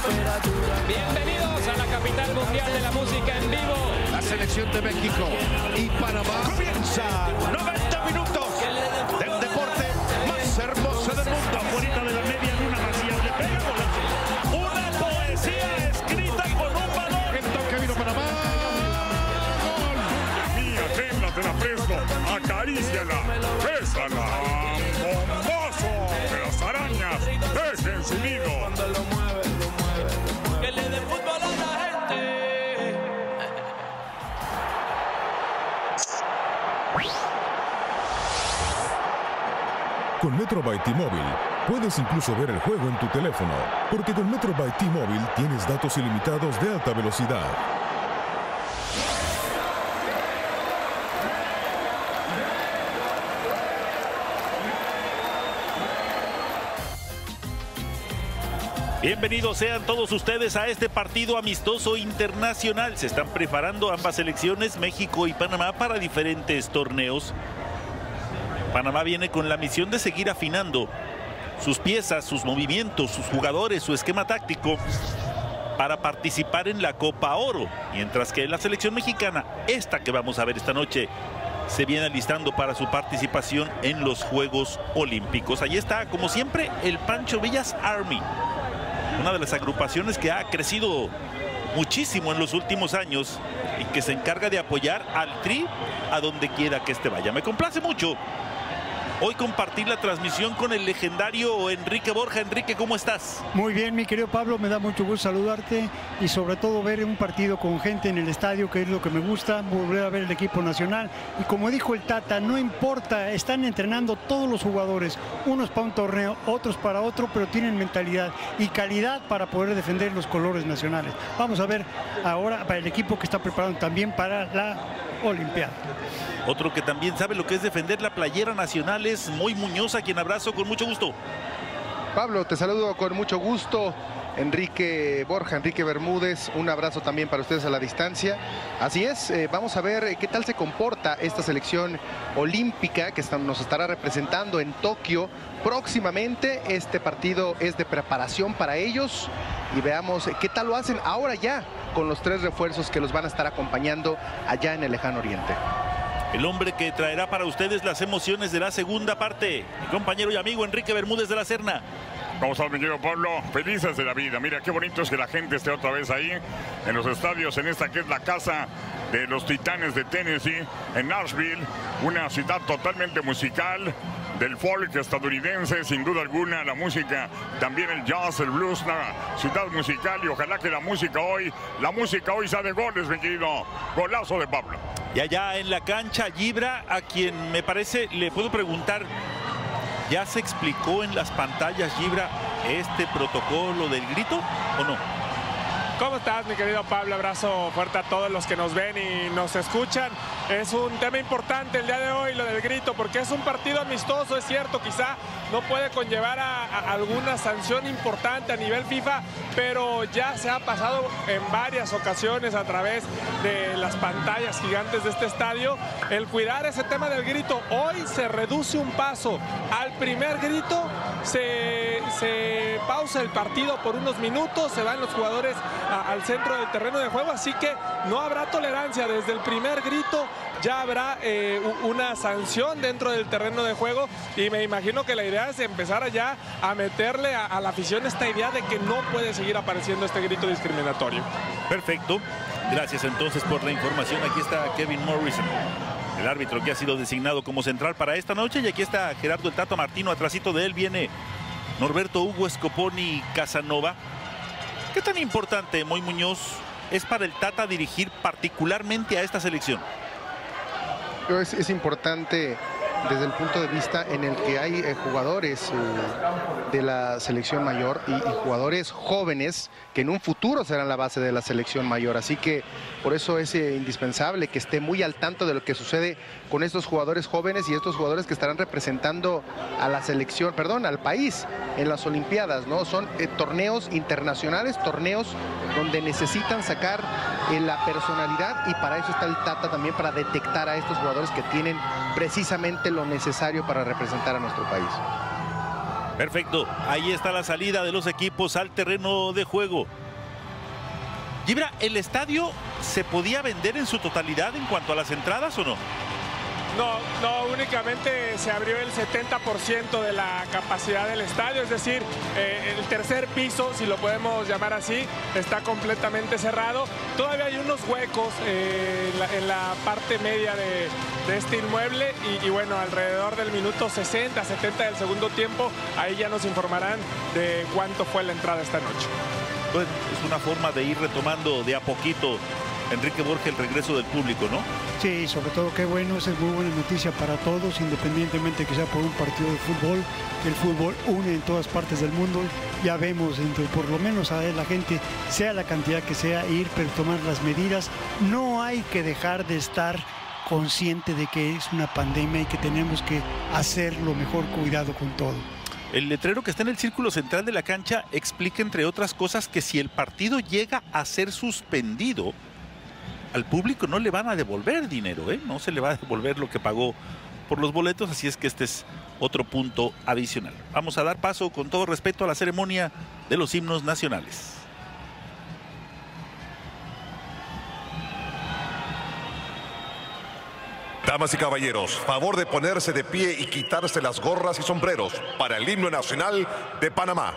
Bienvenidos a la capital mundial de la música en vivo. La selección de México y Panamá. Comienza 90 minutos del deporte más hermoso del mundo. Afuera de la media luna, Macías le pega golazo. Una poesía escrita con un balón. El toque vino Panamá. Gol. Mía, tenla, te la presto. Acaríciala, bésala. Bomboso de las arañas. Dejen su nido. Que le den fútbol a la gente. Con Metro by T-Mobile puedes incluso ver el juego en tu teléfono, porque con Metro by T-Mobile tienes datos ilimitados de alta velocidad. Bienvenidos sean todos ustedes a este partido amistoso internacional. Se están preparando ambas selecciones, México y Panamá, para diferentes torneos. Panamá viene con la misión de seguir afinando sus piezas, sus movimientos, sus jugadores, su esquema táctico para participar en la Copa Oro. Mientras que la selección mexicana, esta que vamos a ver esta noche, se viene alistando para su participación en los Juegos Olímpicos. Allí está, como siempre, el Pancho Villas Army. Una de las agrupaciones que ha crecido muchísimo en los últimos años y que se encarga de apoyar al Tri a donde quiera que este vaya. Me complace mucho hoy compartir la transmisión con el legendario Enrique Borja. Enrique, ¿cómo estás? Muy bien, mi querido Pablo, me da mucho gusto saludarte y sobre todo ver un partido con gente en el estadio, que es lo que me gusta, volver a ver el equipo nacional. Y como dijo el Tata, no importa, están entrenando todos los jugadores, unos para un torneo, otros para otro, pero tienen mentalidad y calidad para poder defender los colores nacionales. Vamos a ver ahora para el equipo que está preparando también para la Olimpiada. Otro que también sabe lo que es defender la playera nacional es Moy Muñoz, a quien abrazo con mucho gusto. Pablo, te saludo con mucho gusto. Enrique Borja, Enrique Bermúdez, un abrazo también para ustedes a la distancia. Así es, vamos a ver qué tal se comporta esta selección olímpica que nos estará representando en Tokio próximamente. Este partido es de preparación para ellos y veamos qué tal lo hacen ahora ya con los 3 refuerzos que los van a estar acompañando allá en el lejano oriente. El hombre que traerá para ustedes las emociones de la segunda parte, mi compañero y amigo Enrique Bermúdez de la Serna. ¿Cómo estás, mi querido Pablo? Felices de la vida. Mira, qué bonito es que la gente esté otra vez ahí en los estadios, en esta que es la casa de los Titanes de Tennessee, en Nashville, una ciudad totalmente musical, del folk estadounidense, sin duda alguna, la música, también el jazz, el blues, una ciudad musical, y ojalá que la música hoy sea de goles, mi querido. Golazo de Pablo. Y allá en la cancha, Gibra, a quien me parece, le puedo preguntar, ¿ya se explicó en las pantallas, Gibra, este protocolo del grito o no? ¿Cómo estás, mi querido Pablo? Abrazo fuerte a todos los que nos ven y nos escuchan. Es un tema importante el día de hoy, lo del grito, porque es un partido amistoso, es cierto, quizá no puede conllevar a alguna sanción importante a nivel FIFA, pero ya se ha pasado en varias ocasiones a través de las pantallas gigantes de este estadio el cuidar ese tema del grito. Hoy se reduce un paso. Al primer grito se pausa el partido por unos minutos, se van los jugadores al centro del terreno de juego, así que no habrá tolerancia. Desde el primer grito ya habrá una sanción dentro del terreno de juego, y me imagino que la idea es empezar allá a meterle a la afición esta idea de que no puede seguir apareciendo este grito discriminatorio. Perfecto, gracias entonces por la información. Aquí está Kevin Morrison, el árbitro que ha sido designado como central para esta noche, y aquí está Gerardo el Tata Martino. Atrásito de él viene Norberto Hugo Scoponi Casanova. ¿Qué tan importante, Moy Muñoz, es para el Tata dirigir particularmente a esta selección? Es importante desde el punto de vista en el que hay jugadores de la selección mayor y jugadores jóvenes que en un futuro serán la base de la selección mayor. Así que por eso es indispensable que esté muy al tanto de lo que sucede con estos jugadores jóvenes y estos jugadores que estarán representando a la selección, perdón, al país en las Olimpiadas, ¿no? Son torneos internacionales, torneos donde necesitan sacar la personalidad, y para eso está el Tata también, para detectar a estos jugadores que tienen precisamente lo necesario para representar a nuestro país. Perfecto, ahí está la salida de los equipos al terreno de juego. Gibra, ¿el estadio se podía vender en su totalidad en cuanto a las entradas o no? No, únicamente se abrió el 70% de la capacidad del estadio, es decir, el tercer piso, si lo podemos llamar así, está completamente cerrado. Todavía hay unos huecos en la parte media de este inmueble y bueno, alrededor del minuto 60, 70 del segundo tiempo, ahí ya nos informarán de cuánto fue la entrada esta noche. Bueno, es una forma de ir retomando de a poquito, Enrique Borja, el regreso del público, ¿no? Sí, sobre todo qué bueno, esa es muy buena noticia para todos, independientemente que sea por un partido de fútbol. El fútbol une en todas partes del mundo. Ya vemos, por lo menos a la gente, sea la cantidad que sea, ir, pero tomar las medidas. No hay que dejar de estar consciente de que es una pandemia y que tenemos que hacer lo mejor cuidado con todo. El letrero que está en el círculo central de la cancha explica, entre otras cosas, que si el partido llega a ser suspendido, al público no le van a devolver dinero, no se le va a devolver lo que pagó por los boletos, así es que este es otro punto adicional. Vamos a dar paso, con todo respeto, a la ceremonia de los himnos nacionales. Damas y caballeros, favor de ponerse de pie y quitarse las gorras y sombreros para el himno nacional de Panamá.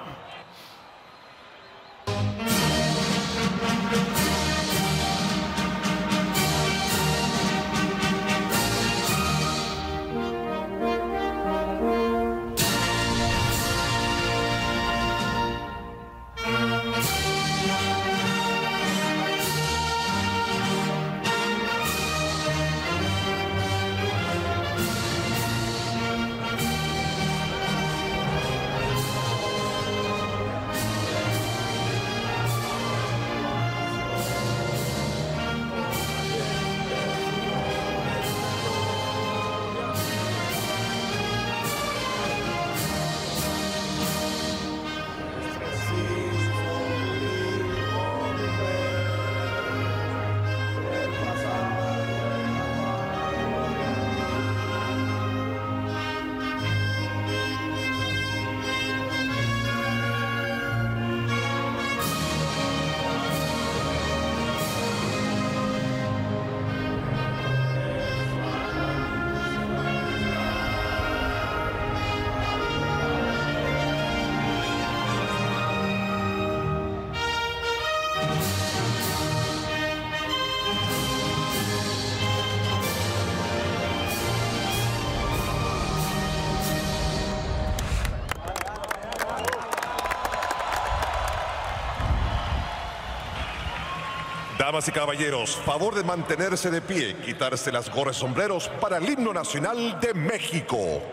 Damas y caballeros, favor de mantenerse de pie, quitarse las gorras y sombreros para el himno nacional de México.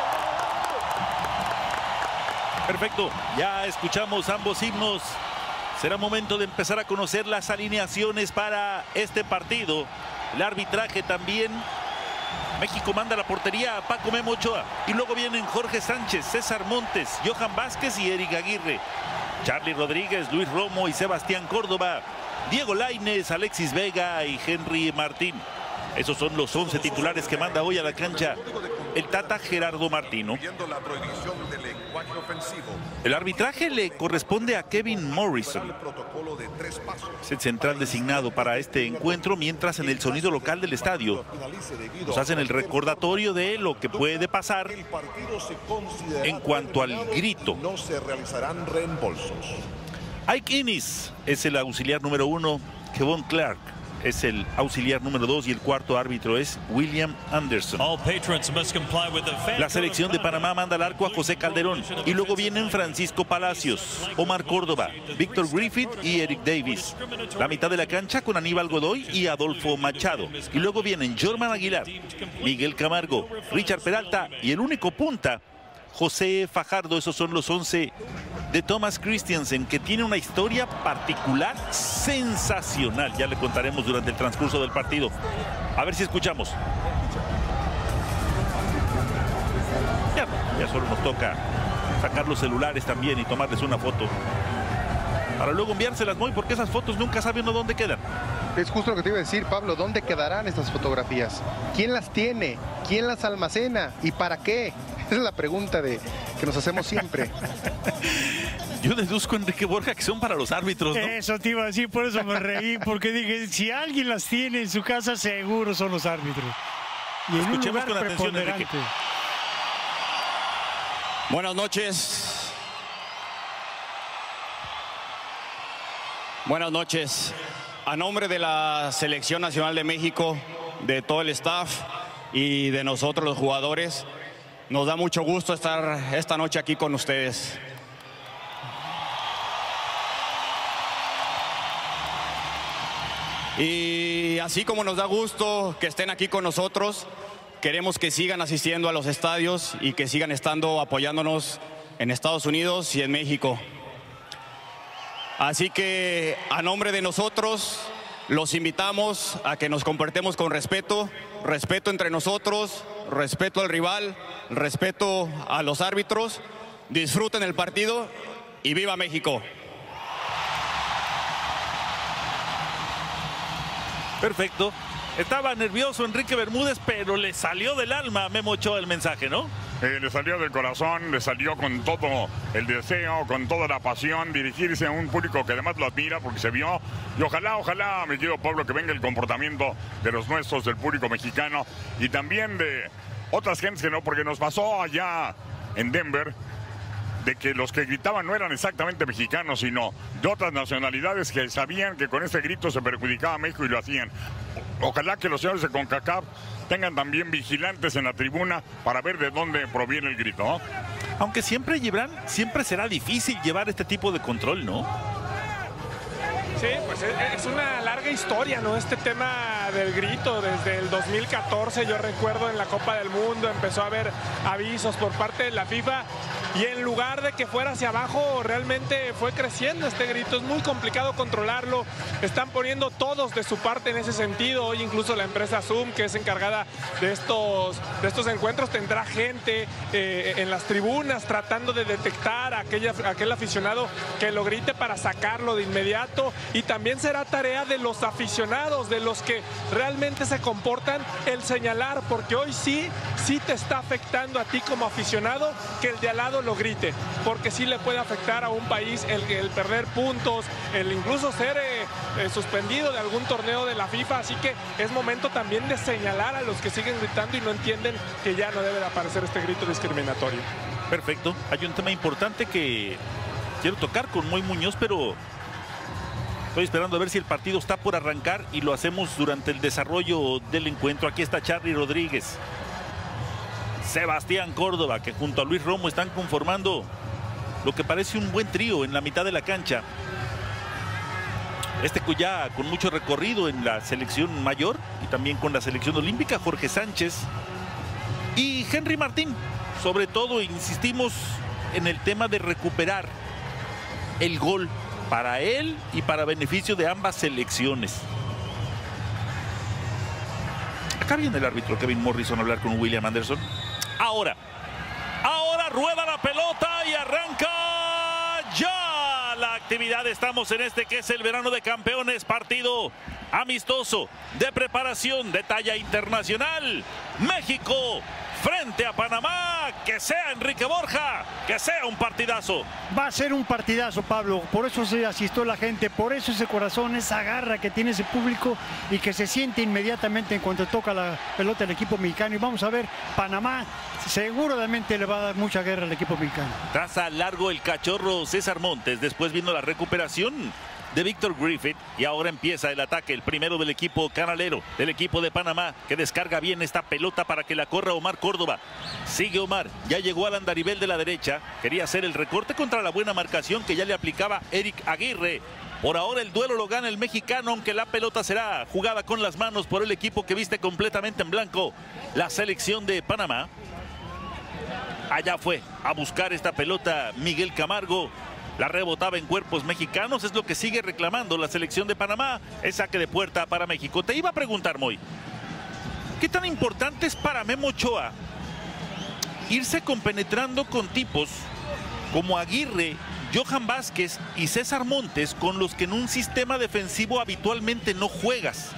Perfecto, ya escuchamos ambos himnos. Será momento de empezar a conocer las alineaciones para este partido. El arbitraje también. México manda a la portería a Paco Memo Ochoa. Y luego vienen Jorge Sánchez, César Montes, Johan Vázquez y Eric Aguirre. Charly Rodríguez, Luis Romo y Sebastián Córdoba. Diego Lainez, Alexis Vega y Henry Martín. Esos son los 11 titulares que manda hoy a la cancha el Tata Gerardo Martino. El arbitraje le corresponde a Kevin Morrison. Es el central designado para este encuentro, mientras en el sonido local del estadio nos hacen el recordatorio de lo que puede pasar en cuanto al grito. No se realizarán reembolsos. Ike Innis es el auxiliar número 1, Kevon Clark es el auxiliar número 2 y el cuarto árbitro es William Anderson. La selección de Panamá manda al arco a José Calderón y luego vienen Francisco Palacios, Omar Córdoba, Víctor Griffith y Eric Davis. La mitad de la cancha con Aníbal Godoy y Adolfo Machado. Y luego vienen Jorman Aguilar, Miguel Camargo, Richard Peralta y el único punta, José Fajardo. Esos son los 11 de Thomas Christiansen, que tiene una historia particular sensacional. Ya le contaremos durante el transcurso del partido. A ver si escuchamos. Ya solo nos toca sacar los celulares también y tomarles una foto para luego enviárselas, Moy, porque esas fotos nunca sabiendo dónde quedan. Es justo lo que te iba a decir, Pablo. ¿Dónde quedarán estas fotografías? ¿Quién las tiene? ¿Quién las almacena? ¿Y para qué? Esa es la pregunta que nos hacemos siempre. Yo deduzco, Enrique Borja, que son para los árbitros, ¿no? Eso te iba a decir, por eso me reí, porque dije, si alguien las tiene en su casa, seguro son los árbitros. Y en escuchemos un lugar con atención, Enrique. Buenas noches. Buenas noches. A nombre de la Selección Nacional de México, de todo el staff y de nosotros los jugadores, nos da mucho gusto estar esta noche aquí con ustedes. Y así como nos da gusto que estén aquí con nosotros, queremos que sigan asistiendo a los estadios y que sigan estando apoyándonos en Estados Unidos y en México. Así que a nombre de nosotros los invitamos a que nos comportemos con respeto, respeto entre nosotros, respeto al rival, respeto a los árbitros. Disfruten el partido y ¡viva México! Perfecto. Estaba nervioso Enrique Bermúdez, pero le salió del alma a Memo Ochoa el mensaje, ¿no? Le salió del corazón, le salió con todo el deseo, con toda la pasión, dirigirse a un público que además lo admira porque se vio. Y ojalá, mi querido Pablo, que venga el comportamiento de los nuestros, del público mexicano y también de otras gentes que no, porque nos pasó allá en Denver de que los que gritaban no eran exactamente mexicanos, sino de otras nacionalidades que sabían que con este grito se perjudicaba a México y lo hacían. Ojalá que los señores de CONCACAF tengan también vigilantes en la tribuna para ver de dónde proviene el grito, ¿no? Aunque siempre, Gibran, siempre será difícil llevar este tipo de control, ¿no? Sí, pues es una larga historia, ¿no? Este tema del grito, desde el 2014, yo recuerdo en la Copa del Mundo, empezó a haber avisos por parte de la FIFA y en lugar de que fuera hacia abajo, realmente fue creciendo este grito. Es muy complicado controlarlo, están poniendo todos de su parte en ese sentido. Hoy incluso la empresa Zoom, que es encargada de estos encuentros, tendrá gente en las tribunas tratando de detectar a aquel aficionado que lo grite para sacarlo de inmediato. Y también será tarea de los aficionados, de los que realmente se comportan, el señalar, porque hoy sí te está afectando a ti como aficionado que el de al lado lo grite, porque sí le puede afectar a un país el perder puntos, el incluso ser suspendido de algún torneo de la FIFA. Así que es momento también de señalar a los que siguen gritando y no entienden que ya no debe de aparecer este grito discriminatorio. Perfecto. Hay un tema importante que quiero tocar con Moy Muñoz, pero estoy esperando a ver si el partido está por arrancar y lo hacemos durante el desarrollo del encuentro. Aquí está Charly Rodríguez, Sebastián Córdoba, que junto a Luis Romo están conformando lo que parece un buen trío en la mitad de la cancha. Ya con mucho recorrido en la selección mayor y también con la selección olímpica, Jorge Sánchez y Henry Martín. Sobre todo insistimos en el tema de recuperar el gol para él y para beneficio de ambas selecciones. Acá viene el árbitro Kevin Morrison a hablar con William Anderson. Ahora rueda la pelota y arranca ya la actividad. Estamos en este que es el verano de campeones, partido amistoso de preparación de talla internacional. México frente a Panamá. Que sea Enrique Borja, que sea un partidazo. Va a ser un partidazo, Pablo. Por eso se asistió la gente, por eso ese corazón, esa garra que tiene ese público y que se siente inmediatamente en cuanto toca la pelota el equipo mexicano. Y vamos a ver, Panamá seguramente le va a dar mucha guerra al equipo mexicano. Traza largo el cachorro César Montes, después vino la recuperación de Víctor Griffith y ahora empieza el ataque, el primero del equipo canalero, del equipo de Panamá, que descarga bien esta pelota para que la corra Omar Córdoba. Sigue Omar, ya llegó al andarivel de la derecha, quería hacer el recorte contra la buena marcación que ya le aplicaba Eric Aguirre. Por ahora el duelo lo gana el mexicano, aunque la pelota será jugada con las manos por el equipo que viste completamente en blanco, la selección de Panamá. Allá fue a buscar esta pelota Miguel Camargo. La rebotaba en cuerpos mexicanos, es lo que sigue reclamando la selección de Panamá. Es saque de puerta para México. Te iba a preguntar, Moy, ¿qué tan importante es para Memo Ochoa irse compenetrando con tipos como Aguirre, Johan Vázquez y César Montes, con los que en un sistema defensivo habitualmente no juegas?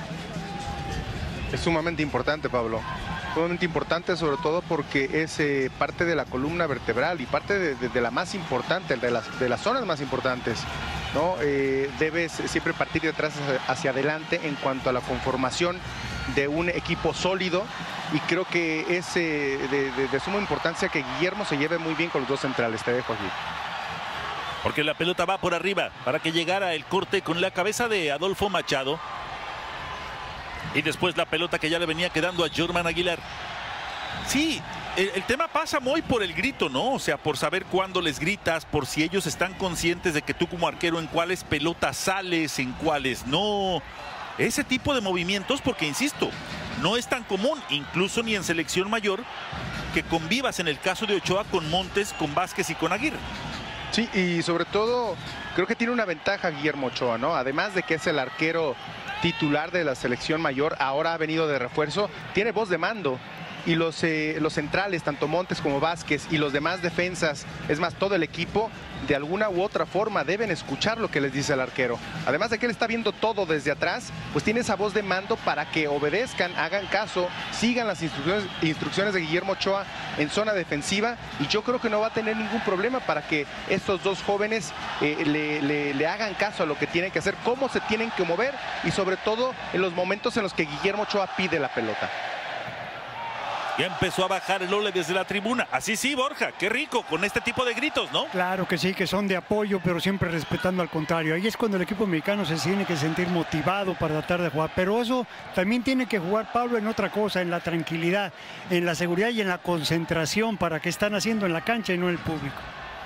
Es sumamente importante, Pablo. Sumamente importante, sobre todo porque es parte de la columna vertebral y parte de la más importante, de las zonas más importantes, ¿no? Debes siempre partir de atrás hacia adelante en cuanto a la conformación de un equipo sólido, y creo que es de suma importancia que Guillermo se lleve muy bien con los dos centrales. Te dejo aquí. Porque la pelota va por arriba para que llegara el corte con la cabeza de Adolfo Machado. Y después la pelota que ya le venía quedando a Jorman Aguilar. Sí, el tema pasa muy por el grito, ¿no? O sea, por saber cuándo les gritas, por si ellos están conscientes de que tú como arquero en cuáles pelotas sales, en cuáles no. Ese tipo de movimientos, porque insisto, no es tan común, incluso ni en selección mayor, que convivas en el caso de Ochoa con Montes, con Vázquez y con Aguirre. Sí, y sobre todo creo que tiene una ventaja Guillermo Ochoa, ¿no? Además de que es el arquero titular de la selección mayor, ahora ha venido de refuerzo, tiene voz de mando. Y los centrales, tanto Montes como Vázquez y los demás defensas, es más, todo el equipo, de alguna u otra forma deben escuchar lo que les dice el arquero. Además de que él está viendo todo desde atrás, pues tiene esa voz de mando para que obedezcan, hagan caso, sigan las instrucciones de Guillermo Ochoa en zona defensiva, y yo creo que no va a tener ningún problema para que estos dos jóvenes le hagan caso a lo que tienen que hacer, cómo se tienen que mover, y sobre todo en los momentos en los que Guillermo Ochoa pide la pelota. Ya empezó a bajar el ole desde la tribuna. Así sí, Borja, qué rico con este tipo de gritos, ¿no? Claro que sí, que son de apoyo, pero siempre respetando al contrario. Ahí es cuando el equipo mexicano se tiene que sentir motivado para tratar de jugar. Pero eso también tiene que jugar, Pablo, en otra cosa, en la tranquilidad, en la seguridad y en la concentración para que están haciendo en la cancha y no en el público.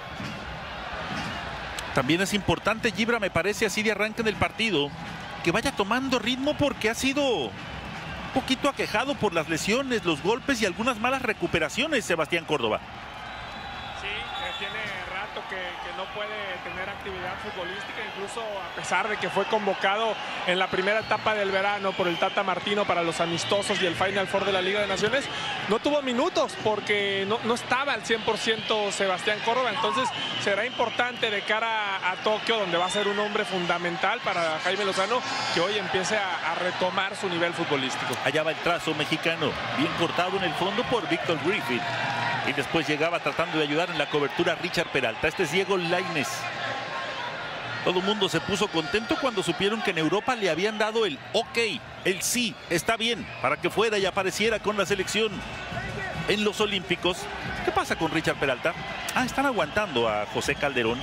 También es importante, Gibra, me parece, así de arranque del partido, que vaya tomando ritmo, porque ha sido un poquito aquejado por las lesiones, los golpes y algunas malas recuperaciones, Sebastián Córdoba. Sí, tiene rato que no puede tener actividad futbolística, incluso a pesar de que fue convocado en la primera etapa del verano por el Tata Martino para los amistosos y el Final Four de la Liga de Naciones, no tuvo minutos porque no estaba al 100% Sebastián Córdoba. Entonces será importante de cara a Tokio, donde va a ser un hombre fundamental para Jaime Lozano, que hoy empiece a retomar su nivel futbolístico. Allá va el trazo mexicano, bien cortado en el fondo por Víctor Griffith. Y después llegaba tratando de ayudar en la cobertura Richard Peralta. Este es Diego Lainez. Todo el mundo se puso contento cuando supieron que en Europa le habían dado el ok, el sí, está bien, para que fuera y apareciera con la selección en los Olímpicos. ¿Qué pasa con Richard Peralta? Están aguantando a José Calderón.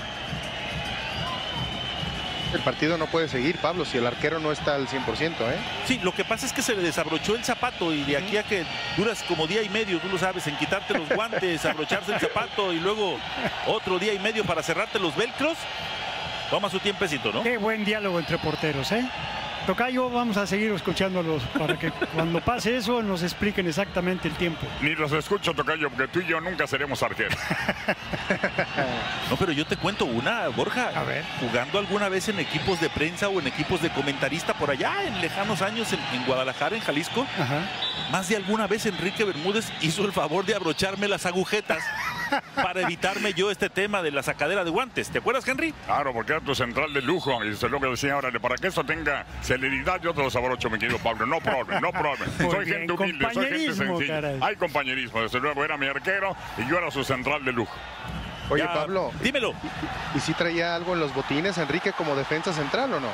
El partido no puede seguir, Pablo, si el arquero no está al 100%, ¿eh? Sí, lo que pasa es que se le desabrochó el zapato, y de aquí a que duras como día y medio, tú lo sabes, en quitarte los guantes, abrocharse el zapato y luego otro día y medio para cerrarte los velcros, toma su tiempecito, ¿no? Qué buen diálogo entre porteros, ¿eh? Tocayo, vamos a seguir escuchándolos para que cuando pase eso nos expliquen exactamente el tiempo. Ni los escucho, Tocayo, porque tú y yo nunca seremos arqueros. No, pero yo te cuento una, Borja. A ver. Jugando alguna vez en equipos de prensa o en equipos de comentarista por allá en lejanos años en Guadalajara, en Jalisco. Ajá. Más de alguna vez Enrique Bermúdez hizo el favor de abrocharme las agujetas para evitarme yo este tema de la sacadera de guantes. ¿Te acuerdas, Henry? Claro, porque era tu central de lujo. Y eso es lo que decía ahora. Para que esto tenga celeridad, yo te los abrocho, mi querido Pablo. No problem, no problem. Soy gente humilde, soy gente sencilla. Caray. Hay compañerismo. Desde luego era mi arquero y yo era su central de lujo. Oye, Ya, Pablo. dímelo. ¿Y si traía algo en los botines, Enrique, como defensa central o no?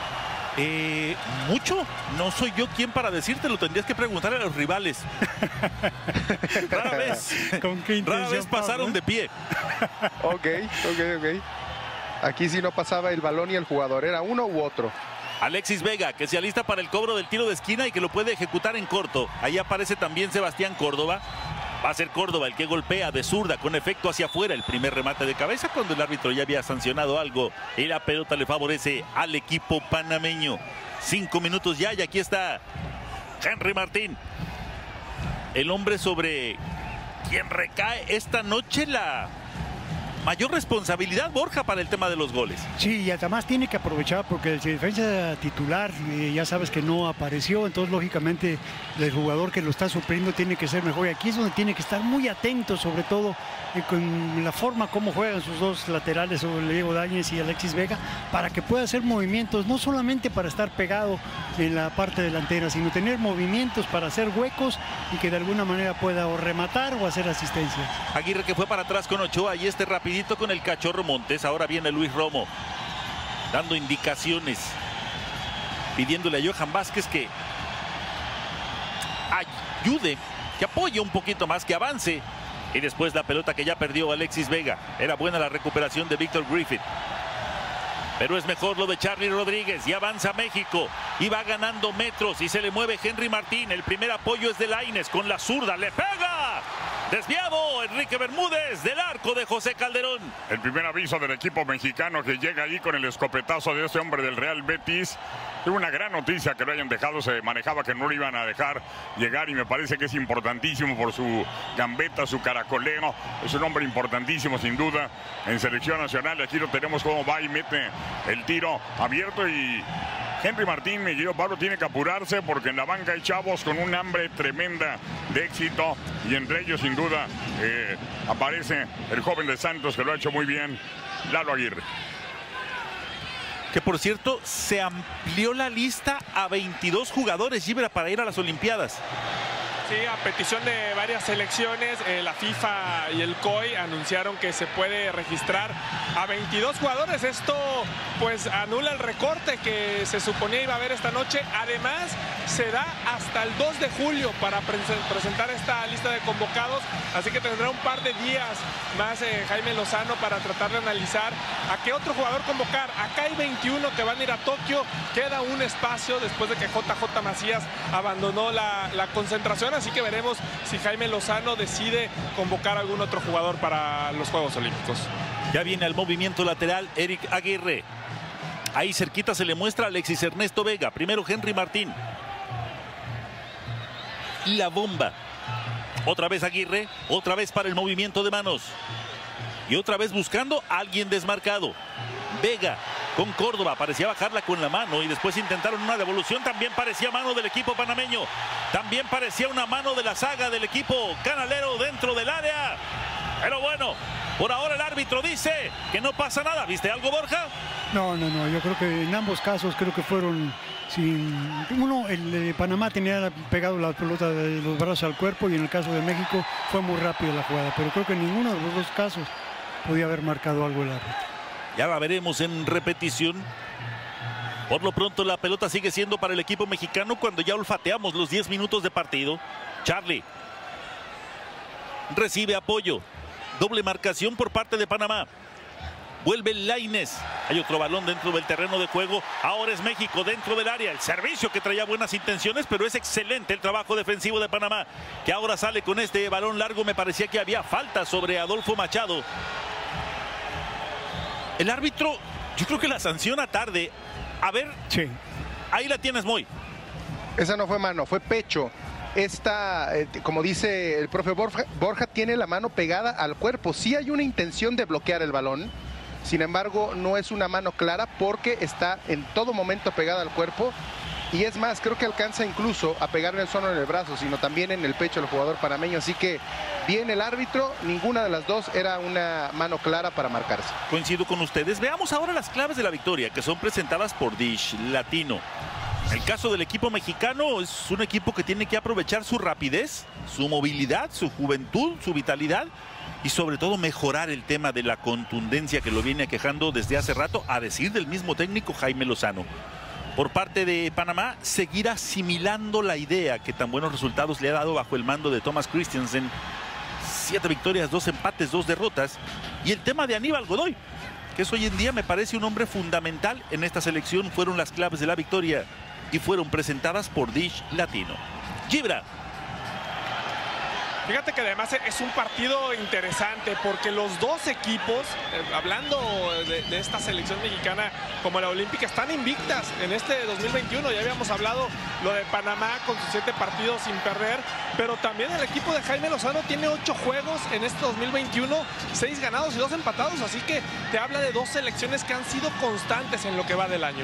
Mucho. No soy yo quien para decirte, lo tendrías que preguntar a los rivales. Rara vez. ¿Con qué Rara intención, vez pasaron Pablo? de pie. Ok. Aquí sí no pasaba el balón y el jugador, era uno u otro. Alexis Vega, que se alista para el cobro del tiro de esquina y que lo puede ejecutar en corto. Ahí aparece también Sebastián Córdoba. Va a ser Córdoba el que golpea de zurda con efecto hacia afuera el primer remate de cabeza cuando el árbitro ya había sancionado algo y la pelota le favorece al equipo panameño. 5 minutos ya y aquí está Henry Martín. El hombre sobre quien recae esta noche la mayor responsabilidad, Borja, para el tema de los goles. Sí, y además tiene que aprovechar porque el defensa titular ya sabes que no apareció, entonces lógicamente el jugador que lo está supliendo tiene que ser mejor y aquí es donde tiene que estar muy atento, sobre todo con la forma como juegan sus dos laterales, sobre Diego Dáñez y Alexis Vega, para que pueda hacer movimientos, no solamente para estar pegado en la parte delantera, sino tener movimientos para hacer huecos y que de alguna manera pueda o rematar o hacer asistencia. Aguirre que fue para atrás con Ochoa y este rapidito con el Cachorro Montes. Ahora viene Luis Romo dando indicaciones, pidiéndole a Johan Vázquez que ayude, que apoye un poquito más, que avance. Y después la pelota que ya perdió Alexis Vega. Era buena la recuperación de Víctor Griffith, pero es mejor lo de Charly Rodríguez. Y avanza México y va ganando metros y se le mueve Henry Martín. El primer apoyo es de Lainez con la zurda, le pega. Desviado Enrique Bermúdez del arco de José Calderón. El primer aviso del equipo mexicano que llega ahí con el escopetazo de este hombre del Real Betis. Es una gran noticia que lo hayan dejado, se manejaba que no lo iban a dejar llegar y me parece que es importantísimo por su gambeta, su caracoleo. Es un hombre importantísimo sin duda en selección nacional. Aquí lo tenemos como va y mete el tiro abierto y Henry Martín, mi querido Pablo, tiene que apurarse porque en la banca hay chavos con un hambre tremenda de éxito y entre ellos sin duda aparece el joven de Santos que lo ha hecho muy bien, Lalo Aguirre. Que por cierto se amplió la lista a 22 jugadores, Gibra, para ir a las Olimpiadas. Sí, a petición de varias selecciones, la FIFA y el COI anunciaron que se puede registrar a 22 jugadores. Esto pues anula el recorte que se suponía iba a haber esta noche. Además, se da hasta el 2 de julio para presentar esta lista de convocados. Así que tendrá un par de días más Jaime Lozano para tratar de analizar a qué otro jugador convocar. Acá hay 21 que van a ir a Tokio. Queda un espacio después de que JJ Macías abandonó la concentración. Así que veremos si Jaime Lozano decide convocar a algún otro jugador para los Juegos Olímpicos. Ya viene al movimiento lateral Eric Aguirre. Ahí cerquita se le muestra a Alexis Ernesto Vega. Primero Henry Martín. La bomba. Otra vez Aguirre. Otra vez para el movimiento de manos. Y otra vez buscando a alguien desmarcado. Vega con Córdoba, parecía bajarla con la mano y después intentaron una devolución, también parecía mano del equipo panameño, también parecía una mano de la saga del equipo canalero dentro del área, pero bueno, por ahora el árbitro dice que no pasa nada. ¿Viste algo, Borja? No, yo creo que en ambos casos creo que fueron sin... Uno, el de Panamá tenía pegado la pelota de los brazos al cuerpo y en el caso de México fue muy rápido la jugada, pero creo que en ninguno de los dos casos podía haber marcado algo el árbitro. Ya la veremos en repetición. Por lo pronto la pelota sigue siendo para el equipo mexicano cuando ya olfateamos los 10 minutos de partido. Charly recibe apoyo. Doble marcación por parte de Panamá. Vuelve Lainez. Hay otro balón dentro del terreno de juego. Ahora es México dentro del área. El servicio que traía buenas intenciones, pero es excelente el trabajo defensivo de Panamá, que ahora sale con este balón largo. Me parecía que había falta sobre Adolfo Machado. El árbitro, yo creo que la sanciona tarde. A ver, sí, Ahí la tienes, Moy. Esa no fue mano, fue pecho. Esta, como dice el profe Borja, tiene la mano pegada al cuerpo. Sí hay una intención de bloquear el balón, sin embargo no es una mano clara porque está en todo momento pegada al cuerpo. Y es más, creo que alcanza incluso a pegarle solo en el brazo, sino también en el pecho del jugador panameño. Así que bien el árbitro, ninguna de las dos era una mano clara para marcarse. Coincido con ustedes. Veamos ahora las claves de la victoria, que son presentadas por Dish Latino. El caso del equipo mexicano es un equipo que tiene que aprovechar su rapidez, su movilidad, su juventud, su vitalidad y sobre todo mejorar el tema de la contundencia que lo viene aquejando desde hace rato, a decir del mismo técnico Jaime Lozano. Por parte de Panamá, seguir asimilando la idea que tan buenos resultados le ha dado bajo el mando de Thomas Christiansen. 7 victorias, 2 empates, 2 derrotas. Y el tema de Aníbal Godoy, que es hoy en día me parece un hombre fundamental en esta selección, fueron las claves de la victoria y fueron presentadas por Dish Latino. Gibra. Fíjate que además es un partido interesante porque los dos equipos, hablando de esta selección mexicana como la olímpica, están invictas en este 2021. Ya habíamos hablado lo de Panamá con sus 7 partidos sin perder, pero también el equipo de Jaime Lozano tiene 8 juegos en este 2021, 6 ganados y 2 empatados, así que te habla de 2 selecciones que han sido constantes en lo que va del año.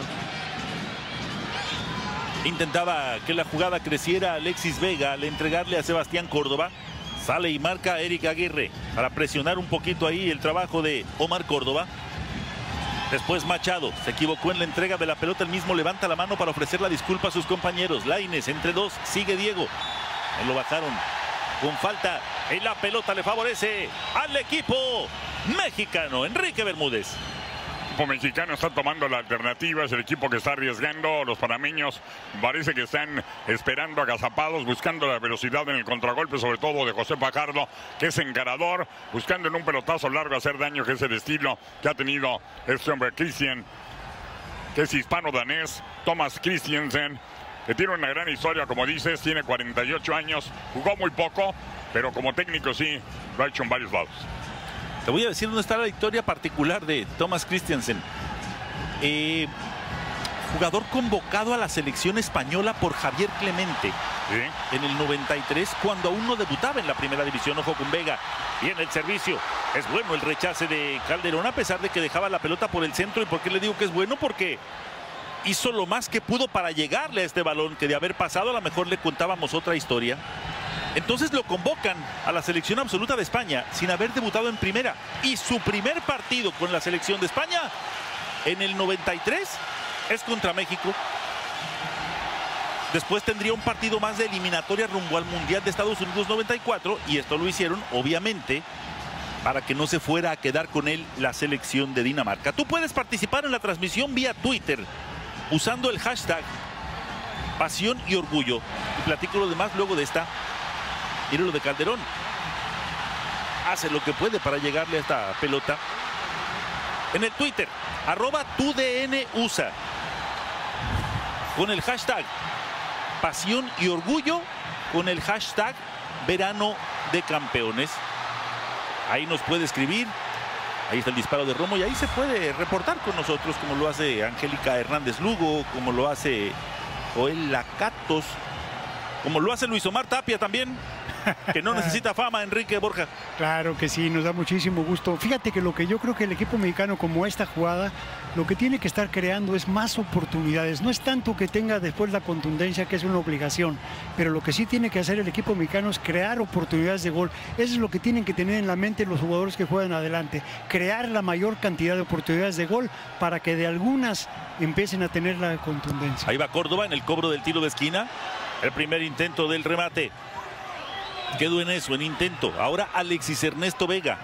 Intentaba que la jugada creciera Alexis Vega al entregarle a Sebastián Córdoba. Sale y marca Eric Aguirre para presionar un poquito ahí el trabajo de Omar Córdoba. Después Machado se equivocó en la entrega de la pelota. El mismo levanta la mano para ofrecer la disculpa a sus compañeros. Lainez entre 2, sigue Diego. Lo bajaron con falta y la pelota le favorece al equipo mexicano. Enrique Bermúdez. El equipo mexicano está tomando la alternativa, es el equipo que está arriesgando. Los panameños parece que están esperando agazapados, buscando la velocidad en el contragolpe, sobre todo de José Fajardo, que es encarador, buscando en un pelotazo largo hacer daño, que es el estilo que ha tenido este hombre Christian, que es hispano-danés, Thomas Christiansen, que tiene una gran historia, como dices, tiene 48 años, jugó muy poco, pero como técnico sí, lo ha hecho en varios lados. Te voy a decir dónde está la victoria particular de Thomas Christiansen. Jugador convocado a la selección española por Javier Clemente. ¿Sí? En el 93, cuando aún no debutaba en la primera división. Ojo con Vega. Viene el servicio. Es bueno el rechace de Calderón, a pesar de que dejaba la pelota por el centro. ¿Y por qué le digo que es bueno? Porque hizo lo más que pudo para llegarle a este balón, que de haber pasado a lo mejor le contábamos otra historia. Entonces lo convocan a la selección absoluta de España sin haber debutado en primera. Y su primer partido con la selección de España en el 93 es contra México. Después tendría un partido más de eliminatoria rumbo al Mundial de Estados Unidos 94. Y esto lo hicieron, obviamente, para que no se fuera a quedar con él la selección de Dinamarca. Tú puedes participar en la transmisión vía Twitter usando el hashtag Pasión y Orgullo. Y platico lo demás luego de esta. Mire lo de Calderón. Hace lo que puede para llegarle a esta pelota. En el Twitter, @TUDNUSA. Con el hashtag Pasión y Orgullo. Con el hashtag Verano de Campeones. Ahí nos puede escribir. Ahí está el disparo de Romo. Y ahí se puede reportar con nosotros, como lo hace Angélica Hernández Lugo, como lo hace Joel Lacatos, como lo hace Luis Omar Tapia también, que no necesita fama, Enrique Borja. Claro que sí, nos da muchísimo gusto. Fíjate que lo que yo creo que el equipo mexicano, como esta jugada, lo que tiene que estar creando es más oportunidades. No es tanto que tenga después la contundencia, que es una obligación, pero lo que sí tiene que hacer el equipo mexicano es crear oportunidades de gol. Eso es lo que tienen que tener en la mente los jugadores que juegan adelante. Crear la mayor cantidad de oportunidades de gol para que de algunas empiecen a tener la contundencia. Ahí va Córdoba en el cobro del tiro de esquina. El primer intento del remate. Quedó en eso, en intento. Ahora Alexis Ernesto Vega.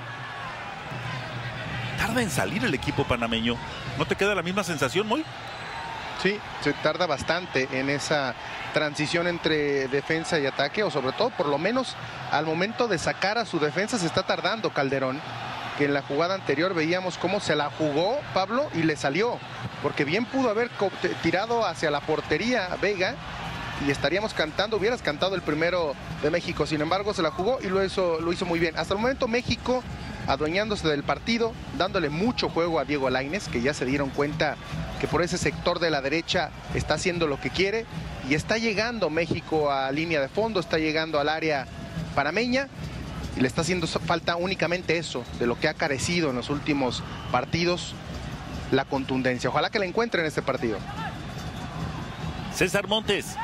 Tarda en salir el equipo panameño. ¿No te queda la misma sensación, Moy? Sí, se tarda bastante en esa transición entre defensa y ataque, o sobre todo, por lo menos, al momento de sacar a su defensa se está tardando Calderón, que en la jugada anterior veíamos cómo se la jugó Pablo y le salió, porque bien pudo haber tirado hacia la portería Vega y estaríamos cantando, hubieras cantado el primero de México. Sin embargo, se la jugó y lo hizo muy bien. Hasta el momento México adueñándose del partido, dándole mucho juego a Diego Lainez, que ya se dieron cuenta que por ese sector de la derecha está haciendo lo que quiere y está llegando México a línea de fondo, está llegando al área panameña y le está haciendo falta únicamente eso, de lo que ha carecido en los últimos partidos, la contundencia. Ojalá que la encuentre en este partido. César Montes.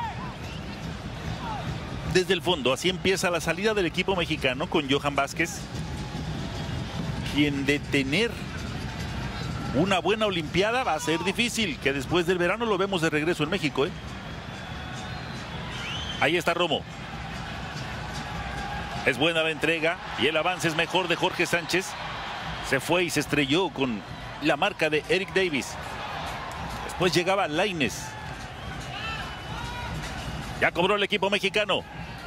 Desde el fondo, así empieza la salida del equipo mexicano con Johan Vázquez, quien de tener una buena olimpiada va a ser difícil, que después del verano lo vemos de regreso en México, ¿eh? Ahí está Romo. Es buena la entrega y el avance es mejor de Jorge Sánchez. Se fue y se estrelló con la marca de Eric Davis. Después llegaba Lainez. Ya cobró el equipo mexicano.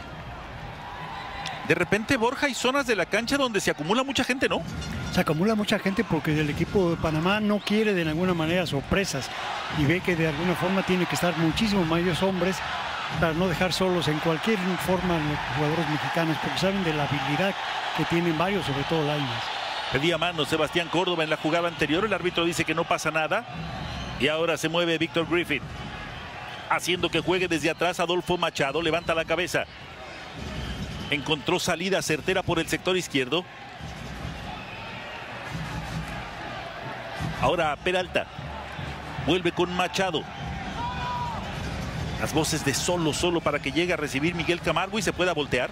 De repente, Borja, hay zonas de la cancha donde se acumula mucha gente, ¿no? Se acumula mucha gente porque el equipo de Panamá no quiere de alguna manera sorpresas y ve que de alguna forma tiene que estar muchísimo mayores hombres para no dejar solos en cualquier forma a los jugadores mexicanos, porque saben de la habilidad que tienen varios, sobre todo Lainez. Pedía mano Sebastián Córdoba en la jugada anterior, el árbitro dice que no pasa nada y ahora se mueve Víctor Griffith, haciendo que juegue desde atrás Adolfo Machado, levanta la cabeza. Encontró salida certera por el sector izquierdo. Ahora Peralta. Vuelve con Machado. Las voces de solo para que llegue a recibir Miguel Camargo y se pueda voltear.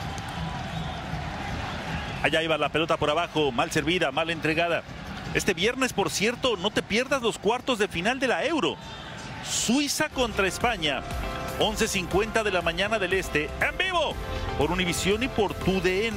Allá iba la pelota por abajo, mal servida, mal entregada. Este viernes, por cierto, no te pierdas los cuartos de final de la Euro. Suiza contra España. 11:50 de la mañana del Este, en vivo, por Univisión y por TUDN.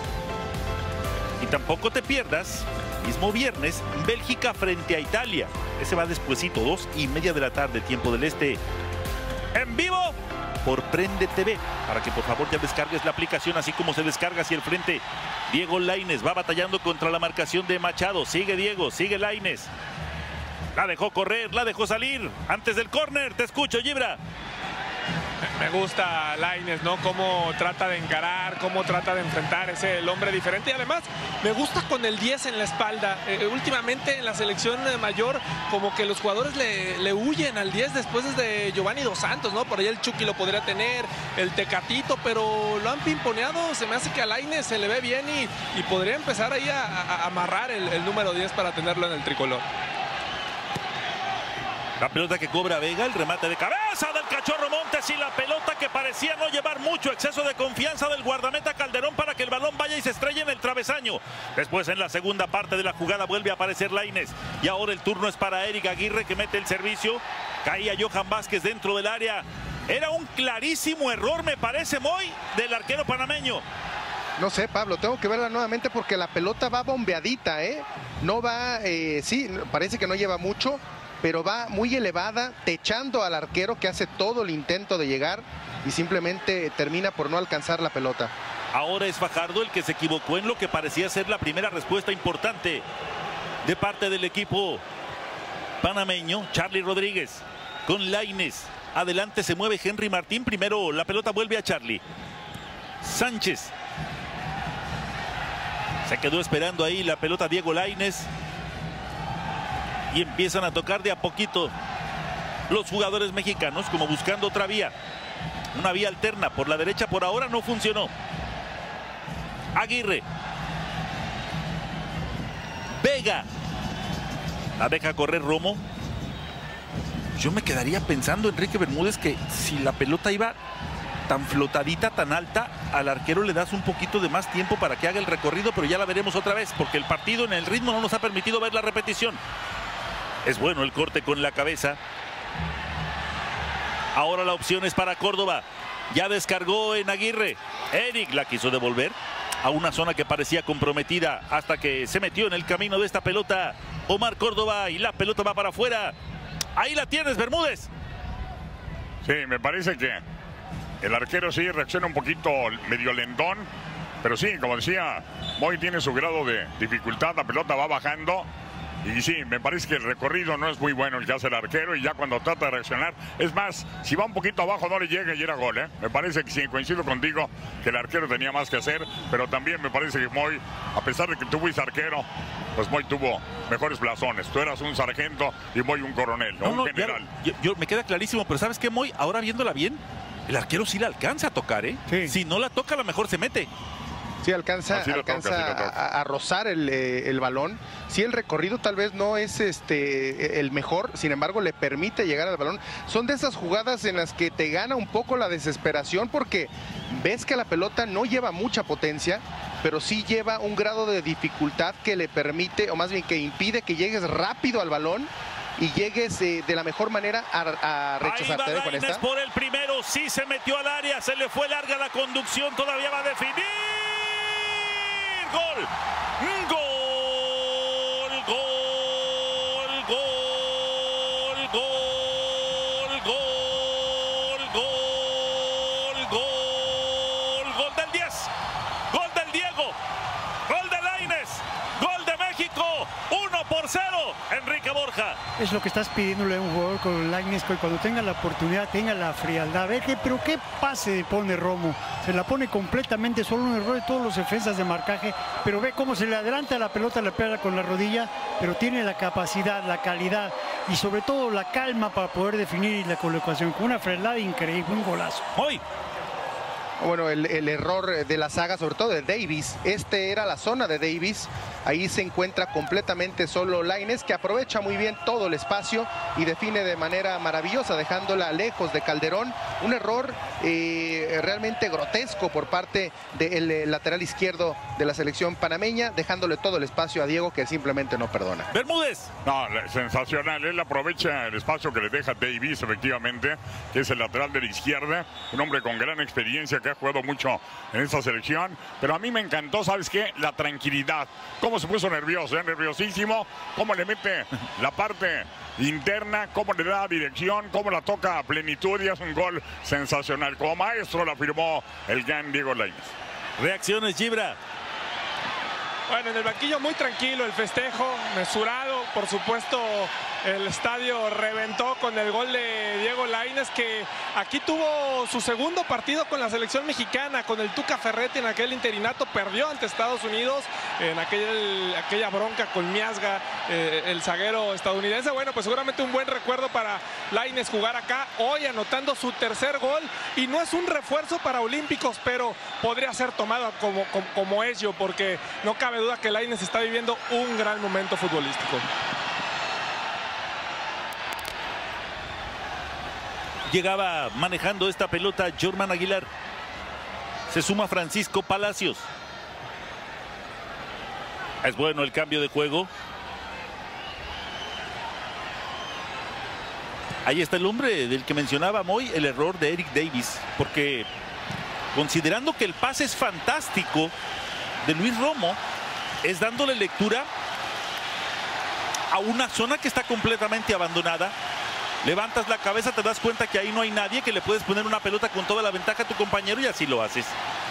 Y tampoco te pierdas, mismo viernes, Bélgica frente a Italia. Ese va despuesito, 2:30 de la tarde, tiempo del Este. En vivo, por Prende TV, para que por favor ya descargues la aplicación, así como se descarga hacia el frente. Diego Lainez va batallando contra la marcación de Machado. Sigue Diego, sigue Lainez. La dejó correr, la dejó salir. Antes del córner, te escucho, Gibra. Me gusta Lainez, ¿no? Cómo trata de encarar, cómo trata de enfrentar, es el hombre diferente. Y además, me gusta con el 10 en la espalda. Últimamente en la selección mayor, como que los jugadores le huyen al 10 después de Giovanni Dos Santos, ¿no? Por ahí el Chucky lo podría tener, el Tecatito, pero lo han pimponeado. Se me hace que a Lainez se le ve bien y podría empezar ahí a amarrar el número 10 para tenerlo en el tricolor. La pelota que cobra Vega, el remate de cabeza del Cachorro Montes y la pelota que parecía no llevar mucho, exceso de confianza del guardameta Calderón para que el balón vaya y se estrelle en el travesaño. Después en la segunda parte de la jugada vuelve a aparecer Lainez y ahora el turno es para Eric Aguirre, que mete el servicio. Caía Johan Vázquez dentro del área. Era un clarísimo error, me parece, Moy, del arquero panameño. No sé, Pablo, tengo que verla nuevamente porque la pelota va bombeadita, ¿eh? No va, sí, parece que no lleva mucho, pero va muy elevada, techando al arquero, que hace todo el intento de llegar y simplemente termina por no alcanzar la pelota. Ahora es Fajardo el que se equivocó en lo que parecía ser la primera respuesta importante de parte del equipo panameño. Charly Rodríguez con Lainez. Adelante se mueve Henry Martín. Primero la pelota vuelve a Charly. Sánchez. Se quedó esperando ahí la pelota Diego Lainez. Y empiezan a tocar de a poquito los jugadores mexicanos, como buscando otra vía. Una vía alterna por la derecha, por ahora no funcionó. Aguirre. Vega. La deja correr Romo. Yo me quedaría pensando, Enrique Bermúdez, que si la pelota iba tan flotadita, tan alta, al arquero le das un poquito de más tiempo para que haga el recorrido, pero ya la veremos otra vez, porque el partido en el ritmo no nos ha permitido ver la repetición. Es bueno el corte con la cabeza. Ahora la opción es para Córdoba. Ya descargó en Aguirre. Eric la quiso devolver a una zona que parecía comprometida hasta que se metió en el camino de esta pelota Omar Córdoba y la pelota va para afuera. Ahí la tienes, Bermúdez. Sí, me parece que el arquero sí reacciona un poquito medio lentón, pero sí, como decía, Moy tiene su grado de dificultad, la pelota va bajando Y sí, me parece que el recorrido no es muy bueno el que hace el arquero y ya cuando trata de reaccionar, es más, si va un poquito abajo no le llega y era gol, ¿eh? Me parece que sí, coincido contigo que el arquero tenía más que hacer, pero también me parece que Moy, a pesar de que tú fuiste arquero, pues Moy tuvo mejores blasones. Tú eras un sargento y Moy un coronel, un general. Yo me queda clarísimo, pero ¿sabes qué, Moy? Ahora viéndola bien, el arquero sí la alcanza a tocar, ¿eh? Sí. Si no la toca, a lo mejor se mete. Sí, alcanza a rozar el balón. Sí, el recorrido tal vez no es el mejor, sin embargo le permite llegar al balón. Son de esas jugadas en las que te gana un poco la desesperación porque ves que la pelota no lleva mucha potencia, pero sí lleva un grado de dificultad que le permite, o más bien que impide que llegues rápido al balón y llegues de la mejor manera a rechazar. Ahí va Lainez por el primero, sí se metió al área, se le fue larga la conducción, todavía va a definir. ¡Gol! ¡Gol! ¡Gol! ¡Gol! ¡Gol! ¡Gol! ¡Gol! ¡Gol! ¡Gol del 10! ¡Gol del Diego! ¡Gol de Lainez! ¡Gol de México! 1-0. Enrique Borja. Es lo que estás pidiéndole a un jugador con Lainez, que cuando tenga la oportunidad, tenga la frialdad. Pero qué pase pone Romo. Se la pone completamente solo, un error de todos los defensas de marcaje, pero ve cómo se le adelanta la pelota, le pega con la rodilla, pero tiene la capacidad, la calidad y sobre todo la calma para poder definir la colocación con una frialdad increíble, un golazo. Hoy. Bueno, el error de la saga, sobre todo de Davis, era la zona de Davis, ahí se encuentra completamente solo Lainez, que aprovecha muy bien todo el espacio y define de manera maravillosa, dejándola lejos de Calderón. Un error realmente grotesco por parte del lateral izquierdo de la selección panameña, dejándole todo el espacio a Diego, que simplemente no perdona. Bermúdez. No, sensacional, él aprovecha el espacio que le deja Davis, efectivamente, que es el lateral de la izquierda, un hombre con gran experiencia que ha jugado mucho en esta selección, pero a mí me encantó, ¿sabes qué? La tranquilidad, cómo se puso nervioso, nerviosísimo, cómo le mete la parte interna, cómo le da dirección, cómo la toca a plenitud y es un gol sensacional. Como maestro la firmó el gran Diego Lainez. Reacciones, Gibra. Bueno, en el banquillo muy tranquilo, el festejo mesurado, por supuesto. El estadio reventó con el gol de Diego Lainez, que aquí tuvo su segundo partido con la selección mexicana, con el Tuca Ferretti en aquel interinato, perdió ante Estados Unidos en aquella bronca con Miazga, el zaguero estadounidense. Bueno, pues seguramente un buen recuerdo para Lainez jugar acá, hoy anotando su tercer gol, y no es un refuerzo para olímpicos, pero podría ser tomado como ello, porque no cabe duda que Lainez está viviendo un gran momento futbolístico. Llegaba manejando esta pelota Jorman Aguilar. Se suma Francisco Palacios. Es bueno el cambio de juego. Ahí está el hombre del que mencionaba Moy, el error de Eric Davis. Porque considerando que el pase es fantástico de Luis Romo, es dándole lectura a una zona que está completamente abandonada. Levantas la cabeza, te das cuenta que ahí no hay nadie, que le puedes poner una pelota con toda la ventaja a tu compañero y así lo haces.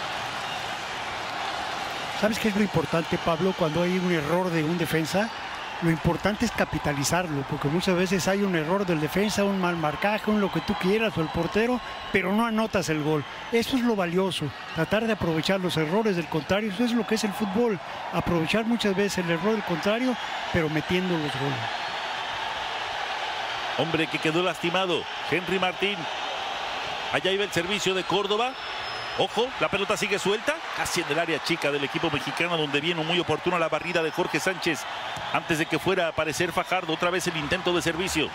¿Sabes qué es lo importante, Pablo, cuando hay un error de un defensa? Lo importante es capitalizarlo, porque muchas veces hay un error del defensa, un mal marcaje, un lo que tú quieras, o el portero, pero no anotas el gol. Eso es lo valioso, tratar de aprovechar los errores del contrario. Eso es lo que es el fútbol, aprovechar muchas veces el error del contrario, pero metiendo los goles. Hombre que quedó lastimado, Henry Martín. Allá iba el servicio de Córdoba. Ojo, la pelota sigue suelta, casi en el área chica del equipo mexicano, donde viene muy oportuna la barrida de Jorge Sánchez antes de que fuera a aparecer Fajardo. Otra vez el intento de servicio.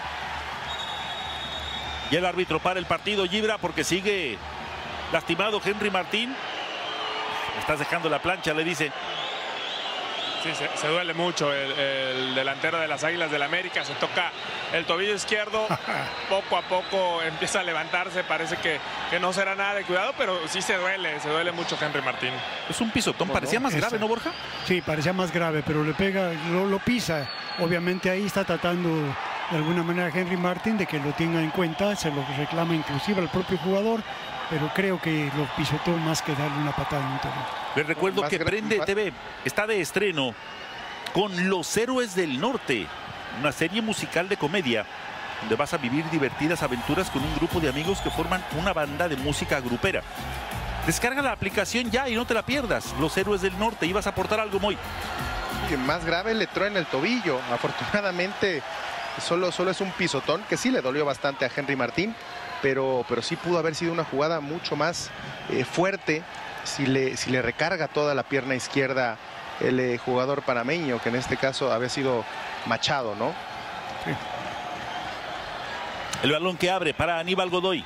Y el árbitro para el partido, Gibra, porque sigue lastimado Henry Martín. Estás dejando la plancha, le dice. Sí, se duele mucho el delantero de las Águilas del América. Se toca el tobillo izquierdo, poco a poco empieza a levantarse. Parece que no será nada de cuidado, pero sí se duele mucho Henry Martín. Es un pisotón, parecía más grave, ¿no, Borja? Sí, parecía más grave, pero le pega, lo pisa. Obviamente ahí está tratando de alguna manera Henry Martín de que lo tenga en cuenta, se lo reclama inclusive al propio jugador, pero creo que lo pisoteó más que darle una patada en un tobillo. Les recuerdo que Prende TV está de estreno con Los Héroes del Norte, una serie musical de comedia donde vas a vivir divertidas aventuras con un grupo de amigos que forman una banda de música grupera. Descarga la aplicación ya y no te la pierdas. Los Héroes del Norte, ibas a aportar algo muy... Y más grave, le truena el tobillo. Afortunadamente solo es un pisotón que sí le dolió bastante a Henry Martín, pero sí pudo haber sido una jugada mucho más fuerte si le recarga toda la pierna izquierda el jugador panameño, que en este caso había sido Machado, ¿no? Sí. El balón que abre para Aníbal Godoy.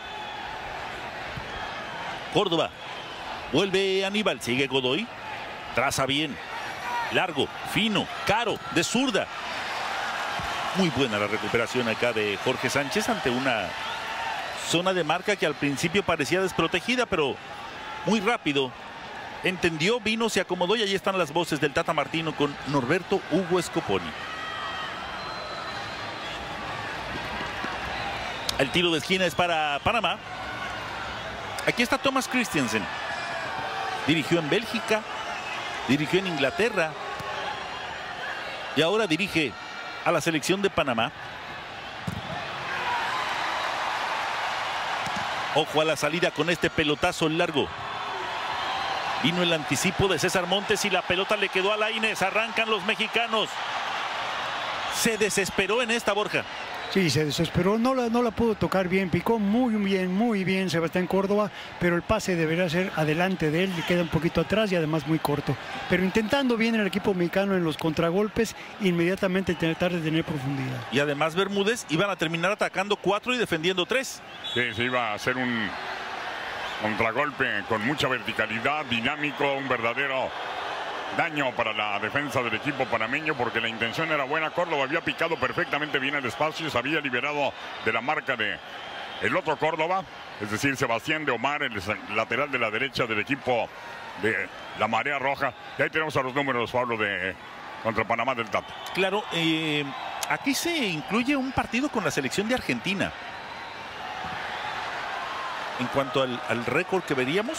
Córdoba. Vuelve Aníbal. Sigue Godoy. Traza bien. Largo, fino, caro, de zurda. Muy buena la recuperación acá de Jorge Sánchez ante una zona de marca que al principio parecía desprotegida, pero muy rápido entendió, vino, se acomodó y allí están las voces del Tata Martino con Norberto Hugo Scoponi. El tiro de esquina es para Panamá. Aquí está Thomas Christiansen. Dirigió en Bélgica, dirigió en Inglaterra y ahora dirige a la selección de Panamá. Ojo a la salida con este pelotazo largo. Vino el anticipo de César Montes y la pelota le quedó a Lainez. Arrancan los mexicanos. Se desesperó en esta, Borja. Sí, se desesperó, no la pudo tocar bien, picó muy bien Sebastián Córdoba, pero el pase debería ser adelante de él, le queda un poquito atrás y además muy corto. Pero intentando bien el equipo mexicano en los contragolpes, inmediatamente tratar de tener profundidad. Y además Bermúdez iban a terminar atacando 4 y defendiendo 3. Sí, se iba a hacer un contragolpe con mucha verticalidad, dinámico, un verdadero daño para la defensa del equipo panameño, porque la intención era buena. Córdoba había picado perfectamente bien el espacio, se había liberado de la marca de el otro Córdoba, es decir, Sebastián de Omar, el lateral de la derecha del equipo de la Marea Roja. Y ahí tenemos a los números, Pablo, de contra Panamá del Tata. Claro, aquí se incluye un partido con la selección de Argentina. En cuanto al récord que veríamos,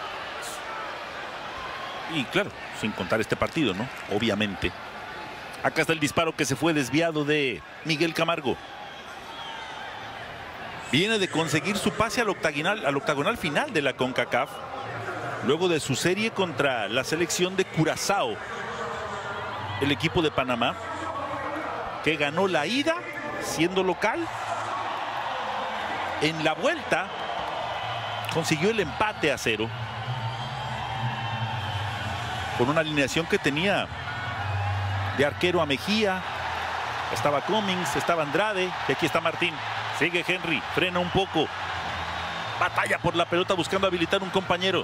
y claro, sin contar este partido, ¿no? Obviamente. Acá está el disparo que se fue desviado de Miguel Camargo. Viene de conseguir su pase al octagonal final de la CONCACAF, luego de su serie contra la selección de Curazao, el equipo de Panamá, que ganó la ida siendo local. En la vuelta consiguió el empate a 0. Con una alineación que tenía de arquero a Mejía, estaba Cummings, estaba Andrade, y aquí está Martín. Sigue Henry, frena un poco, batalla por la pelota buscando habilitar un compañero.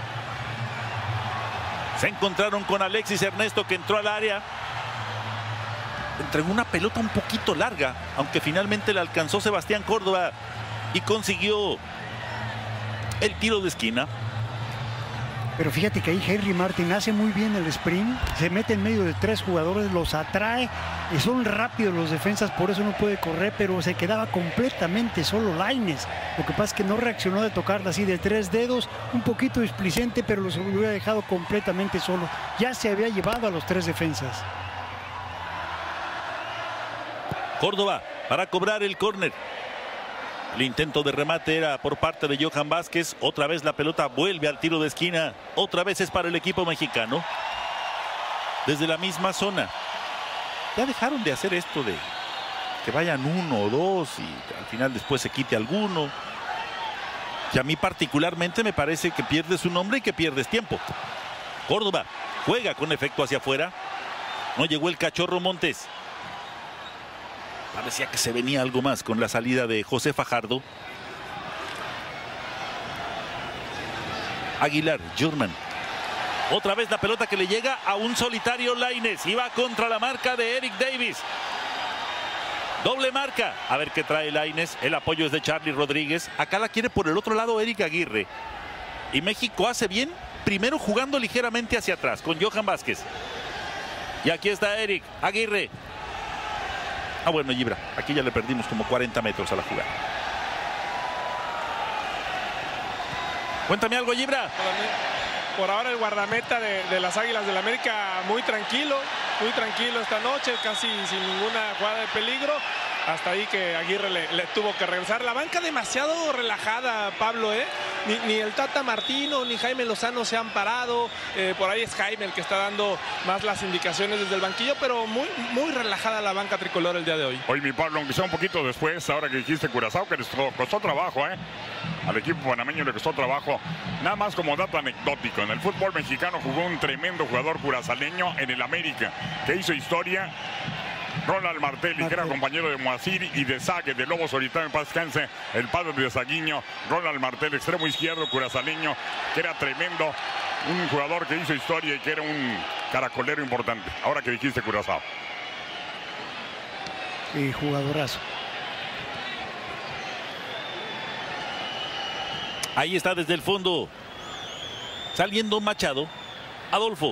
Se encontraron con Alexis Ernesto, que entró al área, entregó una pelota un poquito larga, aunque finalmente la alcanzó Sebastián Córdoba y consiguió el tiro de esquina. Pero fíjate que ahí Henry Martin hace muy bien el sprint, se mete en medio de 3 jugadores, los atrae, y son rápidos los defensas, por eso no puede correr, pero se quedaba completamente solo Lainez. Lo que pasa es que no reaccionó de tocarla así de 3 dedos, un poquito displicente, pero los hubiera dejado completamente solo. Ya se había llevado a los 3 defensas. Córdoba para cobrar el córner. El intento de remate era por parte de Johan Vázquez. Otra vez la pelota vuelve al tiro de esquina. Otra vez es para el equipo mexicano. Desde la misma zona. Ya dejaron de hacer esto de que vayan 1 o 2 y al final después se quite alguno. Que a mí particularmente me parece que pierdes un hombre y que pierdes tiempo. Córdoba juega con efecto hacia afuera. No llegó el Cachorro Montes. Parecía que se venía algo más con la salida de José Fajardo. Aguilar, Jurman. Otra vez la pelota que le llega a un solitario Lainez. Y va contra la marca de Eric Davis. Doble marca. A ver qué trae Lainez. El apoyo es de Charlie Rodríguez. Acá la quiere por el otro lado Eric Aguirre. Y México hace bien, primero jugando ligeramente hacia atrás con Johan Vázquez. Y aquí está Eric Aguirre. Ah, bueno, Gibra, aquí ya le perdimos como 40 metros a la jugada. Cuéntame algo, Gibra. Por ahora el guardameta de las Águilas del América muy tranquilo. muy tranquilo esta noche, casi sin ninguna jugada de peligro. Hasta ahí que Aguirre le tuvo que regresar. La banca demasiado relajada, Pablo, ¿eh? Ni el Tata Martino ni Jaime Lozano se han parado. Por ahí es Jaime el que está dando más las indicaciones desde el banquillo, pero muy relajada la banca tricolor el día de hoy. Hoy, mi Pablo, aunque sea un poquito después, ahora que dijiste Curazao, que les costó trabajo, ¿eh? Al equipo panameño le costó trabajo. Nada más como dato anecdótico, en el fútbol mexicano jugó un tremendo jugador curazaleño en el América, que hizo historia. Ronald Martelli, que era compañero de Moacir y de Sague, de Lobo Solitario, en paz descanse, el padre de Saguiño. Ronald Martelli, extremo izquierdo curazaleño, que era tremendo, un jugador que hizo historia y que era un caracolero importante. Ahora que dijiste Curazao. Sí, jugadorazo. Ahí está desde el fondo, saliendo Machado. Adolfo.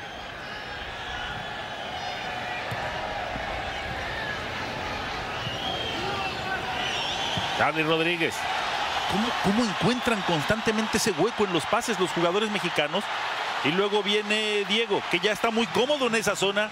Charly Rodríguez. ¿Cómo encuentran constantemente ese hueco en los pases los jugadores mexicanos? Y luego viene Diego, que ya está muy cómodo en esa zona.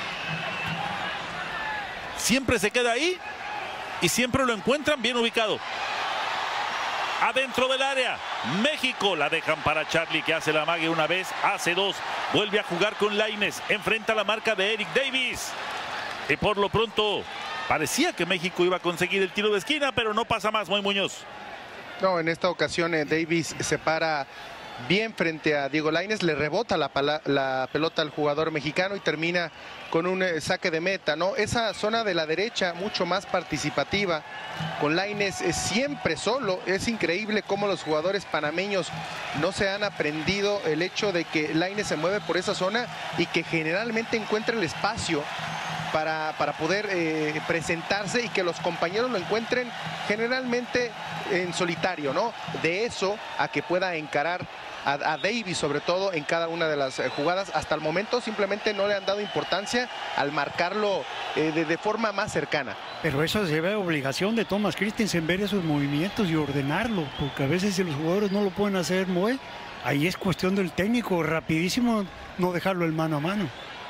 Siempre se queda ahí y siempre lo encuentran bien ubicado. Adentro del área, México, la dejan para Charly, que hace la magia una vez, hace dos, vuelve a jugar con Lainez, enfrenta la marca de Eric Davis. Y por lo pronto parecía que México iba a conseguir el tiro de esquina, pero no pasa más, Moy Muñoz. No, en esta ocasión Davis se para bien frente a Diego Lainez, le rebota la pelota al jugador mexicano y termina con un saque de meta, ¿no? Esa zona de la derecha mucho más participativa, con Lainez siempre solo. Es increíble cómo los jugadores panameños no se han aprendido el hecho de que Lainez se mueve por esa zona y que generalmente encuentra el espacio para poder presentarse y que los compañeros lo encuentren generalmente en solitario, ¿no? De eso a que pueda encarar a Davis, sobre todo en cada una de las jugadas. Hasta el momento simplemente no le han dado importancia al marcarlo de forma más cercana. Pero eso se ve obligación de Thomas Christensen, ver esos movimientos y ordenarlo, porque a veces si los jugadores no lo pueden hacer, Moe, ahí es cuestión del técnico, rapidísimo, no dejarlo el mano a mano.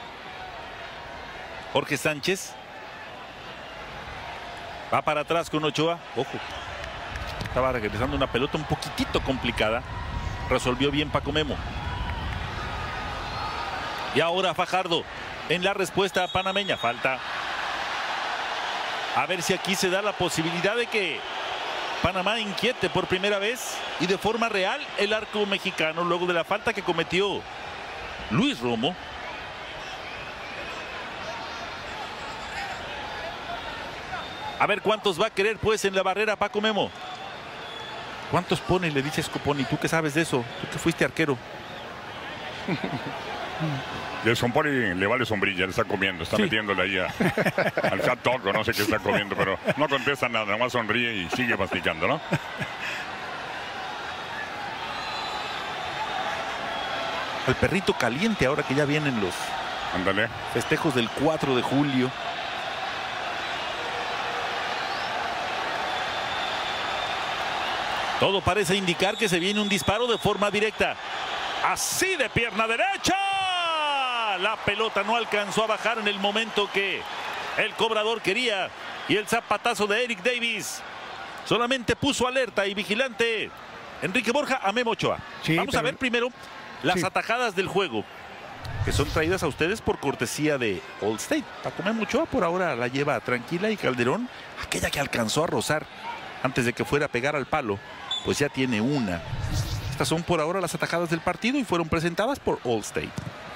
Jorge Sánchez va para atrás con Ochoa. Ojo, estaba regresando una pelota un poquitito complicada. Resolvió bien Paco Memo. Y ahora Fajardo en la respuesta panameña. Falta. A ver si aquí se da la posibilidad de que Panamá inquiete por primera vez y de forma real el arco mexicano luego de la falta que cometió Luis Romo. A ver cuántos va a querer pues en la barrera Paco Memo. ¿Cuántos pone? Le dice Scoponi. ¿Tú qué sabes de eso? Tú que fuiste arquero. Y el Scoponi le vale sombrilla, le está comiendo, está metiéndole ahí al hot dog, no sé qué está comiendo, pero no contesta nada, nomás sonríe y sigue masticando, ¿no? Al perrito caliente ahora que ya vienen los festejos del 4 de julio. Todo parece indicar que se viene un disparo de forma directa. Así de pierna derecha. La pelota no alcanzó a bajar en el momento que el cobrador quería. Y el zapatazo de Eric Davis solamente puso alerta y vigilante Enrique Borja a Memo Ochoa. Sí, vamos a ver primero las atajadas del juego, que son traídas a ustedes por cortesía de Allstate. Paco Memo Ochoa por ahora la lleva tranquila y Calderón, aquella que alcanzó a rozar antes de que fuera a pegar al palo, pues ya tiene una. Estas son por ahora las atajadas del partido y fueron presentadas por Allstate.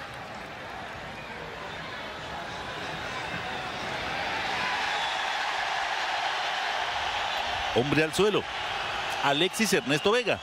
Hombre al suelo. Alexis Ernesto Vega.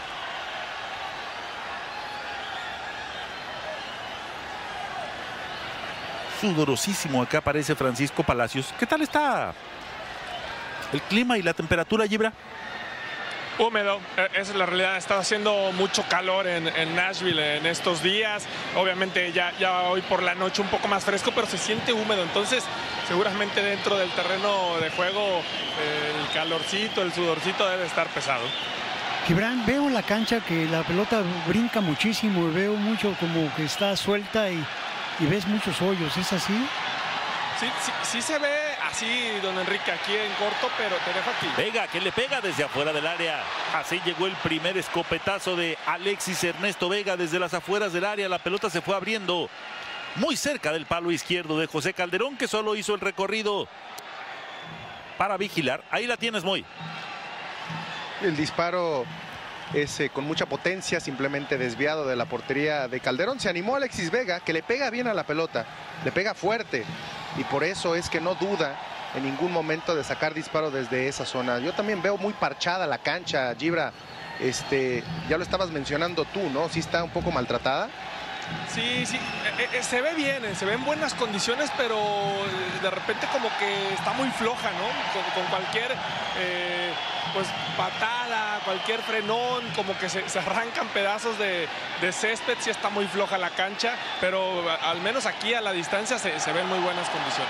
Sudorosísimo acá aparece Francisco Palacios. ¿Qué tal está el clima y la temperatura, Gibra? Húmedo, esa es la realidad. Está haciendo mucho calor en Nashville en estos días. Obviamente ya hoy por la noche un poco más fresco, pero se siente húmedo. Entonces seguramente dentro del terreno de juego el calorcito, el sudorcito debe estar pesado. Gibran, veo la cancha que la pelota brinca muchísimo y veo mucho como que está suelta y y ves muchos hoyos, ¿es así? Sí se ve así, don Enrique, aquí en corto, pero te dejo aquí. Vega, que le pega desde afuera del área. Así llegó el primer escopetazo de Alexis Ernesto Vega desde las afueras del área. La pelota se fue abriendo muy cerca del palo izquierdo de José Calderón, que solo hizo el recorrido para vigilar. Ahí la tienes, Moy. El disparo es con mucha potencia, simplemente desviado de la portería de Calderón. Se animó Alexis Vega, que le pega bien a la pelota, le pega fuerte, y por eso es que no duda en ningún momento de sacar disparo desde esa zona. Yo también veo muy parchada la cancha, Gibra. Ya lo estabas mencionando tú, ¿no? Sí está un poco maltratada. Sí, se ve bien, se ve en buenas condiciones, pero de repente como que está muy floja, ¿no? Con cualquier pues patada, cualquier frenón, como que se arrancan pedazos de césped. Sí está muy floja la cancha, pero al menos aquí a la distancia se ven muy buenas condiciones.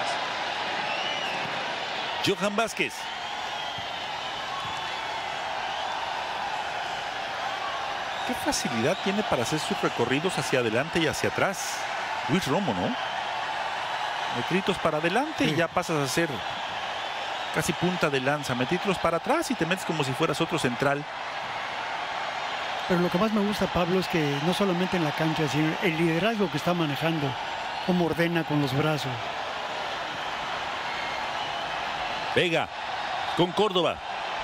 Johan Vázquez. Qué facilidad tiene para hacer sus recorridos hacia adelante y hacia atrás Luis Romo, ¿no? Metritos para adelante y ya pasas a ser casi punta de lanza. Metritos para atrás y te metes como si fueras otro central. Pero lo que más me gusta, Pablo, es que no solamente en la cancha, sino el liderazgo que está manejando, cómo ordena con los brazos. Vega con Córdoba.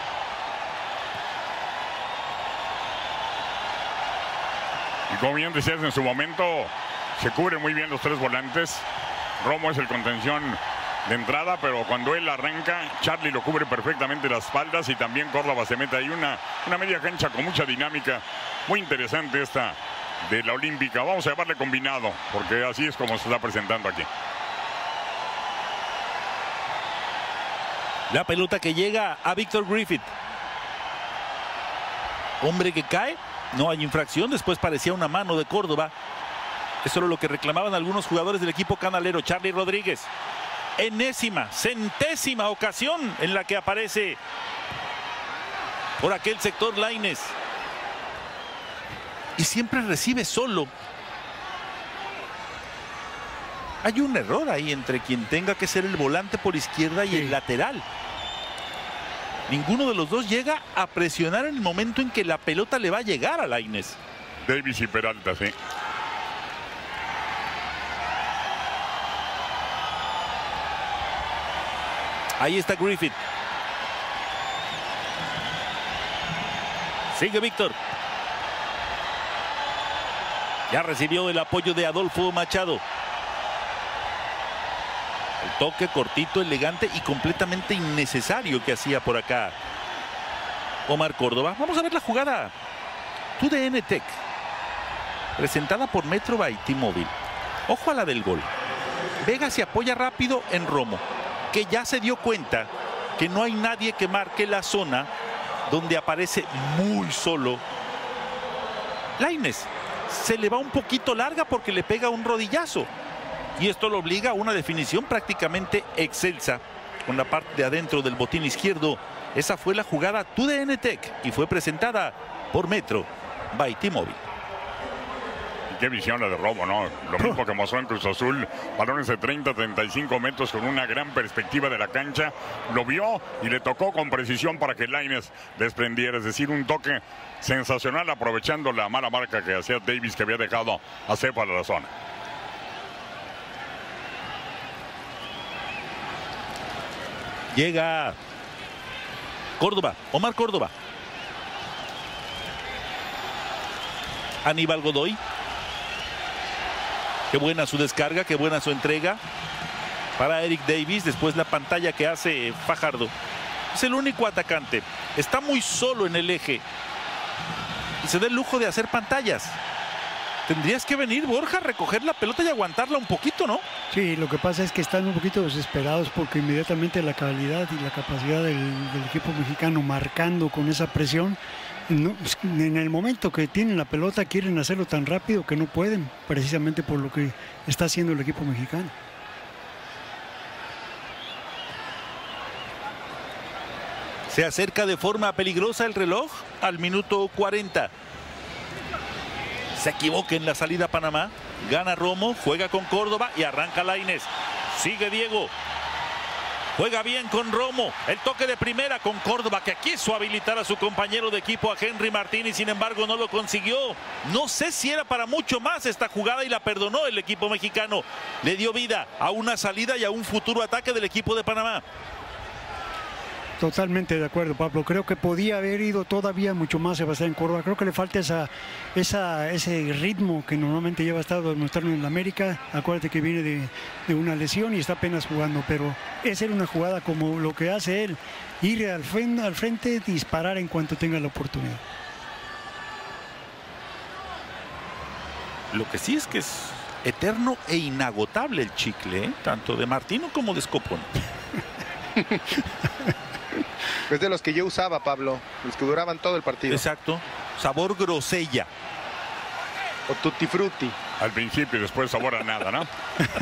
Y como bien decías en su momento, se cubren muy bien los tres volantes. Romo es el contención de entrada, pero cuando él arranca, Charlie lo cubre perfectamente las espaldas y también Córdoba se mete ahí una media cancha con mucha dinámica. Muy interesante esta de la Olímpica. Vamos a llamarle combinado, porque así es como se está presentando aquí. La pelota que llega a Víctor Griffith. Hombre que cae. No hay infracción, después parecía una mano de Córdoba. Eso era lo que reclamaban algunos jugadores del equipo canalero. Charlie Rodríguez, centésima ocasión en la que aparece por aquel sector Lainez. Y siempre recibe solo. Hay un error ahí entre quien tenga que ser el volante por izquierda y el lateral. Ninguno de los dos llega a presionar en el momento en que la pelota le va a llegar a Lainez. Davis y Peralta, sí. Ahí está Griffith. Sigue Víctor. Ya recibió el apoyo de Adolfo Machado. El toque cortito, elegante y completamente innecesario que hacía por acá Omar Córdoba. Vamos a ver la jugada. TUDN Tech, presentada por Metro by T-Mobile. Ojo a la del gol. Vega se apoya rápido en Romo, que ya se dio cuenta que no hay nadie que marque la zona donde aparece muy solo Lainez. Se le va un poquito larga porque le pega un rodillazo. Y esto lo obliga a una definición prácticamente excelsa con la parte de adentro del botín izquierdo. Esa fue la jugada TUDN Tech y fue presentada por Metro by T-Mobile. Qué visión la de Romo, ¿no? Lo mismo que mostró en Cruz Azul. Balones de 30-35 metros con una gran perspectiva de la cancha. Lo vio y le tocó con precisión para que Lainez desprendiera. Es decir, un toque sensacional aprovechando la mala marca que hacía Davis, que había dejado a Cepa de la zona. Llega Córdoba, Omar Córdoba. Aníbal Godoy. Qué buena su descarga, qué buena su entrega para Eric Davis. Después la pantalla que hace Fajardo. Es el único atacante. Está muy solo en el eje y se da el lujo de hacer pantallas. Tendrías que venir, Borja, a recoger la pelota y aguantarla un poquito, ¿no? Sí, lo que pasa es que están un poquito desesperados porque inmediatamente la calidad y la capacidad del equipo mexicano marcando con esa presión, no, en el momento que tienen la pelota quieren hacerlo tan rápido que no pueden, precisamente por lo que está haciendo el equipo mexicano. Se acerca de forma peligrosa el reloj al minuto 40. Se equivoca en la salida Panamá. Gana Romo, juega con Córdoba y arranca Lainez. Sigue Diego. Juega bien con Romo. El toque de primera con Córdoba, que quiso habilitar a su compañero de equipo, a Henry Martín, y sin embargo no lo consiguió. No sé si era para mucho más esta jugada y la perdonó el equipo mexicano. Le dio vida a una salida y a un futuro ataque del equipo de Panamá. Totalmente de acuerdo, Pablo. Creo que podía haber ido todavía mucho más Sebastián Córdoba. Creo que le falta ese ritmo que normalmente lleva estado demostrando en la América. Acuérdate que viene de una lesión y está apenas jugando, pero esa era una jugada como lo que hace él. Ir al frente, disparar en cuanto tenga la oportunidad. Lo que sí es que es eterno e inagotable el chicle, ¿eh? Tanto de Martino como de Scopone. Es de los que yo usaba, Pablo, los que duraban todo el partido. Exacto, sabor grosella. O tutti frutti. Al principio y después sabor a nada, ¿no?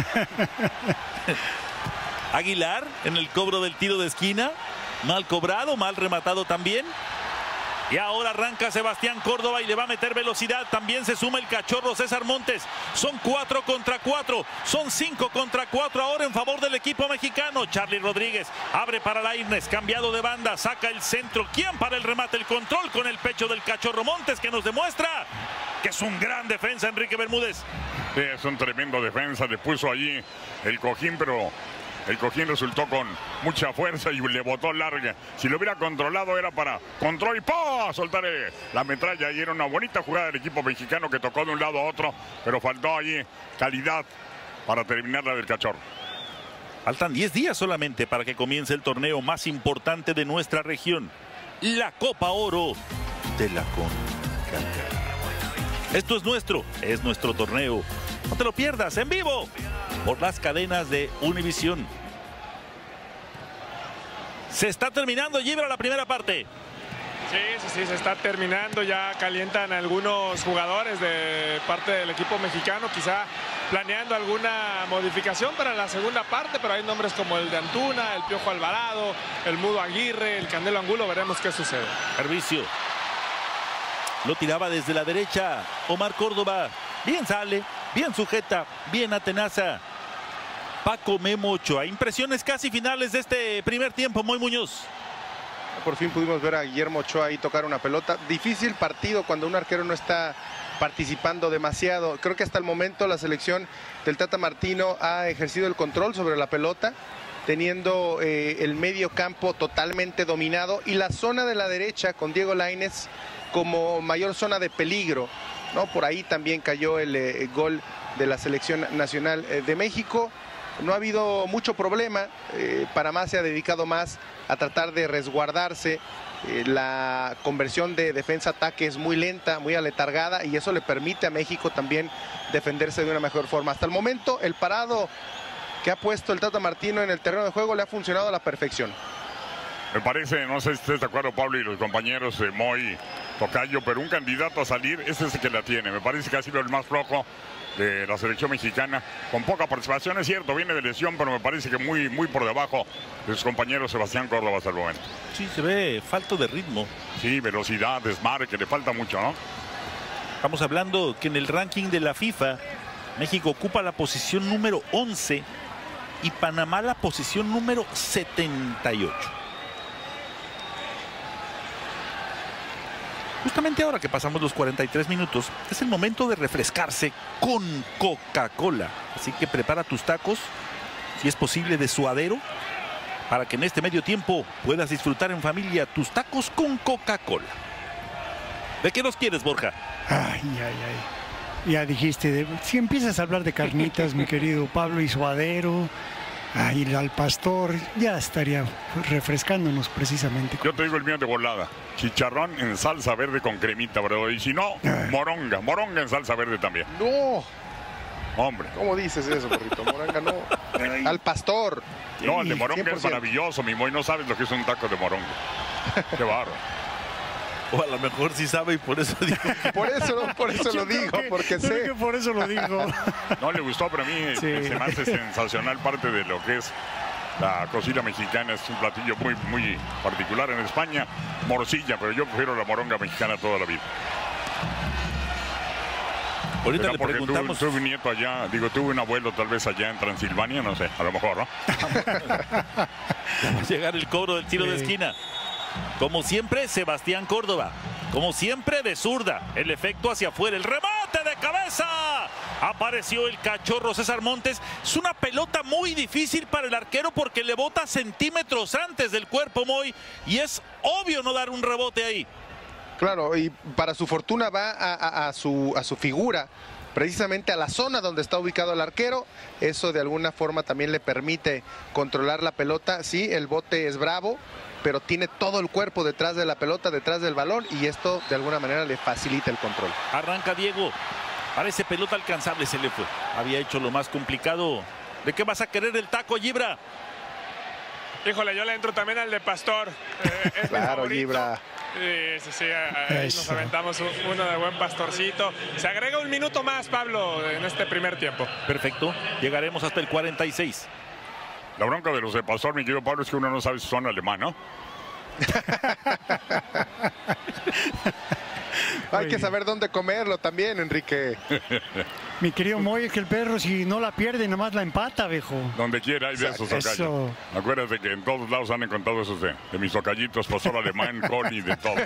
Aguilar en el cobro del tiro de esquina. Mal cobrado, mal rematado también. Y ahora arranca Sebastián Córdoba y le va a meter velocidad. También se suma el cachorro César Montes. Son 4 contra 4. Son 5 contra 4 ahora en favor del equipo mexicano. Charlie Rodríguez abre para Lainez. Cambiado de banda. Saca el centro. ¿Quién para el remate? El control con el pecho del cachorro Montes, que nos demuestra que es un gran defensa, Enrique Bermúdez. Sí, es un tremendo defensa. Le puso allí el cojín, pero el cojín resultó con mucha fuerza y le botó larga. Si lo hubiera controlado era para control y ¡pah! Soltar la metralla. Y era una bonita jugada del equipo mexicano que tocó de un lado a otro, pero faltó allí calidad para terminar la del cachorro. Faltan 10 días solamente para que comience el torneo más importante de nuestra región, la Copa Oro de la CONCACAF. Esto es nuestro torneo. No te lo pierdas en vivo por las cadenas de Univisión. Se está terminando, Gibra, la primera parte. Sí, se está terminando. Ya calientan algunos jugadores de parte del equipo mexicano, quizá planeando alguna modificación para la segunda parte, pero hay nombres como el de Antuna, el Piojo Alvarado, el Mudo Aguirre, el Canelo Angulo. Veremos qué sucede. Servicio. Lo tiraba desde la derecha Omar Córdoba. Bien sale, bien sujeta, bien atenaza Paco Memo Ochoa. Impresiones casi finales de este primer tiempo, Moy Muñoz. Por fin pudimos ver a Guillermo Ochoa ahí tocar una pelota. Difícil partido cuando un arquero no está participando demasiado. Creo que hasta el momento la selección del Tata Martino ha ejercido el control sobre la pelota, teniendo el medio campo totalmente dominado y la zona de la derecha con Diego Lainez como mayor zona de peligro, ¿no? Por ahí también cayó el gol de la selección nacional de México. No ha habido mucho problema. Panamá se ha dedicado más a tratar de resguardarse. La conversión de defensa-ataque es muy lenta, muy aletargada, y eso le permite a México también defenderse de una mejor forma. Hasta el momento, el parado que ha puesto el Tata Martino en el terreno de juego le ha funcionado a la perfección. Me parece, no sé si estés de acuerdo, Pablo, y los compañeros de Moy, Tocayo, pero un candidato a salir, ese es el que la tiene. Me parece que ha sido el más flojo de la selección mexicana, con poca participación, es cierto, viene de lesión, pero me parece que muy por debajo de sus compañeros Sebastián Córdoba hasta el momento. Sí, se ve falto de ritmo. Sí, velocidad, desmarque, le falta mucho, ¿no? Estamos hablando que en el ranking de la FIFA, México ocupa la posición número 11 y Panamá la posición número 78. Justamente ahora que pasamos los 43 minutos, es el momento de refrescarse con Coca-Cola. Así que prepara tus tacos, si es posible de suadero, para que en este medio tiempo puedas disfrutar en familia tus tacos con Coca-Cola. ¿De qué los quieres, Borja? Ay. Ya dijiste, si empiezas a hablar de carnitas, mi querido Pablo, y suadero, ay, al pastor, ya estaría refrescándonos precisamente. Yo te digo el mío de volada. Chicharrón en salsa verde con cremita, bro. Y si no, moronga en salsa verde también. No. Hombre. ¿Cómo dices eso, porrito? Moronga no. Al pastor. No, el de moronga 100%. es maravilloso, mi Moy. No sabes lo que es un taco de moronga. Qué barro. O a lo mejor sí sabe y por eso digo. Por eso lo digo, porque sé. Que por eso lo digo. No le gustó, pero a mí se me hace sensacional parte de lo que es la cocina mexicana. Es un platillo muy particular en España. Morcilla, pero yo prefiero la moronga mexicana toda la vida. Ahorita Era le porque preguntamos. tuve un nieto allá, tuve un abuelo tal vez allá en Transilvania, no sé, a lo mejor, ¿no? Va a llegar el cobro del tiro de esquina. Como siempre, Sebastián Córdoba. Como siempre, de zurda. El efecto hacia afuera. El remate de cabeza. Apareció el cachorro César Montes. Es una pelota muy difícil para el arquero porque le bota centímetros antes del cuerpo, Moy. Y es obvio no dar un rebote ahí. Claro, y para su fortuna va a su figura, precisamente a la zona donde está ubicado el arquero. Eso de alguna forma también le permite controlar la pelota. Sí, el bote es bravo, pero tiene todo el cuerpo detrás de la pelota, detrás del balón, y esto de alguna manera le facilita el control. Arranca Diego. Parece pelota alcanzable, se le fue. Había hecho lo más complicado. ¿De qué vas a querer el taco, Gibra? Híjole, yo le entro también al de Pastor. Es claro, Gibra. Sí, ahí nos aventamos uno de buen Pastorcito. Se agrega un minuto más, Pablo, en este primer tiempo. Perfecto, llegaremos hasta el 46. La bronca de los de Pastor, mi querido Pablo, es que uno no sabe si son alemán, ¿no? Hay que saber dónde comerlo también, Enrique. Mi querido Moy, es que el perro si no la pierde, nada más la empata, viejo. Donde quiera hay de esos tocayos. Acuérdate que en todos lados han encontrado esos de mis tocallitos, Pastor alemán, Coli, de todo.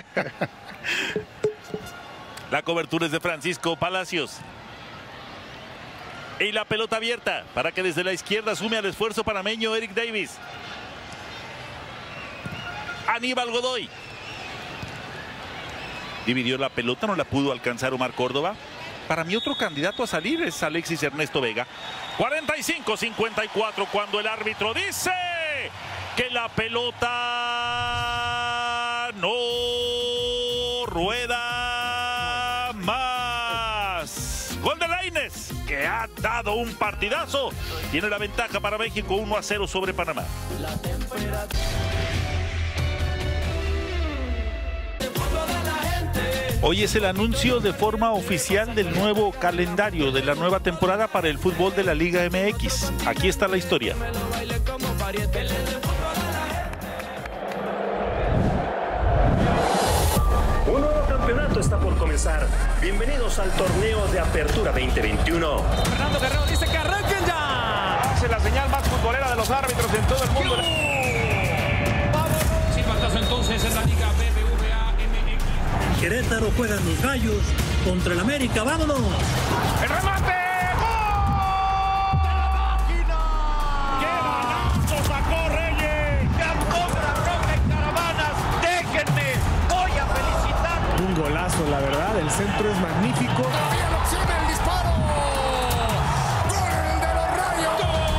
La cobertura es de Francisco Palacios. Y la pelota abierta para que desde la izquierda sume al esfuerzo panameño Eric Davis. Aníbal Godoy. Dividió la pelota, no la pudo alcanzar Omar Córdoba. Para mí otro candidato a salir es Alexis Ernesto Vega. 45-54 cuando el árbitro dice que la pelota no rueda más. Gol de Lainez, que ha dado un partidazo. Tiene la ventaja para México, 1-0 sobre Panamá. Hoy es el anuncio de forma oficial del nuevo calendario de la nueva temporada para el fútbol de la Liga MX. Aquí está la historia. Un nuevo campeonato está por comenzar. Bienvenidos al torneo de Apertura 2021. Fernando Guerrero dice que arranquen ya. Hace la señal más futbolera de los árbitros en todo el mundo. Silbatazo entonces en la Liga BBVA MX. Querétaro juegan los Gallos contra el América. ¡Vámonos! ¡El remate! Golazo, la verdad, el centro es magnífico. Todavía la opción del disparo. ¡Gol de los Rayos!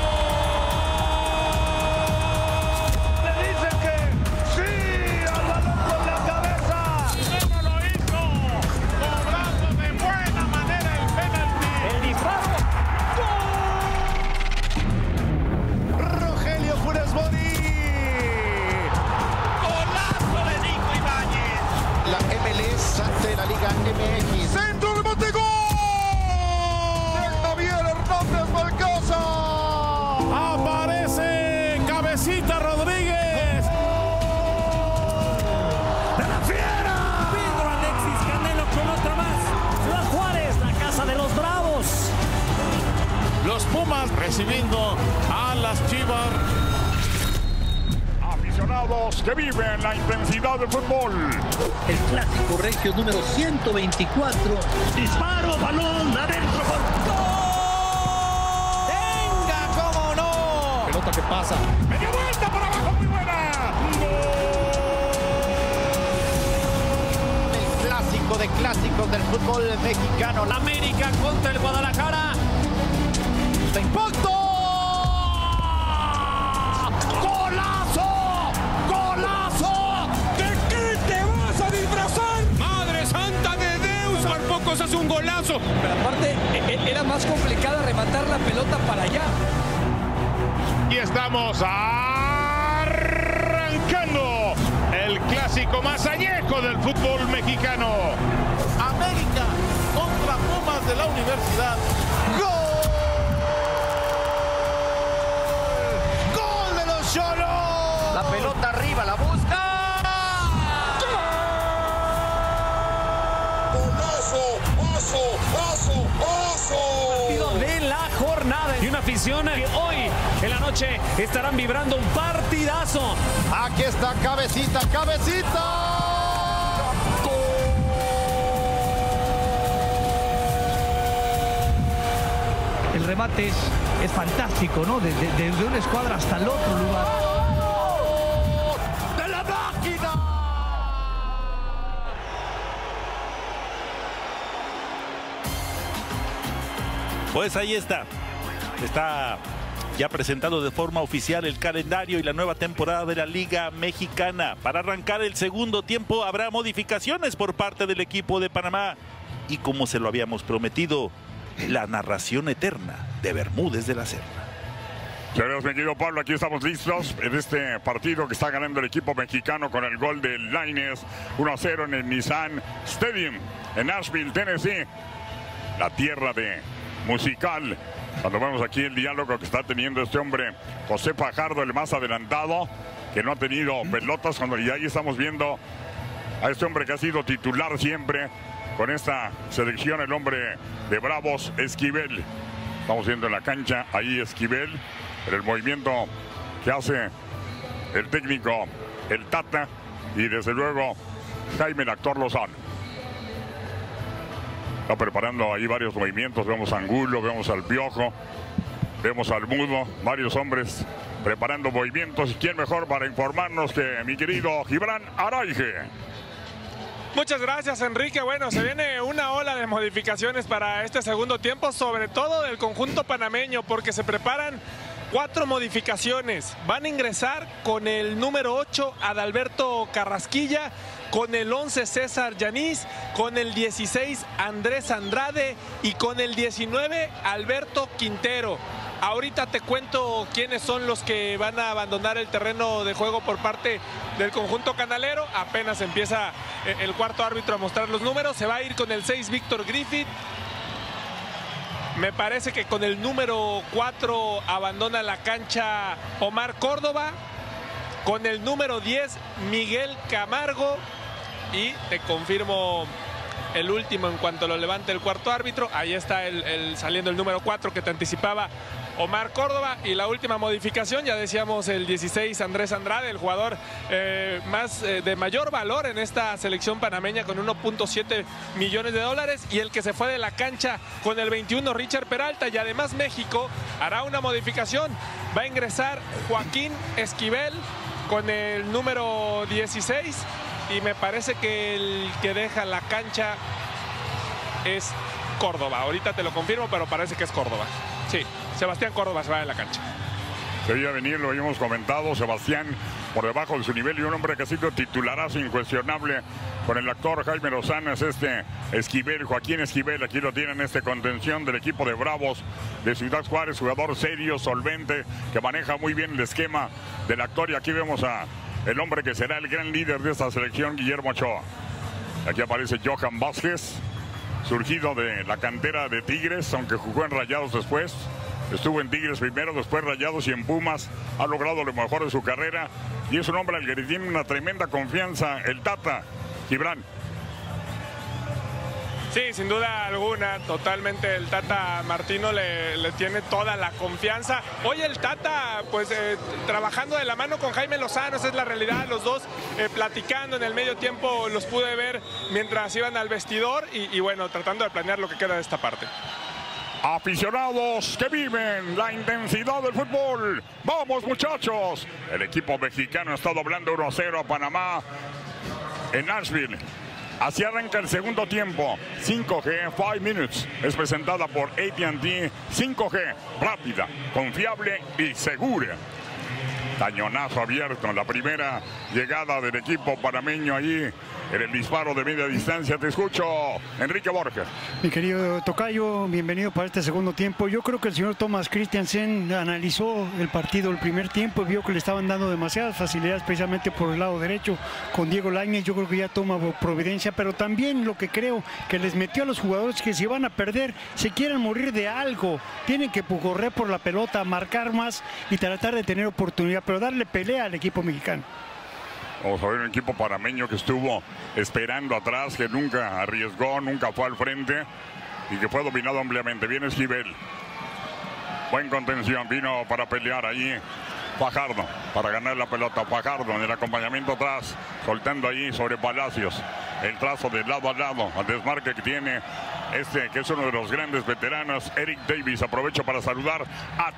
Le dicen que sí al balón con la cabeza. No lo hizo. Cobrando de buena manera el penalti. El disparo. ¡Gol! Rogelio Funes Mori. Golazo de Nico Ibáñez. La MLS ante la Liga MX. ¡Centro, remate, gol! ¡De Javier Hernández Balcaza! Aparece Cabecita Rodríguez. ¡De la fiera! Pedro Alexis Canelo con otra más. Ciudad Juárez, la casa de los Bravos. Los Pumas recibiendo a las Chivas. Aficionados que viven la intensidad del fútbol. El clásico regio número 124. Disparo, balón, adentro. ¡Gol! ¡Venga, cómo no! Pelota que pasa. ¡Media vuelta por abajo, muy buena! El clásico de clásicos del fútbol mexicano. La América contra el Guadalajara. ¡De impacto! ¡Golazo! ¡Golazo! ¿De qué te vas a disfrazar? ¡Madre santa de Deus! Por poco se hace un golazo. Pero aparte, era más complicada rematar la pelota para allá. Y estamos arrancando el clásico más añejo del fútbol mexicano. América contra Pumas de la Universidad. ¡Gol! ¡Gol de los Xolos! La pelota arriba, la busca. ¡Golazo! ¡Paso! ¡Paso! afición que hoy en la noche estarán vibrando un partidazo. Aquí está Cabecita, Cabecita. El remate es fantástico, ¿no? Desde una escuadra hasta el otro lugar. ¡De la máquina! Pues ahí está. Está ya presentado de forma oficial el calendario y la nueva temporada de la Liga Mexicana. Para arrancar el segundo tiempo habrá modificaciones por parte del equipo de Panamá. Y como se lo habíamos prometido, la narración eterna de Bermúdez de la Serna. Gracias, mi querido Pablo. Aquí estamos listos en este partido que está ganando el equipo mexicano con el gol de Lainez 1-0 en el Nissan Stadium en Nashville, Tennessee. La tierra de musical. Cuando vemos aquí el diálogo que está teniendo este hombre, José Fajardo, el más adelantado, que no ha tenido pelotas. Y ahí estamos viendo a este hombre que ha sido titular siempre con esta selección, el hombre de Bravos, Esquivel. Estamos viendo en la cancha ahí Esquivel, el movimiento que hace el técnico, el Tata, y desde luego Jaime el actor Lozano. Está preparando ahí varios movimientos. Vemos a Angulo, vemos al Piojo, vemos al Mudo, varios hombres preparando movimientos. ¿Y quién mejor para informarnos que mi querido Gibran Araige? Muchas gracias, Enrique. Bueno, se viene una ola de modificaciones para este segundo tiempo, sobre todo del conjunto panameño, porque se preparan 4 modificaciones. Van a ingresar con el número 8 Adalberto Carrasquilla, con el 11 César Yanis, con el 16 Andrés Andrade y con el 19 Alberto Quintero. Ahorita te cuento quiénes son los que van a abandonar el terreno de juego por parte del conjunto canalero. Apenas empieza el cuarto árbitro a mostrar los números. Se va a ir con el 6 Víctor Griffith. Me parece que con el número 4 abandona la cancha Omar Córdoba. Con el número 10 Miguel Camargo. Y te confirmo el último en cuanto lo levante el cuarto árbitro. Ahí está saliendo el número 4 que te anticipaba Omar Córdoba. Y la última modificación, ya decíamos, el 16 Andrés Andrade, el jugador de mayor valor en esta selección panameña con 1.7 millones de dólares. Y el que se fue de la cancha con el 21 Richard Peralta. Y además México hará una modificación. Va a ingresar Joaquín Esquivel con el número 16. Y me parece que el que deja la cancha es Córdoba. Ahorita te lo confirmo, pero parece que es Córdoba. Sí, Sebastián Córdoba se va de la cancha. Se veía venir, lo habíamos comentado, Sebastián por debajo de su nivel y un hombre que ha sido titularazo incuestionable con el actor Jaime Lozano es este Esquivel, Joaquín Esquivel. Aquí lo tienen, este contención del equipo de Bravos de Ciudad Juárez, jugador serio, solvente, que maneja muy bien el esquema del actor. Y aquí vemos a el hombre que será el gran líder de esta selección, Guillermo Ochoa. Aquí aparece Johan Vázquez, surgido de la cantera de Tigres, aunque jugó en Rayados después. Estuvo en Tigres primero, después Rayados y en Pumas. Ha logrado lo mejor de su carrera y es un hombre al que tiene una tremenda confianza el Tata. Gibran. Sí, sin duda alguna, totalmente el Tata Martino le tiene toda la confianza. Hoy el Tata, pues trabajando de la mano con Jaime Lozano, esa es la realidad. Los dos platicando en el medio tiempo, los pude ver mientras iban al vestidor y bueno, tratando de planear lo que queda de esta parte. Aficionados que viven la intensidad del fútbol. ¡Vamos, muchachos! El equipo mexicano está doblando 1-0 a Panamá en Nashville. Así arranca el segundo tiempo. 5G 5 Minutes es presentada por AT&T. 5G, rápida, confiable y segura. Cañonazo abierto, la primera llegada del equipo panameño ahí en el disparo de media distancia. Te escucho, Enrique Borja. Mi querido tocayo, bienvenido para este segundo tiempo. Yo creo que el señor Thomas Christiansen analizó el partido el primer tiempo y vio que le estaban dando demasiadas facilidades precisamente por el lado derecho con Diego Lainez. Yo creo que ya toma providencia, pero también lo que creo que les metió a los jugadores que si van a perder, se quieren morir de algo, tienen que correr por la pelota, marcar más y tratar de tener oportunidad, pero darle pelea al equipo mexicano. Vamos a ver un equipo panameño que estuvo esperando atrás, que nunca arriesgó, nunca fue al frente y que fue dominado ampliamente. Viene Esquivel. Buen contención, vino para pelear ahí Fajardo, para ganar la pelota. Fajardo en el acompañamiento atrás, soltando ahí sobre Palacios. El trazo de lado a lado, al desmarque que tiene que es uno de los grandes veteranos, Eric Davis. Aprovecho para saludar a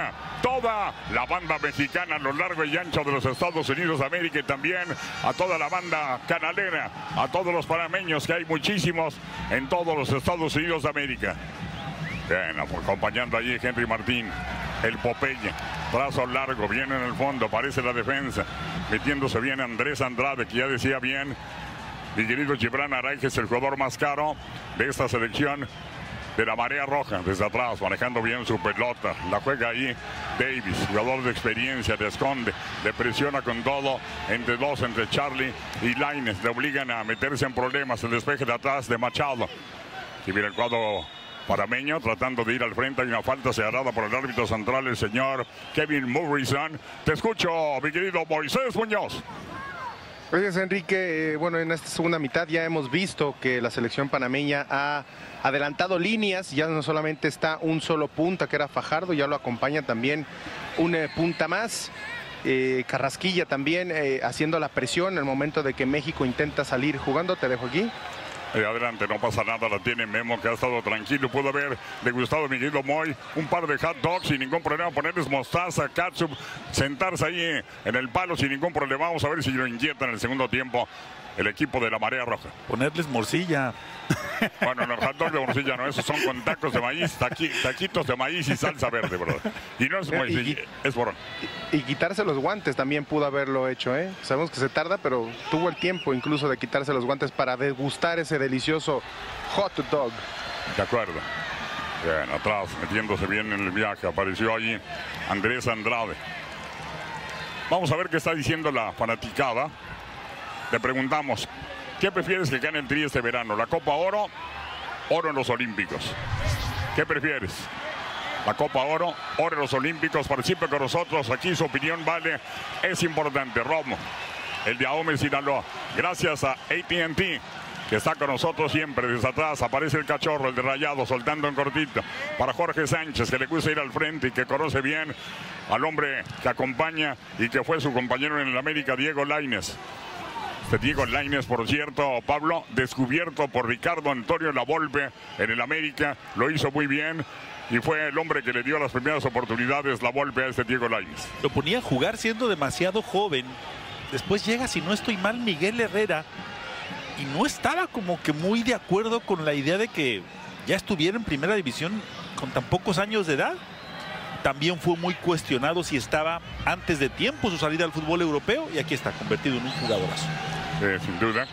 toda la banda mexicana a lo largo y ancho de los Estados Unidos de América, y también a toda la banda canalera, a todos los panameños, que hay muchísimos en todos los Estados Unidos de América. Bien, acompañando allí Henry Martín, el Popeye, trazo largo, viene en el fondo, aparece la defensa, metiéndose bien Andrés Andrade, que ya decía bien, mi querido Gibran Araiza es el jugador más caro de esta selección de la Marea Roja, desde atrás, manejando bien su pelota, la juega ahí Davis, jugador de experiencia, le esconde, le presiona con todo, entre Charlie y Lainez, le obligan a meterse en problemas, el despeje de atrás de Machado, y mira el cuadro panameño tratando de ir al frente. Hay una falta señalada por el árbitro central, el señor Kevin Morrison. Te escucho, mi querido Moisés Muñoz. Gracias, Enrique. Bueno, en esta segunda mitad ya hemos visto que la selección panameña ha adelantado líneas. Ya no solamente está un solo punta, que era Fajardo, ya lo acompaña también un punta más. Carrasquilla también haciendo la presión en el momento de que México intenta salir jugando. Te dejo aquí. Adelante, no pasa nada, la tiene Memo, que ha estado tranquilo. Pudo haber degustado, mi querido Moy, un par de hot dogs sin ningún problema, ponerles mostaza, ketchup, sentarse ahí en el palo sin ningún problema. Vamos a ver si lo inyectan en el segundo tiempo el equipo de la Marea Roja. Ponerles morcilla. Bueno, no, hot dog de morcilla no, esos son con tacos de maíz, taquitos de maíz y salsa verde, bro. Y no es maíz, es borrón. Y quitarse los guantes también pudo haberlo hecho, ¿eh? Sabemos que se tarda, pero tuvo el tiempo incluso de quitarse los guantes para degustar ese delicioso hot dog. De acuerdo. Bien, atrás, metiéndose bien en el viaje, apareció allí Andrés Andrade. Vamos a ver qué está diciendo la fanaticada. Le preguntamos, ¿qué prefieres que gane el Tri este verano? ¿La Copa Oro en los Olímpicos? ¿Qué prefieres? La Copa Oro en los Olímpicos. Participe con nosotros, aquí su opinión vale, es importante. Romo, el de Ahome, Sinaloa. Gracias a AT&T, que está con nosotros siempre. Desde atrás aparece el cachorro, el de Rayado, soltando en cortito. Para Jorge Sánchez, que le gusta ir al frente y que conoce bien al hombre que acompaña y que fue su compañero en el América, Diego Lainez. Diego Lainez, por cierto, Pablo, descubierto por Ricardo Antonio Lavolpe en el América, lo hizo muy bien y fue el hombre que le dio las primeras oportunidades Lavolpe a este Diego Lainez. Lo ponía a jugar siendo demasiado joven. Después llega, si no estoy mal, Miguel Herrera, y no estaba como que muy de acuerdo con la idea de que ya estuviera en primera división con tan pocos años de edad. También fue muy cuestionado si estaba antes de tiempo su salida al fútbol europeo, y aquí está, convertido en un jugadorazo. Sin duda.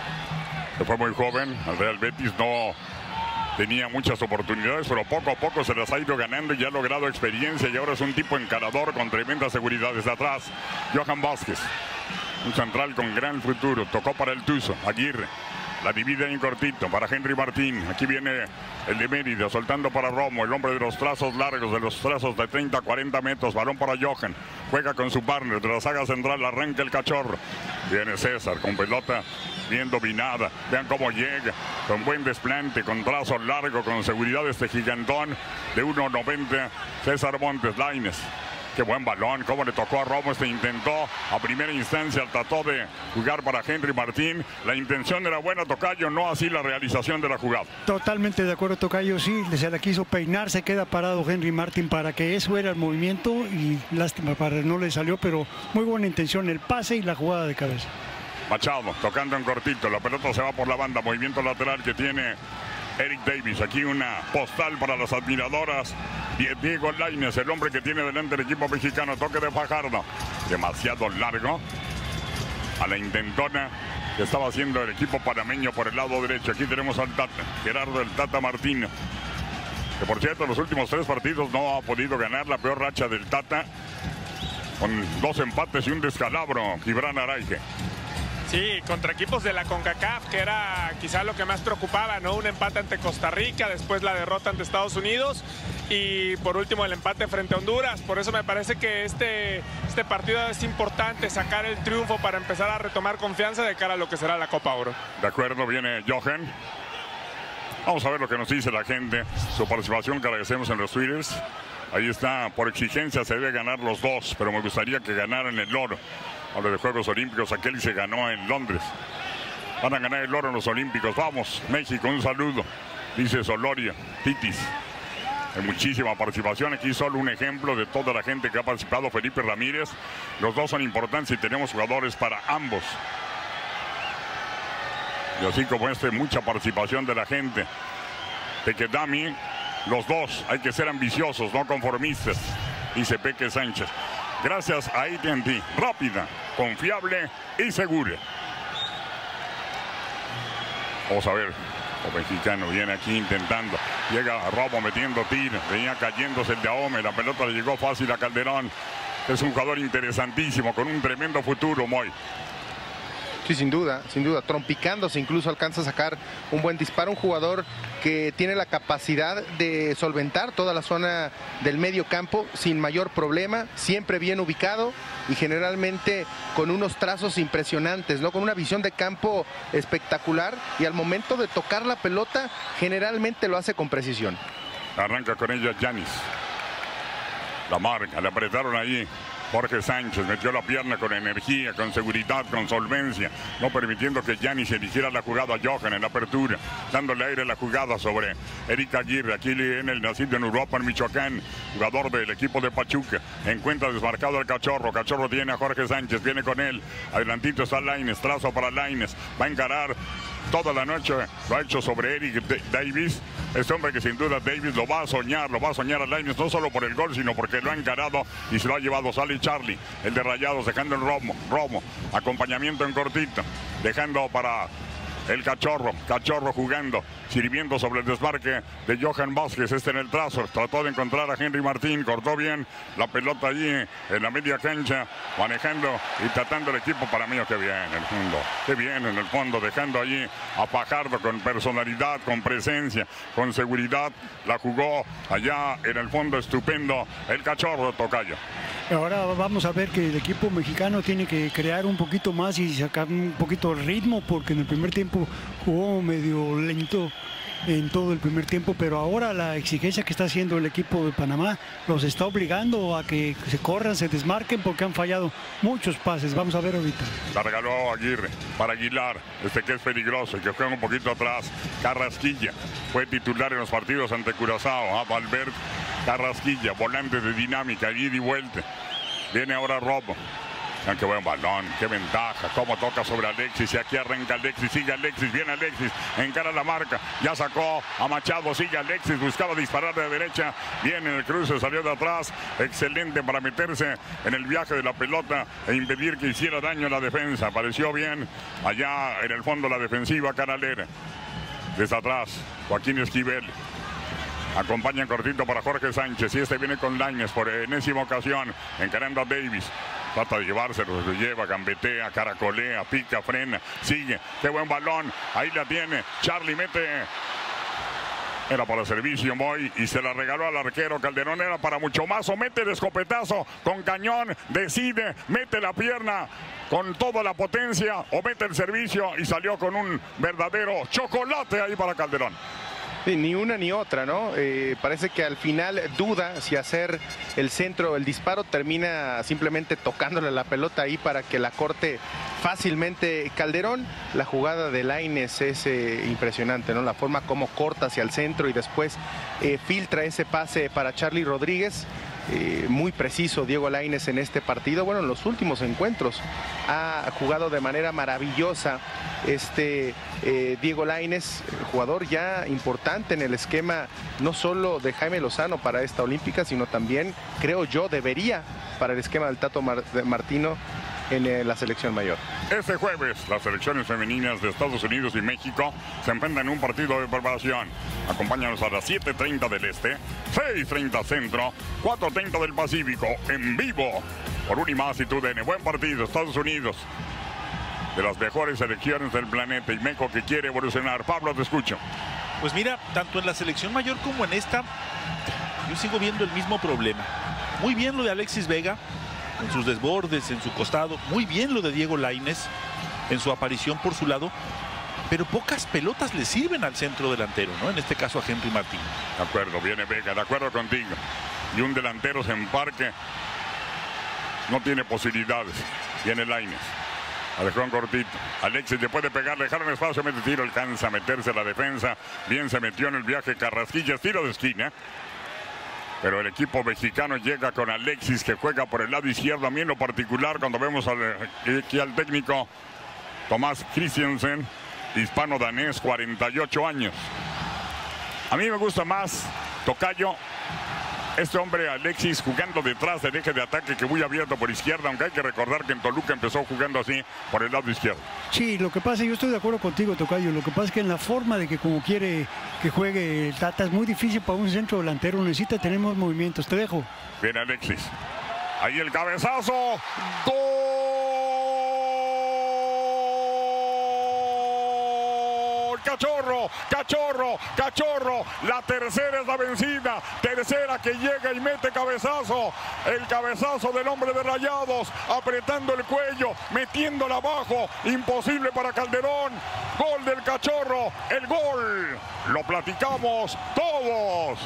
Se fue muy joven. Al Real Betis no tenía muchas oportunidades, pero poco a poco se las ha ido ganando y ya ha logrado experiencia, y ahora es un tipo encarador con tremenda seguridad. Desde atrás, Johan Vázquez, un central con gran futuro. Tocó para el Tuzo, Aguirre. La divide en cortito para Henry Martín. Aquí viene el de Mérida, soltando para Romo, el hombre de los trazos largos, de los trazos de 30 a 40 metros. Balón para Johan. Juega con su partner de la saga central, arranca el cachorro. Viene César con pelota bien dominada. Vean cómo llega, con buen desplante, con trazo largo, con seguridad, este gigantón de 1.90. César Montes, Lainez. Qué buen balón, cómo le tocó a Romo. Intentó a primera instancia, trató de jugar para Henry Martín. La intención era buena, Tocayo, no así la realización de la jugada. Totalmente de acuerdo, Tocayo, sí, se la quiso peinar, se queda parado Henry Martín para que eso era el movimiento, y lástima para no le salió, pero muy buena intención, el pase y la jugada de cabeza. Machado, tocando en cortito, la pelota se va por la banda, movimiento lateral que tiene Eric Davis. Aquí una postal para las admiradoras. Diego Lainez, el hombre que tiene delante el equipo mexicano. Toque de Fajardo, demasiado largo a la intentona que estaba haciendo el equipo panameño por el lado derecho. Aquí tenemos al Tata, Gerardo el Tata Martino, que por cierto en los últimos 3 partidos no ha podido ganar. La peor racha del Tata, con 2 empates y un descalabro. Gibran Araiza. Sí, contra equipos de la CONCACAF, que era quizá lo que más preocupaba, ¿no? Un empate ante Costa Rica, después la derrota ante Estados Unidos y por último el empate frente a Honduras. Por eso me parece que este partido es importante, sacar el triunfo para empezar a retomar confianza de cara a lo que será la Copa Oro. De acuerdo, viene Johan. Vamos a ver lo que nos dice la gente. Su participación que agradecemos en los twitters. Ahí está, por exigencia se debe ganar los dos, pero me gustaría que ganaran el oro. Hablo de Juegos Olímpicos, aquel se ganó en Londres. Van a ganar el oro en los Olímpicos. Vamos, México, un saludo. Dice Soloria, Titis. Hay muchísima participación. Aquí solo un ejemplo de toda la gente que ha participado. Felipe Ramírez. Los dos son importantes y tenemos jugadores para ambos. Y así como mucha participación de la gente. Tequedami, los dos. Hay que ser ambiciosos, no conformistas. Dice Peque Sánchez. Gracias a AT&T. Rápida, confiable y segura. Vamos a ver. El mexicano viene aquí intentando. Llega Robo metiendo tiro. Venía cayéndose el de Ahome. La pelota le llegó fácil a Calderón. Es un jugador interesantísimo con un tremendo futuro, Moy. Sí, sin duda, trompicándose, incluso alcanza a sacar un buen disparo, un jugador que tiene la capacidad de solventar toda la zona del medio campo sin mayor problema, siempre bien ubicado y generalmente con unos trazos impresionantes, ¿no? Con una visión de campo espectacular y al momento de tocar la pelota generalmente lo hace con precisión. Arranca con ella Yanis. La marca, le apretaron ahí. Jorge Sánchez metió la pierna con energía, con seguridad, con solvencia, no permitiendo que Yanis eligiera la jugada a Johan en la apertura, dándole aire a la jugada sobre Eric Aguirre, aquí en el nacido en Europa, en Michoacán, jugador del equipo de Pachuca. Encuentra desmarcado al Cachorro, Cachorro tiene a Jorge Sánchez, viene con él, adelantito está Lainez, trazo para Lainez, va a encarar. Toda la noche lo ha hecho sobre Eric Davis. Este hombre que sin duda Davis lo va a soñar a Lainez, no solo por el gol, sino porque lo ha encarado y se lo ha llevado. Sale Charlie, el de Rayados, dejando el Romo, acompañamiento en cortito, dejando para el Cachorro jugando, sirviendo sobre el desmarque de Johan Vázquez, en el trazo, trató de encontrar a Henry Martín, cortó bien la pelota allí en la media cancha, manejando y tratando el equipo. Para mí, qué bien en el fondo, dejando allí a Fajardo con personalidad, con presencia, con seguridad, la jugó allá en el fondo, estupendo, el Cachorro, tocayo. Ahora vamos a ver que el equipo mexicano tiene que crear un poquito más y sacar un poquito el ritmo, porque en el primer tiempo jugó medio lento en todo el primer tiempo, pero ahora la exigencia que está haciendo el equipo de Panamá los está obligando a que se corran, se desmarquen, porque han fallado muchos pases. Vamos a ver ahorita. La regaló Aguirre para Aguilar, que es peligroso y que juega un poquito atrás. Carrasquilla fue titular en los partidos ante Curazao. Valverde, Carrasquilla, volante de dinámica, ida y vuelta. Viene ahora Robo. Qué buen balón, qué ventaja, cómo toca sobre Alexis, y aquí arranca Alexis, sigue Alexis, viene Alexis, encara la marca, ya sacó a Machado, sigue Alexis, buscaba disparar de derecha, viene el cruce, salió de atrás, excelente para meterse en el viaje de la pelota e impedir que hiciera daño a la defensa. Pareció bien allá en el fondo la defensiva canalera. Desde atrás, Joaquín Esquivel. Acompaña cortito para Jorge Sánchez y viene con Lainez por enésima ocasión, encarando a Davis. Trata de llevárselo, se lleva, gambetea, caracolea, pica, frena, sigue. Qué buen balón, ahí la tiene. Charlie mete. Era para servicio, Moy, y se la regaló al arquero. Calderón era para mucho más. O mete el escopetazo con cañón, decide, mete la pierna con toda la potencia, o mete el servicio y salió con un verdadero chocolate ahí para Calderón. Sí, ni una ni otra, ¿no? Parece que al final duda si hacer el centro, el disparo, termina simplemente tocándole la pelota ahí para que la corte fácilmente Calderón. La jugada de Lainez es impresionante, ¿no? La forma como corta hacia el centro y después filtra ese pase para Charlie Rodríguez. Muy preciso Diego Lainez en este partido. Bueno, en los últimos encuentros ha jugado de manera maravillosa Diego Lainez, jugador ya importante en el esquema no solo de Jaime Lozano para esta olímpica, sino también, creo yo, debería para el esquema del Tato Martino en la selección mayor. Este jueves las selecciones femeninas de Estados Unidos y México se enfrentan en un partido de preparación. Acompáñanos a las 7:30 del Este, 6:30 Centro, 4:30 del Pacífico, en vivo por Unimás y TUDN. Buen partido, Estados Unidos, de las mejores selecciones del planeta, y México que quiere evolucionar. Pablo, te escucho. Pues mira, tanto en la selección mayor como en esta, yo sigo viendo el mismo problema. Muy bien lo de Alexis Vega en sus desbordes, en su costado. Muy bien lo de Diego Lainez en su aparición por su lado. pero pocas pelotas le sirven al centro delantero, ¿no? En este caso a Henry Martín. De acuerdo, viene Vega, de acuerdo contigo. Y un delantero en parque no tiene posibilidades. Viene Lainez. Alejón cortito. Alexis le puede pegar, dejar un espacio, mete tiro, alcanza a meterse a la defensa. Bien se metió en el viaje Carrasquilla, tiro de esquina. Pero el equipo mexicano llega con Alexis, que juega por el lado izquierdo. A mí en lo particular, cuando vemos aquí al técnico Tomás Christiansen, hispano-danés, 48 años. A mí me gusta más, tocayo, este hombre Alexis jugando detrás del eje de ataque, que muy abierto por izquierda, aunque hay que recordar que en Toluca empezó jugando así por el lado izquierdo. Sí, lo que pasa, yo estoy de acuerdo contigo, tocayo, lo que pasa es que en la forma de que como quiere que juegue el Tata es muy difícil para un centro delantero, necesita tener más movimientos. Te dejo. Viene Alexis, ahí el cabezazo, ¡gol! Cachorro, Cachorro, Cachorro, la tercera es la vencida, tercera que llega y mete cabezazo, el cabezazo del hombre de Rayados, apretando el cuello, metiéndola abajo, imposible para Calderón, gol del Cachorro, el gol, lo platicamos todos.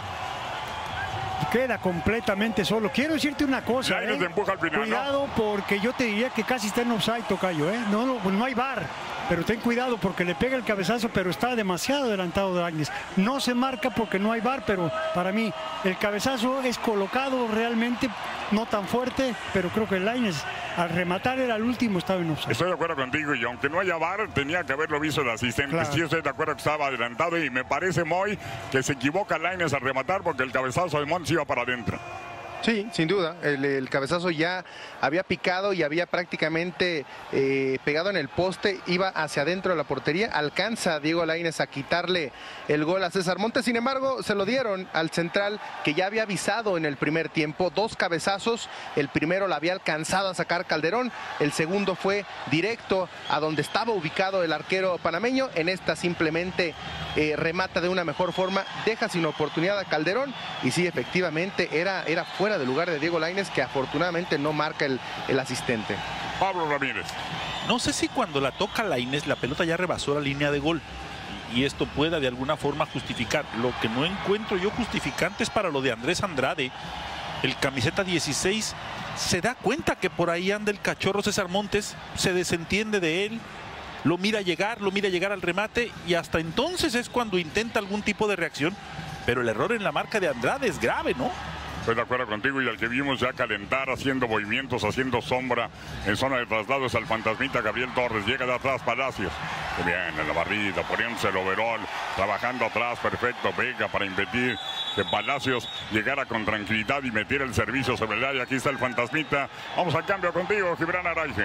Queda completamente solo. Quiero decirte una cosa, Lainez empuja al final, cuidado, ¿no? Porque yo te diría que casi está en offside, tocayo, no hay VAR, pero ten cuidado porque le pega el cabezazo, pero está demasiado adelantado de Lainez. No se marca porque no hay VAR, pero para mí el cabezazo es colocado realmente, no tan fuerte, pero creo que Lainez al rematar era el último, estaba en offside. Estoy de acuerdo contigo, y aunque no haya VAR, tenía que haberlo visto el asistente. Claro. Sí, estoy de acuerdo que estaba adelantado, y me parece, Moy, que se equivoca Lainez al rematar porque el cabezazo de Montes iba para adentro. Sí, sin duda, el cabezazo ya había picado y había prácticamente pegado en el poste, iba hacia adentro de la portería, alcanza Diego Lainez a quitarle el gol a César Montes, sin embargo se lo dieron al central que ya había avisado en el primer tiempo, 2 cabezazos, el primero la había alcanzado a sacar Calderón, el segundo fue directo a donde estaba ubicado el arquero panameño, en esta simplemente remata de una mejor forma, deja sin oportunidad a Calderón, y sí, efectivamente era fuera del lugar de Diego Lainez, que afortunadamente no marca el asistente. Pablo Ramírez. No sé si cuando la toca Lainez la pelota ya rebasó la línea de gol y esto pueda de alguna forma justificar. Lo que no encuentro yo justificantes para lo de Andrés Andrade, el camiseta 16, se da cuenta que por ahí anda el Cachorro César Montes, se desentiende de él, lo mira llegar al remate, y hasta entonces es cuando intenta algún tipo de reacción, pero el error en la marca de Andrade es grave, ¿no? Estoy de acuerdo contigo, y al que vimos ya calentar, haciendo movimientos, haciendo sombra en zona de traslados al fantasmita Gabriel Torres. Llega de atrás Palacios, que bien en la barrida, poniéndose el overall, trabajando atrás, perfecto. Vega para impedir que Palacios llegara con tranquilidad y metiera el servicio sobre el área. Aquí está el fantasmita. Vamos al cambio contigo, Gibran Araige.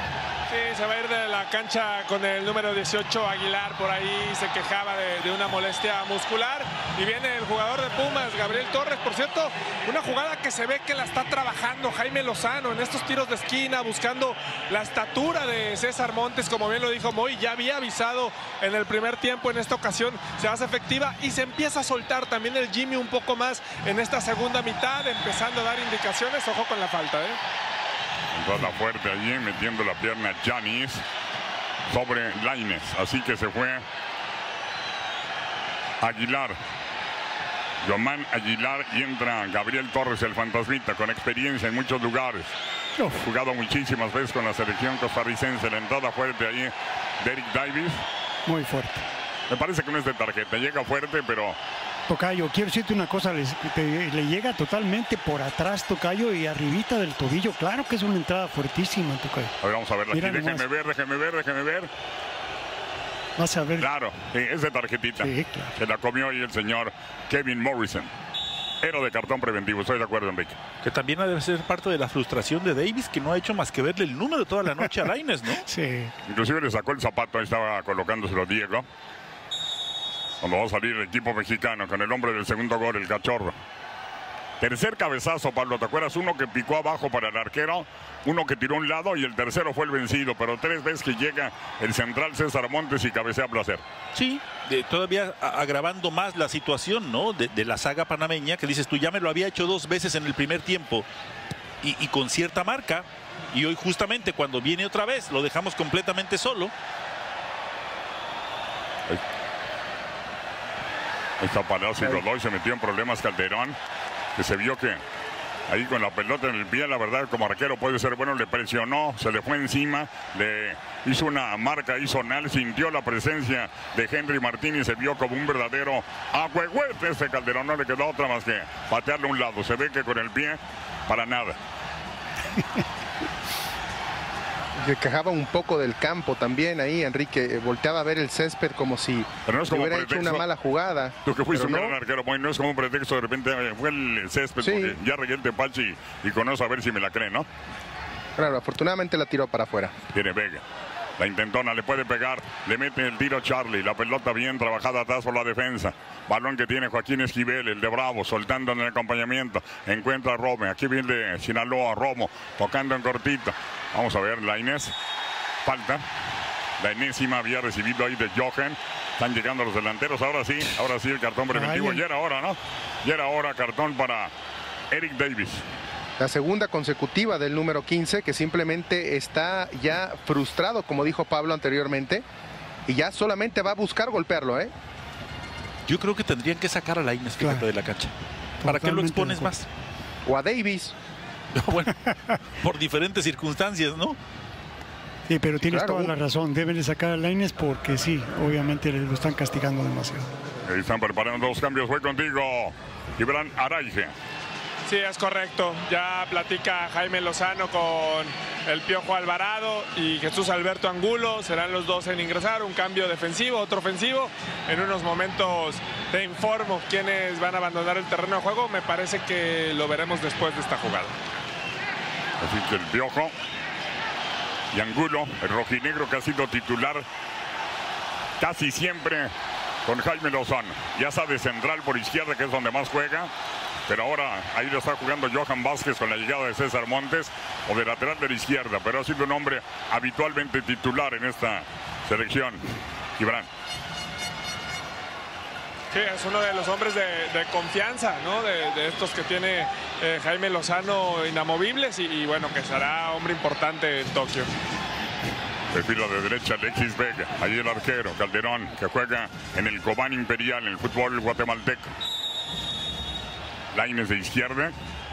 Sí, se va a ir de la cancha con el número 18, Aguilar, por ahí se quejaba de una molestia muscular. Y viene el jugador de Pumas, Gabriel Torres. Por cierto, una jugada que se ve que la está trabajando Jaime Lozano en estos tiros de esquina, buscando la estatura de César Montes, como bien lo dijo Moy, ya había avisado en el primer tiempo, en esta ocasión se hace efectiva y se empieza a soltar también el Jimmy un poco más en esta segunda mitad, empezando a dar indicaciones. Ojo con la falta, Entrada fuerte allí, metiendo la pierna Yanis sobre Lainez. Así que se fue Aguilar, Yomán Aguilar, y entra Gabriel Torres, el fantasmita, con experiencia en muchos lugares. Ha jugado muchísimas veces con la selección costarricense. La entrada fuerte ahí, Derek Davis. Muy fuerte. Me parece que no es de tarjeta, llega fuerte, pero... Tocayo, quiero decirte una cosa, le llega totalmente por atrás, Tocayo, y arribita del tobillo. Claro que es una entrada fuertísima, Tocayo. A ver, vamos a verla aquí. Déjenme ver. Vas a ver. Claro, es de tarjetita. Sí, claro. Se la comió ahí el señor Kevin Morrison. Héroe de cartón preventivo, estoy de acuerdo, Enrique. Que también ha de ser parte de la frustración de Davis, que no ha hecho más que verle el número toda la noche a Lainez, ¿no? Sí. Inclusive le sacó el zapato, ahí estaba colocándoselo Diego. Cuando va a salir el equipo mexicano con el hombre del segundo gol, el Cachorro. Tercer cabezazo, Pablo, ¿te acuerdas? Uno que picó abajo para el arquero, uno que tiró a un lado y el tercero fue el vencido, pero 3 veces que llega el central César Montes y cabecea a placer. Sí, todavía agravando más la situación, ¿no? De la saga panameña, que dices tú, ya me lo había hecho 2 veces en el primer tiempo y con cierta marca, y hoy justamente cuando viene otra vez lo dejamos completamente solo. Ahí está Palacio y Godoy, se metió en problemas Calderón, que se vio que ahí con la pelota en el pie, la verdad, como arquero puede ser bueno, le presionó, se le fue encima, le hizo una marca ahí zonal, sintió la presencia de Henry Martín y se vio como un verdadero ahuehuete este Calderón. No le quedó otra más que patearle a un lado. Se ve que con el pie, para nada. Que quejaba un poco del campo también ahí, Enrique. Volteaba a ver el césped como si hubiera hecho una mala jugada. Tú que fuiste un no. gran arquero, no es como un pretexto, de repente fue el césped, Sí. porque ya regué el tepache y con eso a ver si me la cree, ¿no? Claro, afortunadamente la tiró para afuera. Tiene Vega. La intentona, le puede pegar, le mete el tiro Charlie, la pelota bien trabajada atrás por la defensa. Balón que tiene Joaquín Esquivel, el de Bravo, soltando en el acompañamiento. Encuentra a Rome, aquí viene Sinaloa, Romo, tocando en cortito. Vamos a ver, la Inés, falta. La enésima había recibido ahí de Johan. Están llegando los delanteros, ahora sí el cartón preventivo. Ya era hora, ¿no? Ya era hora, cartón para Eric Davis. La segunda consecutiva del número 15, que simplemente está ya frustrado, como dijo Pablo anteriormente, y ya solamente va a buscar golpearlo, ¿eh? Yo creo que tendrían que sacar a la Inés, fíjate, de la cancha. ¿Para qué lo expones más? O a Davis. Bueno, por diferentes circunstancias, ¿no? Sí, pero tienes toda la razón. Deben de sacar a Lainez porque sí, obviamente lo están castigando demasiado. Ahí están preparando dos cambios. Voy contigo, Gibran Araige. Sí, es correcto. Ya platica Jaime Lozano con el Piojo Alvarado y Jesús Alberto Angulo. Serán los dos en ingresar. Un cambio defensivo, otro ofensivo. En unos momentos te informo quiénes van a abandonar el terreno de juego. Me parece que lo veremos después de esta jugada. Así que el Piojo y Angulo, el rojinegro que ha sido titular casi siempre con Jaime Lozano. Ya sabe, central por izquierda, que es donde más juega. Pero ahora ahí lo está jugando Johan Vázquez con la llegada de César Montes, o de lateral de la izquierda, pero ha sido un hombre habitualmente titular en esta selección. Gibran. Sí, es uno de los hombres de confianza, ¿no? De estos que tiene Jaime Lozano inamovibles y bueno, que será hombre importante en Tokio. Perfila de derecha Alexis Vega, ahí el arquero Calderón, que juega en el Cobán Imperial, en el fútbol guatemalteco. Lainez de izquierda.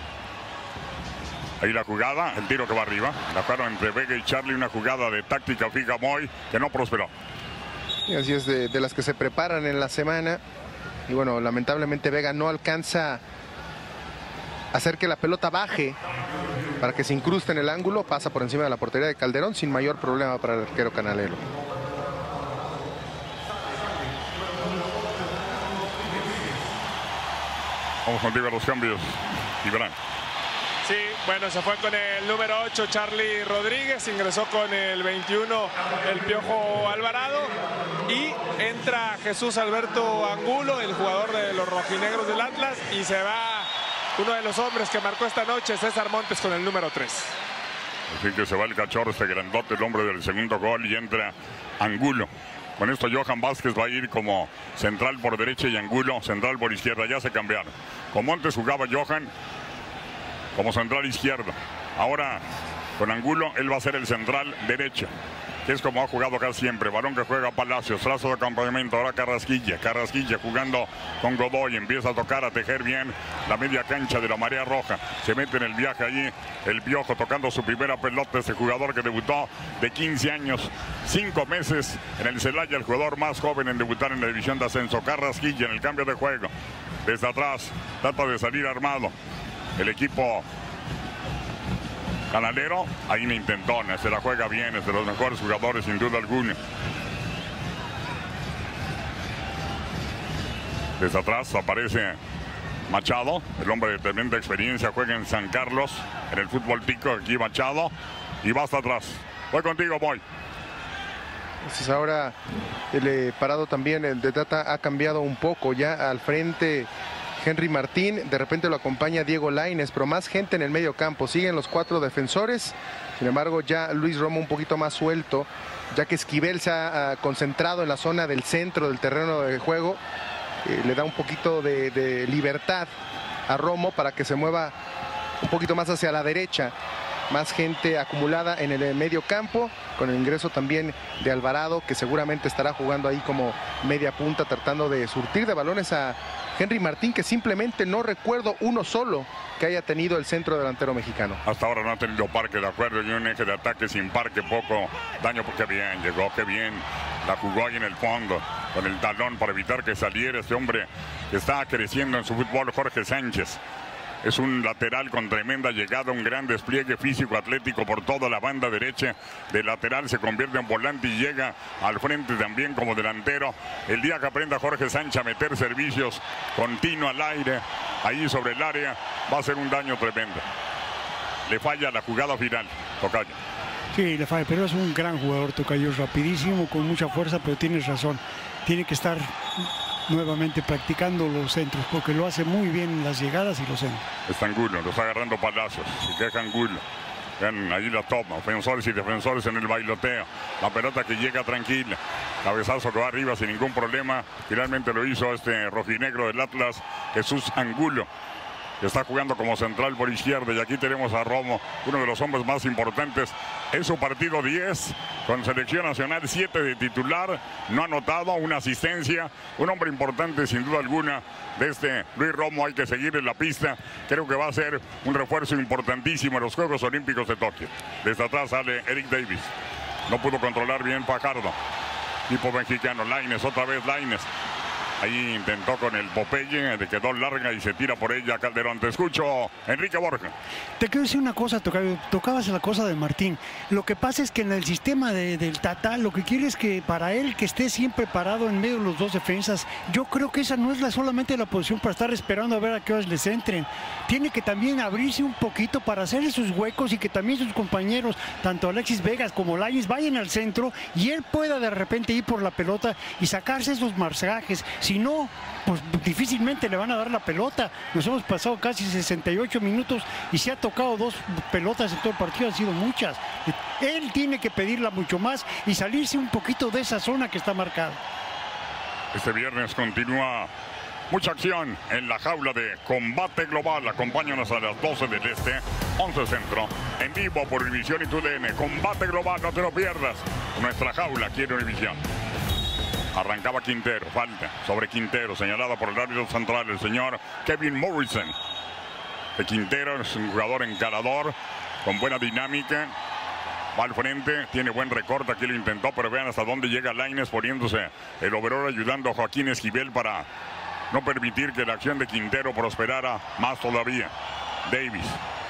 Ahí la jugada, el tiro que va arriba. La jugaron entre Vega y Charlie, una jugada de táctica fija muy que no prosperó. Y así es de las que se preparan en la semana. Y bueno, lamentablemente Vega no alcanza a hacer que la pelota baje para que se incruste en el ángulo. Pasa por encima de la portería de Calderón sin mayor problema para el arquero canalero. Vamos contigo a los cambios, Gibran. Sí, bueno, se fue con el número 8 Charlie Rodríguez, ingresó con el 21 el Piojo Alvarado y entra Jesús Alberto Angulo, el jugador de los rojinegros del Atlas, y se va uno de los hombres que marcó esta noche, César Montes, con el número 3. Así que se va el cachorro, este grandote, el hombre del segundo gol, y entra Angulo. Con esto Johan Vázquez va a ir como central por derecha y Angulo central por izquierda. Ya se cambiaron. Con Montes jugaba Johan como central izquierdo. Ahora con Angulo él va a ser el central derecho, que es como ha jugado acá siempre. Balón que juega Palacios, trazo de acompañamiento. Ahora Carrasquilla jugando con Godoy. Empieza a tocar, a tejer bien la media cancha de la Marea Roja. Se mete en el viaje allí el Piojo, tocando su primera pelota. Este jugador que debutó de 15 años, 5 meses en el Celaya, el jugador más joven en debutar en la división de ascenso. Carrasquilla en el cambio de juego. Desde atrás trata de salir armado el equipo canalero. Ahí me intentona, se la juega bien, es de los mejores jugadores sin duda alguna. Desde atrás aparece Machado, el hombre de tremenda experiencia, juega en San Carlos, en el fútbol tico. Aquí Machado, y va hasta atrás. Voy contigo, voy. Entonces ahora el parado también, el de Tata ha cambiado un poco. Ya al frente Henry Martín, de repente lo acompaña Diego Lainez, pero más gente en el medio campo. Siguen los 4 defensores. Sin embargo, ya Luis Romo un poquito más suelto, ya que Esquivel se ha concentrado en la zona del centro del terreno de juego. Le da un poquito de libertad a Romo para que se mueva un poquito más hacia la derecha. más gente acumulada en el medio campo, con el ingreso también de Alvarado, que seguramente estará jugando ahí como media punta, tratando de surtir de balones a Henry Martín, que simplemente no recuerdo uno solo que haya tenido el centro delantero mexicano. Hasta ahora no ha tenido parque, de acuerdo, y un eje de ataque sin parque, poco daño, porque bien, llegó, qué bien, la jugó ahí en el fondo, con el talón para evitar que saliera este hombre que está creciendo en su fútbol, Jorge Sánchez. Es un lateral con tremenda llegada, un gran despliegue físico atlético por toda la banda derecha. De lateral se convierte en volante y llega al frente también como delantero. El día que aprenda Jorge Sánchez a meter servicios continuos al aire, ahí sobre el área, va a ser un daño tremendo. Le falla la jugada final, Tocayo. Sí, le falla, pero es un gran jugador, Tocayo, rapidísimo, con mucha fuerza, pero tienes razón. Tiene que estar nuevamente practicando los centros, porque lo hace muy bien en las llegadas y los centros. Está Angulo, lo está agarrando Palacios, se queja Angulo. Vean, ahí la toma, ofensores y defensores en el bailoteo. La pelota que llega tranquila, cabezazo que va arriba sin ningún problema. Finalmente lo hizo este rojinegro del Atlas, Jesús Angulo, que está jugando como central por izquierda. Y aquí tenemos a Romo, uno de los hombres más importantes en su partido, 10 con selección nacional, 7 de titular, no ha anotado, una asistencia, un hombre importante sin duda alguna de este Luis Romo. Hay que seguir en la pista, creo que va a ser un refuerzo importantísimo en los Juegos Olímpicos de Tokio. Desde atrás sale Eric Davis, no pudo controlar bien Fajardo, tipo mexicano. Lainez, otra vez Lainez. Ahí intentó con el Popeye, le quedó larga y se tira por ella Calderón. Te escucho, Enrique Borja. Te quiero decir una cosa, tocabas la cosa de Martín. Lo que pasa es que en el sistema del Tata, lo que quiere es que para él que esté siempre parado en medio de los dos defensas. Yo creo que esa no es solamente la posición para estar esperando a ver a qué horas les entren. Tiene que también abrirse un poquito para hacer esos huecos y que también sus compañeros, tanto Alexis Vegas como Lainez, vayan al centro y él pueda de repente ir por la pelota y sacarse esos marcajes. Si no, pues difícilmente le van a dar la pelota. Nos hemos pasado casi 68 minutos y se ha tocado 2 pelotas en todo el partido, han sido muchas. Él tiene que pedirla mucho más y salirse un poquito de esa zona que está marcada. Este viernes continúa mucha acción en la jaula de Combate Global. Acompáñanos a las 12 del Este, 11 Centro, en vivo por Univisión y TUDN. Combate Global, no te lo pierdas. Nuestra jaula aquí en Univisión. Arrancaba Quintero, falta sobre Quintero, señalada por el árbitro central, el señor Kevin Morrison. De Quintero es un jugador encarador, con buena dinámica, va al frente, tiene buen recorte, aquí lo intentó, pero vean hasta dónde llega Lainez poniéndose el overall, ayudando a Joaquín Esquivel para no permitir que la acción de Quintero prosperara más todavía. Davis.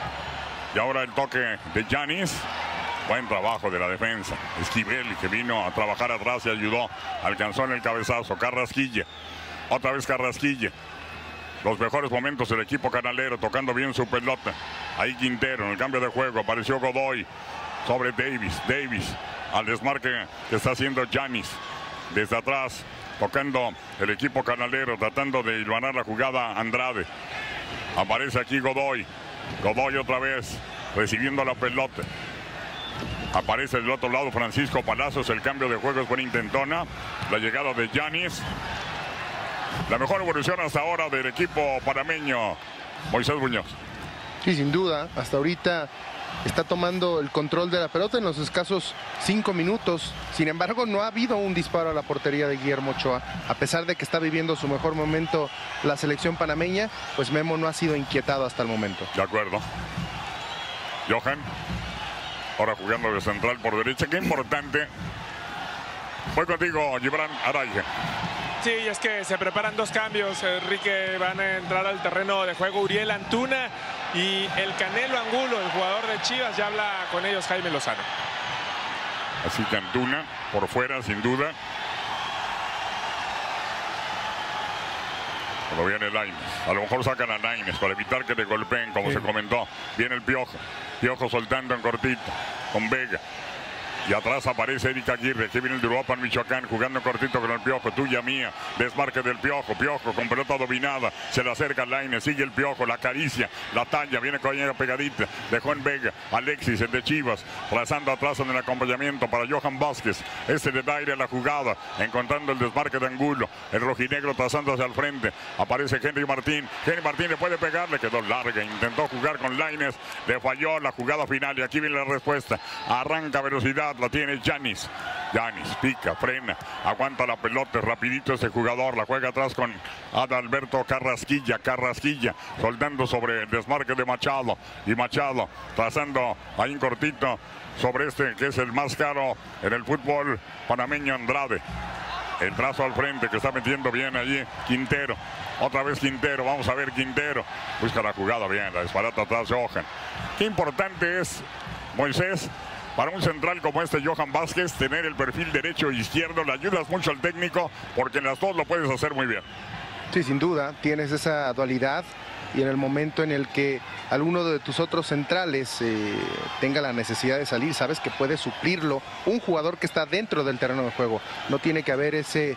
Y ahora el toque de Giannis. Buen trabajo de la defensa. Esquivel, que vino a trabajar atrás y ayudó. Alcanzó en el cabezazo. Carrasquilla. Otra vez Carrasquilla. Los mejores momentos del equipo canalero, tocando bien su pelota. Ahí Quintero en el cambio de juego. Apareció Godoy sobre Davis. Davis al desmarque que está haciendo Giannis. Desde atrás, tocando el equipo canalero, tratando de hilvanar la jugada Andrade. Aparece aquí Godoy. Godoy otra vez, recibiendo la pelota. Aparece del otro lado Francisco Palacios. El cambio de juego es buena intentona. La llegada de Giannis. La mejor evolución hasta ahora del equipo panameño, Moisés Muñoz. Sí, sin duda. Hasta ahorita está tomando el control de la pelota en los escasos 5 minutos. Sin embargo, no ha habido un disparo a la portería de Guillermo Ochoa. A pesar de que está viviendo su mejor momento la selección panameña, pues Memo no ha sido inquietado hasta el momento. De acuerdo. Johan. Ahora jugando de central por derecha. Qué importante. Voy contigo, Gibran Araya. Sí, es que se preparan 2 cambios, Enrique. Van a entrar al terreno de juego Uriel Antuna y el Canelo Angulo, el jugador de Chivas. Ya habla con ellos Jaime Lozano. Así que Antuna por fuera, sin duda. Cuando viene Lainez, a lo mejor sacan a Lainez para evitar que te golpeen, como se comentó. Viene el Piojo. Piojo soltando en cortito con Vega. Y atrás aparece Eric Aguirre, que viene el de Uruapan, Michoacán, jugando cortito con el Piojo, tuya mía, desmarque del Piojo, Piojo con pelota dominada, se le acerca Lainez, sigue el Piojo, la acaricia, la talla, viene con ella pegadita, dejó en Vega, Alexis, el de Chivas, trazando atrás en el acompañamiento para Johan Vázquez, le da aire a la jugada, encontrando el desmarque de Angulo, el rojinegro trazando hacia el frente, aparece Henry Martín le puede pegar, le quedó larga, intentó jugar con Lainez, le falló la jugada final y aquí viene la respuesta, arranca velocidad, la tiene Yanis, pica, frena, aguanta la pelota, rapidito ese jugador, la juega atrás con Adalberto Carrasquilla, soldando sobre el desmarque de Machado, y Machado trazando ahí un cortito sobre que es el más caro en el fútbol panameño, Andrade. El trazo al frente que está metiendo bien allí Quintero. Otra vez Quintero, vamos a ver Quintero. Busca la jugada bien, la disparata atrás Johan. Qué importante es, Moisés, para un central como Johan Vázquez, tener el perfil derecho e izquierdo. Le ayudas mucho al técnico porque en las dos lo puedes hacer muy bien. Sí, sin duda, tienes esa dualidad. Y en el momento en el que alguno de tus otros centrales tenga la necesidad de salir, sabes que puede suplirlo un jugador que está dentro del terreno de juego. No tiene que haber ese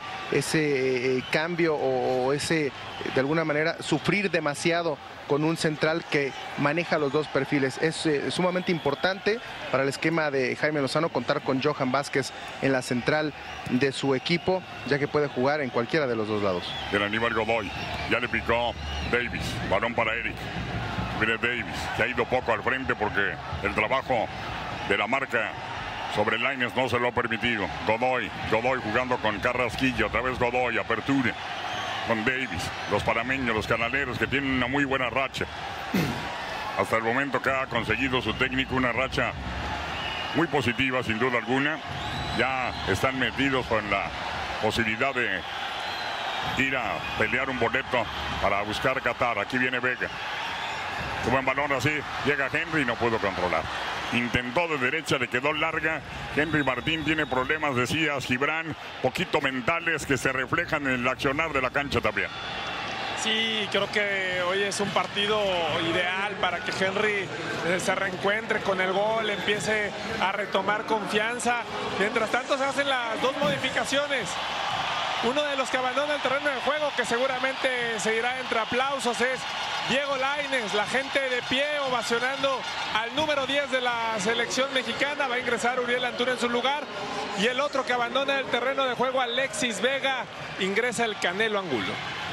cambio o ese, de alguna manera, sufrir demasiado con un central que maneja los dos perfiles. Es sumamente importante para el esquema de Jaime Lozano contar con Johan Vázquez en la central de su equipo, ya que puede jugar en cualquiera de los dos lados. El Aníbal Godoy, ya le picó Davis, balón para Eric. Mire Davis, que ha ido poco al frente porque el trabajo de la marca sobre Lainez no se lo ha permitido. Godoy jugando con Carrasquilla, otra vez Godoy, apertura con Davis, los panameños, los canaleros que tienen una muy buena racha. Hasta el momento que ha conseguido su técnico una racha muy positiva, sin duda alguna. Ya están metidos con la posibilidad de ir a pelear un boleto para buscar Qatar. Aquí viene Vega. Qué buen balón así. Llega Henry y no pudo controlar. Intentó de derecha, le quedó larga. Henry Martín tiene problemas, decías, Gibran, poquito mentales que se reflejan en el accionar de la cancha también. Sí, creo que hoy es un partido ideal para que Henry se reencuentre con el gol, empiece a retomar confianza. Mientras tanto se hacen las dos modificaciones. Uno de los que abandona el terreno de juego, que seguramente seguirá entre aplausos, es Diego Lainez. La gente de pie ovacionando al número 10 de la selección mexicana. Va a ingresar Uriel Antuna en su lugar. Y el otro que abandona el terreno de juego, Alexis Vega, ingresa el Canelo Angulo.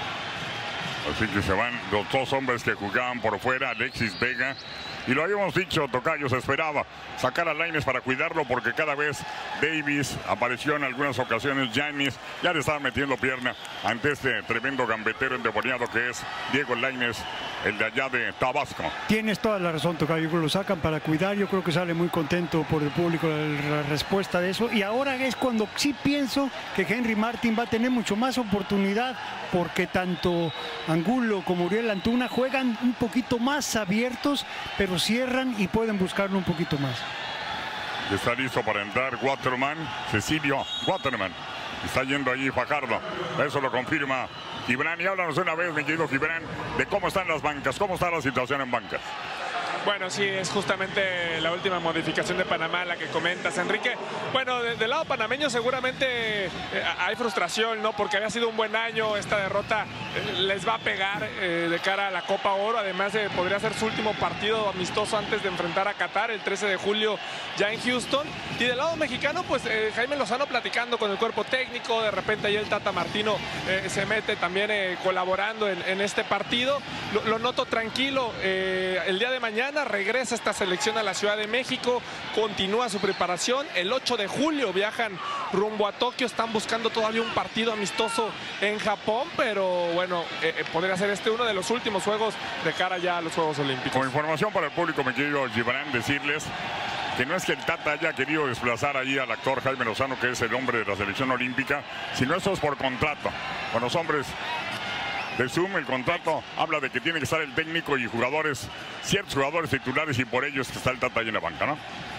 Así que se van los dos hombres que jugaban por fuera, Alexis Vega. Y lo habíamos dicho, tocayo, se esperaba sacar a Lainez para cuidarlo porque cada vez Davis apareció en algunas ocasiones, Yanis ya le estaban metiendo pierna ante este tremendo gambetero endemoniado que es Diego Lainez, el de allá de Tabasco. Tienes toda la razón, tocayo, lo sacan para cuidar. Yo creo que sale muy contento por el público la respuesta de eso. Y ahora es cuando sí pienso que Henry Martín va a tener mucho más oportunidad, porque tanto Angulo como Uriel Antuna juegan un poquito más abiertos, pero cierran y pueden buscarlo un poquito más. Está listo para entrar Waterman, Cecilio Waterman. Está yendo allí Fajardo. Eso lo confirma Gibran. Y háblanos una vez, mi querido Gibran, de cómo están las bancas, cómo está la situación en bancas. Bueno, sí, es justamente la última modificación de Panamá, la que comentas, Enrique. Bueno, del lado panameño seguramente hay frustración, ¿no? Porque había sido un buen año, esta derrota les va a pegar de cara a la Copa Oro. Además, podría ser su último partido amistoso antes de enfrentar a Qatar el 13 de julio ya en Houston. Y del lado mexicano, pues Jaime Lozano platicando con el cuerpo técnico. De repente ahí el Tata Martino se mete también colaborando en este partido. Lo noto tranquilo. El día de mañana regresa esta selección a la Ciudad de México, continúa su preparación. El 8 de julio viajan rumbo a Tokio, están buscando todavía un partido amistoso en Japón, pero bueno, podría ser este uno de los últimos juegos de cara ya a los Juegos Olímpicos. Como información para el público, me quiero, Gibran, decirles que no es que el Tata haya querido desplazar ahí al actor Jaime Lozano, que es el hombre de la selección olímpica, sino eso es por contrato. Con los hombres de Zoom, el contrato habla de que tiene que estar el técnico y jugadores, ciertos jugadores titulares, y por ello es que está el Tata ahí en la banca, ¿no?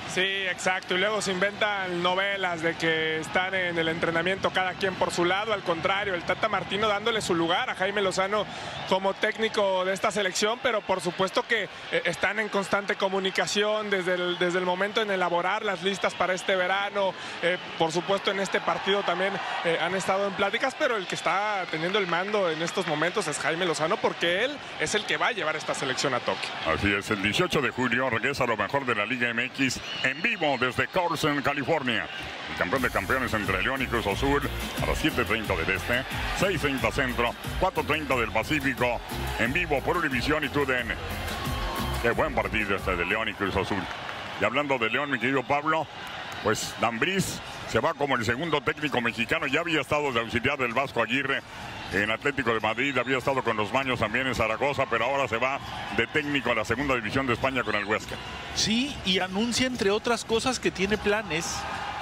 Sí, exacto. Y luego se inventan novelas de que están en el entrenamiento cada quien por su lado. Al contrario, el Tata Martino dándole su lugar a Jaime Lozano como técnico de esta selección, pero por supuesto que están en constante comunicación desde el momento en elaborar las listas para este verano. Por supuesto, en este partido también han estado en pláticas, pero el que está teniendo el mando en estos momentos es Jaime Lozano, porque él es el que va a llevar esta selección a Tokio. Así es, el 18 de julio regresa lo mejor de la Liga MX en vivo desde Carson, California. El campeón de campeones entre León y Cruz Azul a las 7:30 del Este, 6:30 Centro, 4:30 del Pacífico, en vivo por Univisión y TUDN. Qué buen partido este de León y Cruz Azul. Y hablando de León, mi querido Pablo, pues Dambriz se va como el segundo técnico mexicano. Ya había estado de auxiliar del Vasco Aguirre en Atlético de Madrid, había estado con los Baños también en Zaragoza, pero ahora se va de técnico a la segunda división de España con el Huesca. Sí, y anuncia entre otras cosas que tiene planes,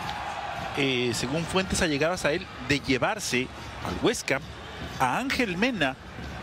según fuentes allegadas a él, de llevarse al Huesca a Ángel Mena,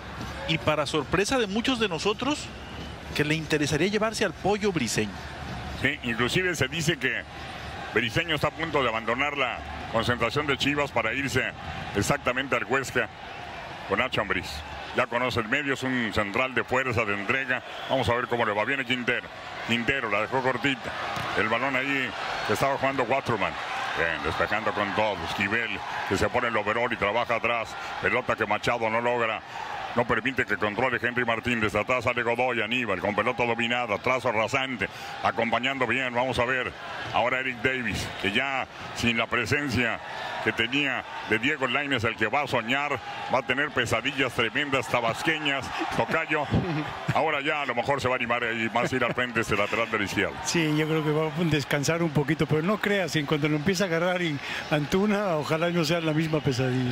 y para sorpresa de muchos de nosotros, que le interesaría llevarse al Pollo Briseño. Sí, inclusive se dice que Briseño está a punto de abandonar la concentración de Chivas para irse exactamente al Huesca con Nacho Ambriz. Ya conoce el medio, es un central de fuerza, de entrega. Vamos a ver cómo le va. Viene Quintero. Quintero la dejó cortita. El balón ahí que estaba jugando Waterman. Bien, despejando con todo. Esquivel, que se pone el overall y trabaja atrás. Pelota que Machado no logra. No permite que controle Henry Martín. Desde atrás sale Godoy, Aníbal, con pelota dominada, trazo rasante, acompañando bien. Vamos a ver ahora Eric Davis, que ya sin la presencia que tenía de Diego Lainez, el que va a soñar, va a tener pesadillas tremendas, tabasqueñas, tocayo. Ahora ya a lo mejor se va a animar y más ir al frente este lateral de la izquierda. Sí, yo creo que va a descansar un poquito, pero no creas, en cuanto lo empieza a agarrar en Antuna, ojalá no sea la misma pesadilla.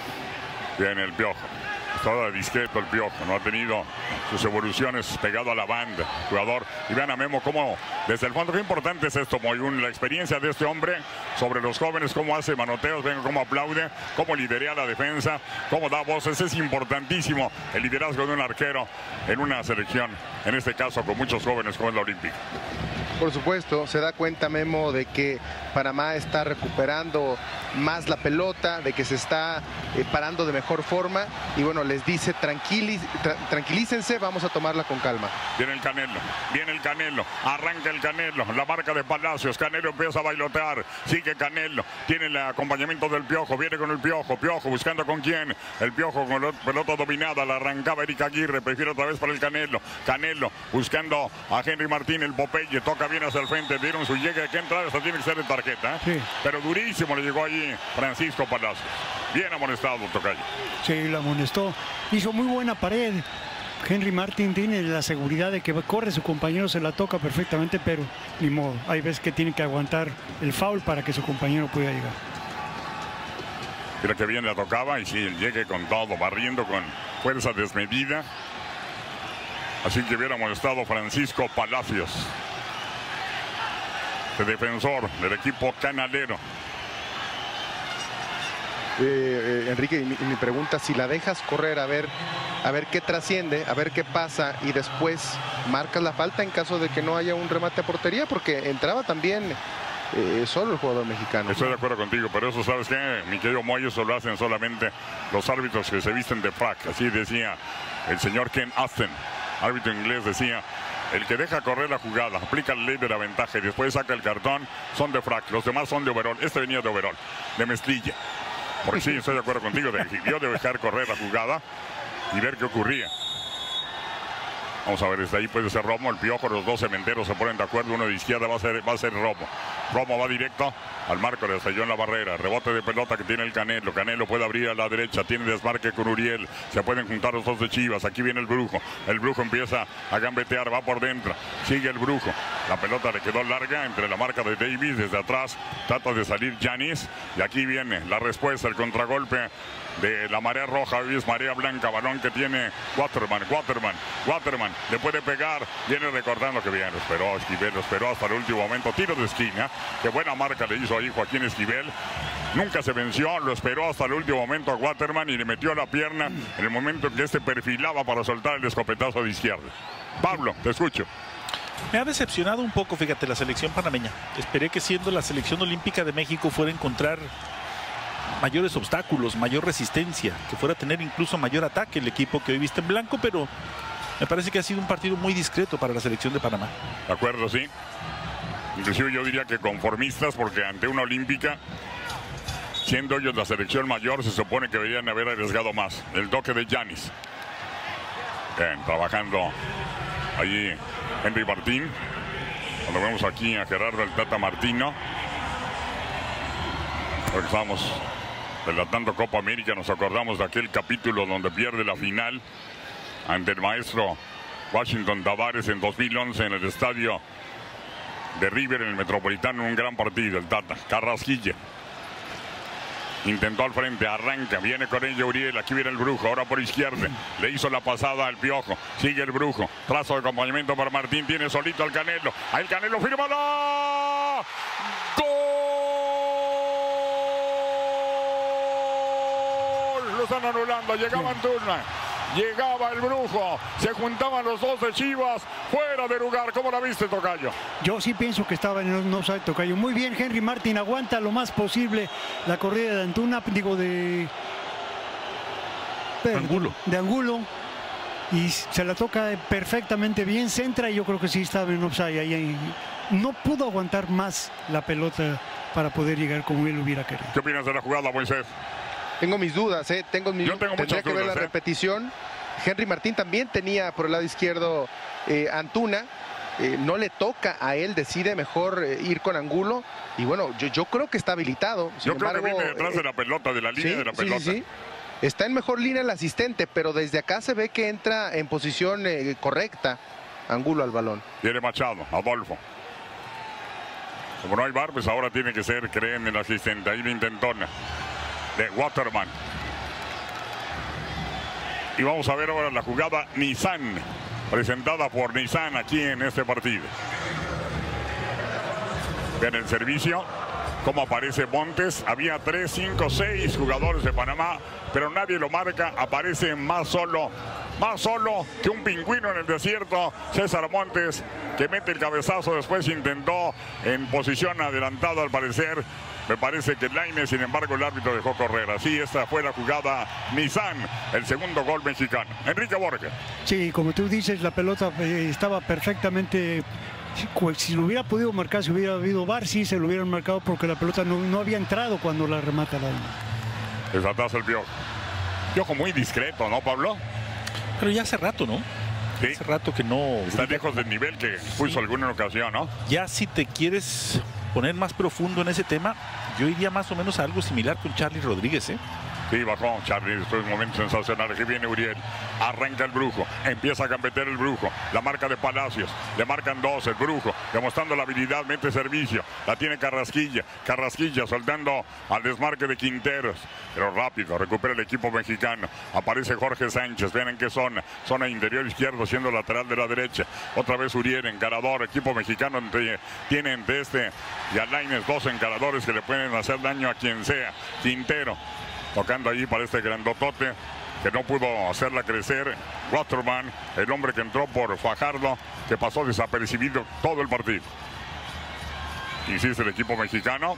Bien, el Piojo. Todo discreto el Piojo, no ha tenido sus evoluciones pegado a la banda, jugador. Y vean a Memo cómo desde el fondo, qué importante es esto, Moyún, la experiencia de este hombre sobre los jóvenes, cómo hace manoteos, ven cómo aplaude, cómo lidera la defensa, cómo da voces. Es importantísimo el liderazgo de un arquero en una selección, en este caso con muchos jóvenes como es la Olímpica. Por supuesto, se da cuenta Memo de que Panamá está recuperando más la pelota, de que se está parando de mejor forma, y bueno, les dice tranquilícense, vamos a tomarla con calma. Viene el Canelo, arranca el Canelo, la marca de Palacios, Canelo empieza a bailotear, sigue Canelo, tiene el acompañamiento del Piojo, viene con el Piojo, Piojo buscando con quién, el Piojo con la pelota dominada, la arrancaba Eric Aguirre, prefiere otra vez para el Canelo, Canelo buscando a Henry Martín, el Popeye, toca bien hacia el frente, dieron su llegue, que entrar, hasta tiene que ser de tarjeta, sí. Pero durísimo le llegó allí Francisco Palacios, bien amonestado tocayo. Sí, lo amonestó, hizo muy buena pared. Henry Martín tiene la seguridad de que corre su compañero, se la toca perfectamente, pero ni modo, hay veces que tiene que aguantar el foul para que su compañero pueda llegar. Mira que bien la tocaba y sí, el llegue con todo, barriendo con fuerza desmedida. Así que hubiera molestado Francisco Palacios, el defensor del equipo canalero. Enrique, mi pregunta, si la dejas correr a ver qué trasciende, a ver qué pasa, y después marcas la falta en caso de que no haya un remate a portería, porque entraba también solo el jugador mexicano. Estoy de acuerdo contigo, pero eso, ¿sabes qué? Mi querido Moy, eso lo hacen solamente los árbitros que se visten de frac. Así decía el señor Ken Aston, árbitro inglés, decía: el que deja correr la jugada, aplica la ley de la ventaja y después saca el cartón, son de frac. Los demás son de overall. Este venía de overall, de mezclilla. Porque sí, estoy de acuerdo contigo, decidió de dejar correr la jugada y ver qué ocurría. Vamos a ver, desde ahí puede ser Romo, el Piojo, los dos cementeros se ponen de acuerdo, uno de izquierda va a ser Romo. Romo va directo al marco, le estalló en la barrera, rebote de pelota que tiene el Canelo. Canelo puede abrir a la derecha, tiene desmarque con Uriel, se pueden juntar los dos de Chivas. Aquí viene el Brujo empieza a gambetear, va por dentro, sigue el Brujo, la pelota le quedó larga entre la marca de Davis, desde atrás trata de salir Yanis, y aquí viene la respuesta, el contragolpe de la marea roja. Hoy es marea blanca, balón que tiene Waterman, le puede pegar, viene recortando, que bien, lo esperó Esquivel, lo esperó hasta el último momento, tiro de esquina, qué buena marca le hizo ahí Joaquín Esquivel, nunca se venció, lo esperó hasta el último momento a Waterman y le metió la pierna en el momento en que este perfilaba para soltar el escopetazo de izquierda. Pablo, te escucho. Me ha decepcionado un poco, fíjate, la selección panameña. Esperé que siendo la selección olímpica de México fuera a encontrar mayores obstáculos, mayor resistencia, que fuera a tener incluso mayor ataque el equipo que hoy viste en blanco, pero me parece que ha sido un partido muy discreto para la selección de Panamá. De acuerdo, sí. Inclusive yo diría que conformistas, porque ante una olímpica, siendo ellos la selección mayor, se supone que deberían haber arriesgado más. El toque de Giannis. Bien, trabajando allí Henry Martín. Cuando vemos aquí a Gerardo el Tata Martino. Porque estamos relatando Copa América, nos acordamos de aquel capítulo donde pierde la final ante el maestro Washington Tavares en 2011 en el estadio de River, en el Metropolitano. Un gran partido, el Tata. Carrasquilla intentó al frente, arranca, viene con ella Uriel, aquí viene el Brujo, ahora por izquierda, le hizo la pasada al Piojo, sigue el Brujo, trazo de acompañamiento para Martín, tiene solito al Canelo, ahí el Canelo, fírmalo, ¡gol! Lo están anulando, llegaba Antuna. Llegaba el Brujo, se juntaban los dos de Chivas, fuera de lugar. ¿Cómo la viste, tocayo? Yo sí pienso que estaba en el offside, tocayo. Muy bien, Henry Martín aguanta lo más posible la corrida de Antuna, digo de Angulo, y se la toca perfectamente bien, centra, y yo creo que sí estaba en offside ahí. No pudo aguantar más la pelota para poder llegar como él hubiera querido. ¿Qué opinas de la jugada, Moisés? Tengo mis dudas, Yo tengo tendría que ver la repetición. Henry Martín también tenía por el lado izquierdo Antuna. No le toca a él, decide mejor ir con Angulo. Y bueno, yo creo que está habilitado. Yo creo que viene detrás de la pelota, de la línea de la pelota. Sí. Está en mejor línea el asistente, pero desde acá se ve que entra en posición correcta Angulo al balón. Viene Machado, Adolfo. Como no hay VAR, pues ahora tiene que ser, creen, el asistente. Ahí lo intentona de Waterman. Y vamos a ver ahora la jugada Nissan, presentada por Nissan aquí en este partido. Vean el servicio, cómo aparece Montes. Había 3, 5, 6 jugadores de Panamá, pero nadie lo marca. Aparece más solo que un pingüino en el desierto. César Montes, que mete el cabezazo, después intentó en posición adelantada al parecer. Me parece que Lainez, sin embargo, el árbitro dejó correr. Así, esta fue la jugada Nissan, el segundo gol mexicano. Enrique Borges. Sí, como tú dices, la pelota estaba perfectamente. Si lo hubiera podido marcar, si hubiera habido VAR, sí se lo hubieran marcado, porque la pelota no había entrado cuando la remata la. Desataza el Piojo. Piojo muy discreto, ¿no, Pablo? Pero ya hace rato, ¿no? Sí. Hace rato que no. Está lejos del nivel que puso alguna ocasión, ¿no? Ya si te quieres poner más profundo en ese tema, yo iría más o menos a algo similar con Charlie Rodríguez, ¿eh? Sí, bajó Charlie, después de un momento sensacional. Aquí viene Uriel, arranca el Brujo, empieza a gambetear el Brujo, la marca de Palacios, le marcan 2, el Brujo, demostrando la habilidad, mete servicio, la tiene Carrasquilla, soltando al desmarque de Quinteros, pero rápido, recupera el equipo mexicano, aparece Jorge Sánchez, vean en qué zona interior izquierdo, siendo lateral de la derecha, otra vez Uriel, encarador, equipo mexicano tiene entre este y a Lainez 2 encaradores que le pueden hacer daño a quien sea. Quintero tocando allí para este grandotote que no pudo hacerla crecer. Waterman, el hombre que entró por Fajardo, que pasó desapercibido todo el partido. Insiste el equipo mexicano.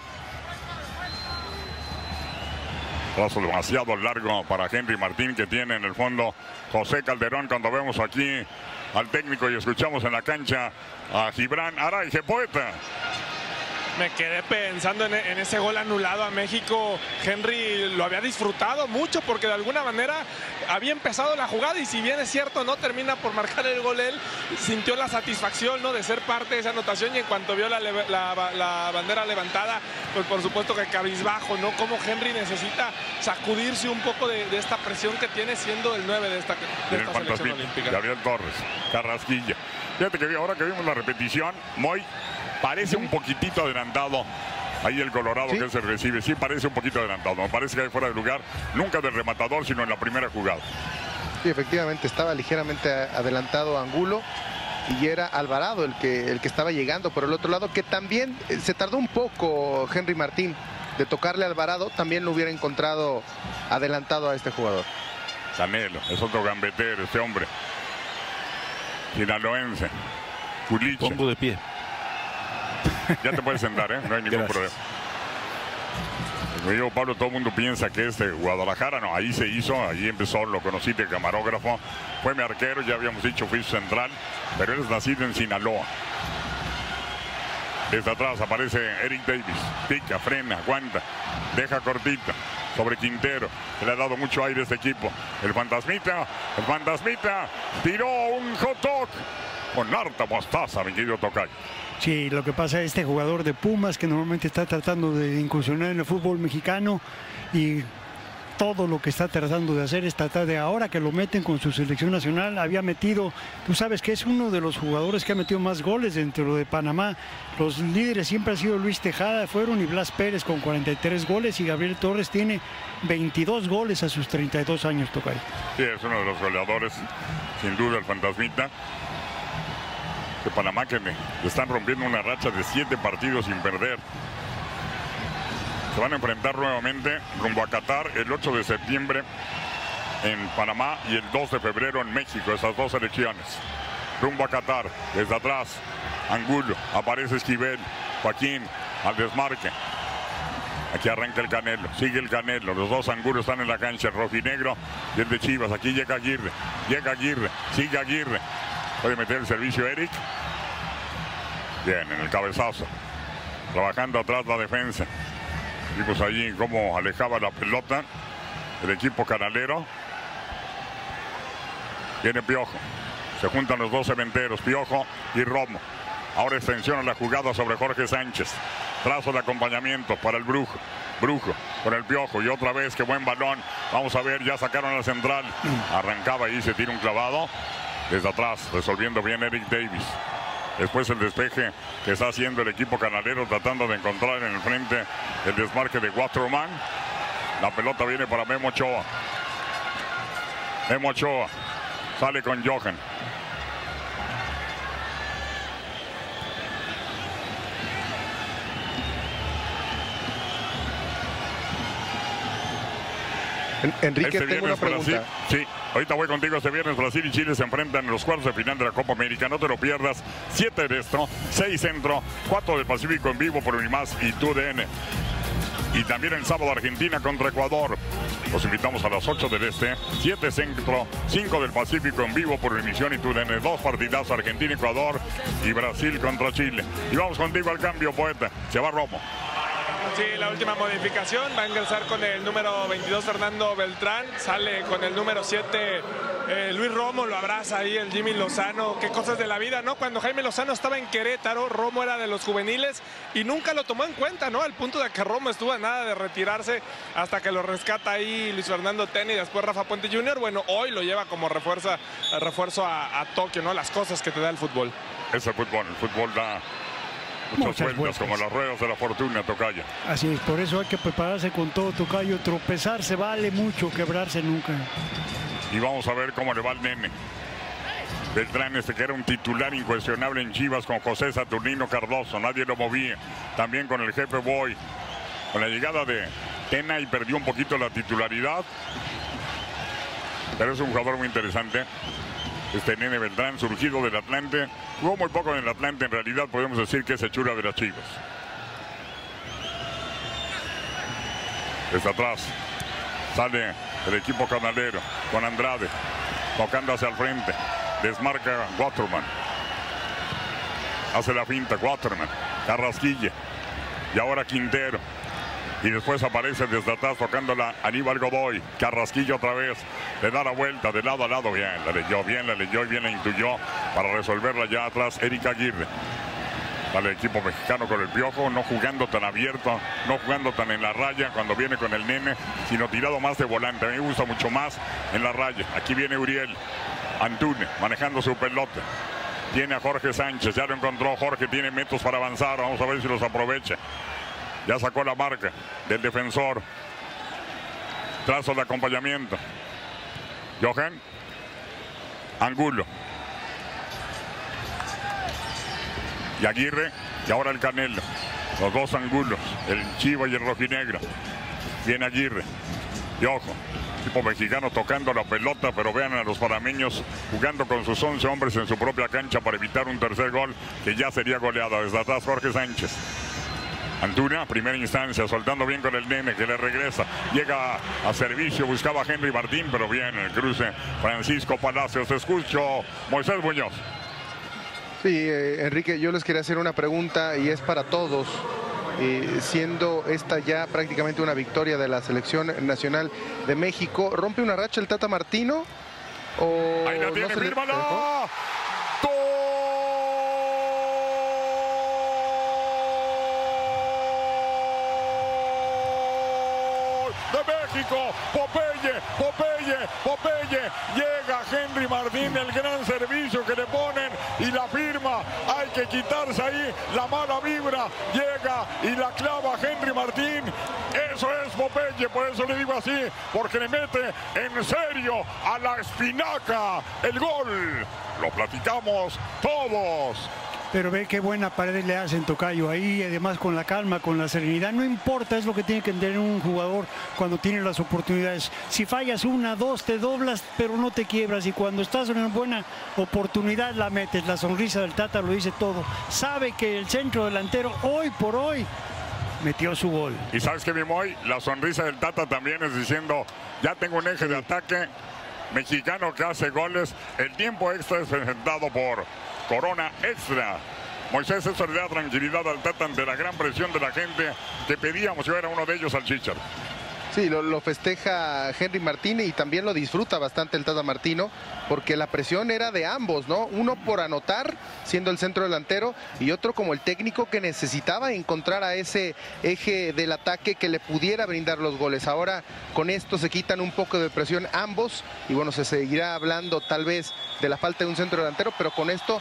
Trazo demasiado largo para Henry Martín, que tiene en el fondo José Calderón. Cuando vemos aquí al técnico y escuchamos en la cancha a Gibran Araige, poeta. Me quedé pensando en ese gol anulado a México. Henry lo había disfrutado mucho porque de alguna manera había empezado la jugada, y si bien es cierto no termina por marcar el gol él, sintió la satisfacción, ¿no?, de ser parte de esa anotación, y en cuanto vio la bandera levantada, pues por supuesto que cabizbajo, ¿no? Como Henry necesita sacudirse un poco de esta presión que tiene siendo el 9 de esta selección olímpica. Gabriel Torres, Carrasquilla. Fíjate que ahora que vimos la repetición, Moy parece un poquitito adelantado. Ahí el Colorado, ¿sí?, que se recibe. Sí, parece un poquito adelantado. Me parece que hay fuera de lugar. Nunca del rematador, sino en la primera jugada. Sí, efectivamente, estaba ligeramente adelantado Angulo. Y era Alvarado el que estaba llegando por el otro lado. Que también se tardó un poco Henry Martín de tocarle a Alvarado. También lo hubiera encontrado adelantado a este jugador. Canelo, es otro gambetero este hombre. Sinaloense. Pulich. Pongo de pie. Ya te puedes sentar, ¿eh? No hay ningún problema. Como digo, Pablo, todo el mundo piensa que es de Guadalajara. No, ahí se hizo, ahí empezó, lo conocí de camarógrafo. Fue mi arquero, ya habíamos dicho, fui central, pero él es nacido en Sinaloa. Desde atrás aparece Eric Davis, pica, frena, aguanta, deja cortita sobre Quintero, que le ha dado mucho aire a este equipo. El fantasmita tiró un hot dog con harta mostaza, mi querido tocayo. Sí, lo que pasa es este jugador de Pumas que normalmente está tratando de incursionar en el fútbol mexicano y todo lo que está tratando de hacer es tratar de, ahora que lo meten con su selección nacional, había metido, tú sabes que es uno de los jugadores que ha metido más goles dentro de Panamá. Los líderes siempre han sido Luis Tejada, fueron, y Blas Pérez con 43 goles, y Gabriel Torres tiene 22 goles a sus 32 años, tocayo. Sí, es uno de los goleadores, sin duda, el fantasmita de Panamá, que le están rompiendo una racha de 7 partidos sin perder. Se van a enfrentar nuevamente rumbo a Qatar el 8 de septiembre en Panamá y el 2 de febrero en México, esas dos selecciones. Rumbo a Qatar, desde atrás, Angulo, aparece Esquivel, Joaquín, al desmarque. Aquí arranca el Canelo, sigue el Canelo, los dos Angulo están en la cancha, el rojinegro y el de Chivas. Aquí llega Aguirre, sigue Aguirre. Puede meter el servicio Eric. Bien, en el cabezazo. Trabajando atrás la defensa. Vimos allí cómo alejaba la pelota el equipo canalero. Viene Piojo. Se juntan los dos cementeros, Piojo y Romo. Ahora extensiona la jugada sobre Jorge Sánchez. Trazo de acompañamiento para el Brujo. Brujo con el Piojo y otra vez, qué buen balón. Vamos a ver, ya sacaron a la central. Arrancaba ahí, se tira un clavado. Desde atrás, resolviendo bien Eric Davis. Después el despeje que está haciendo el equipo canalero, tratando de encontrar en el frente el desmarque de Waterman. La pelota viene para Memo Ochoa. Memo Ochoa sale con Johan. Enrique, tengo una pregunta. Brasil, sí, ahorita voy contigo. Este viernes Brasil y Chile se enfrentan en los cuartos de final de la Copa América. No te lo pierdas. 7 de esto, 6 centro, 4 del Pacífico en vivo por Unimás y TUDN. Y también el sábado Argentina contra Ecuador. Los invitamos a las 8 del este, 7 centro, 5 del Pacífico en vivo por Univisión y TUDN. 2 partidazos, Argentina, Ecuador y Brasil contra Chile. Y vamos contigo al cambio, poeta. Se va Romo. Sí, la última modificación va a ingresar con el número 22 Fernando Beltrán, sale con el número 7 Luis Romo, lo abraza ahí el Jimmy Lozano. Qué cosas de la vida, ¿no? Cuando Jaime Lozano estaba en Querétaro, Romo era de los juveniles y nunca lo tomó en cuenta, ¿no? Al punto de que Romo estuvo a nada de retirarse hasta que lo rescata ahí Luis Fernando Tena y después Rafa Puente Jr. Bueno, hoy lo lleva como refuerzo a Tokio, ¿no? Las cosas que te da el fútbol. Es el fútbol da muchas vueltas, como las ruedas de la fortuna, tocayo. Así es, por eso hay que prepararse con todo, tocayo. Tropezarse vale mucho, quebrarse nunca. Y vamos a ver cómo le va al nene. Beltrán, que era un titular incuestionable en Chivas con José Saturnino Cardoso, nadie lo movía. También con el jefe Boy. Con la llegada de Tena y perdió un poquito la titularidad. Pero es un jugador muy interesante. Este nene Beltrán, surgido del Atlante. Jugó muy poco en el Atlante, en realidad podemos decir que es hechura de las Chivas. Desde atrás sale el equipo canalero con Andrade, tocando hacia el frente. Desmarca Waterman. Hace la finta Waterman. Carrasquilla. Y ahora Quintero. Y después aparece desde atrás tocándola Aníbal Godoy. Carrasquillo otra vez. Le da la vuelta de lado a lado. Bien la leyó y bien la intuyó para resolverla ya atrás Eric Aguirre. Sale el equipo mexicano con el Piojo, no jugando tan abierto, no jugando tan en la raya cuando viene con el nene, sino tirado más de volante. A mí me gusta mucho más en la raya. Aquí viene Uriel Antune manejando su pelota. Tiene a Jorge Sánchez, ya lo encontró. Jorge tiene metros para avanzar. Vamos a ver si los aprovecha. Ya sacó la marca del defensor. Trazo de acompañamiento. Johan. Angulo. Y Aguirre. Y ahora el Canelo. Los dos Angulos. El Chiva y el Rojinegro. Viene Aguirre. Y ojo. equipo mexicano tocando la pelota, pero vean a los panameños jugando con sus 11 hombres en su propia cancha para evitar un tercer gol que ya sería goleado. Desde atrás Jorge Sánchez. Antuna, primera instancia, soltando bien con el nene que le regresa. Llega a servicio, buscaba a Henry Martín, pero bien el cruce. Francisco Palacios, te escucho, Moisés Muñoz. Sí, Enrique, yo les quería hacer una pregunta y es para todos. Siendo esta ya prácticamente una victoria de la selección nacional de México, ¿rompe una racha el Tata Martino? ¿O ahí la tiene, no fírmala. De México, Popeye, llega Henry Martín, el gran servicio que le ponen y la firma, hay que quitarse ahí la mala vibra, llega y la clava Henry Martín, eso es Popeye, por eso le digo así, porque le mete en serio a la espinaca el gol, lo platicamos todos. Pero ve qué buena pared le hacen, tocayo, ahí además con la calma, con la serenidad, no importa, es lo que tiene que entender un jugador cuando tiene las oportunidades. Si fallas una, dos, te doblas, pero no te quiebras, y cuando estás en una buena oportunidad la metes. La sonrisa del Tata lo dice todo, sabe que el centro delantero hoy por hoy metió su gol. Y sabes que Mimoy, la sonrisa del Tata también es diciendo, ya tengo un eje de ataque mexicano que hace goles, el tiempo extra es presentado por Corona Extra. Moisés, eso le da tranquilidad al Tata ante la gran presión de la gente que pedíamos que era uno de ellos al Chicharo. Sí, lo festeja Henry Martín y también lo disfruta bastante el Tata Martino, porque la presión era de ambos, ¿no? Uno por anotar, siendo el centro delantero, y otro como el técnico que necesitaba encontrar a ese eje del ataque que le pudiera brindar los goles. Ahora con esto se quitan un poco de presión ambos, y bueno, se seguirá hablando tal vez de la falta de un centro delantero, pero con esto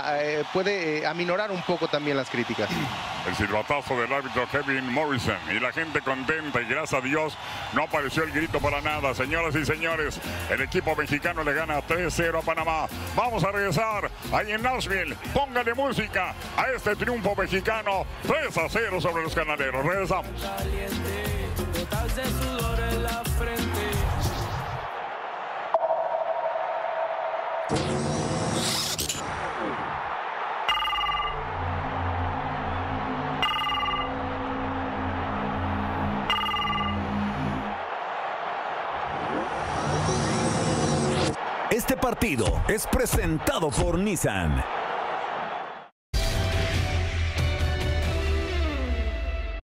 puede aminorar un poco también las críticas. El silbatazo del árbitro Kevin Morrison y la gente contenta, y gracias a Dios no apareció el grito para nada. Señoras y señores, el equipo mexicano le gana 3-0 a Panamá. Vamos a regresar ahí en Nashville. Póngale música a este triunfo mexicano, 3-0 sobre los canaleros. Regresamos. Este partido es presentado por Nissan.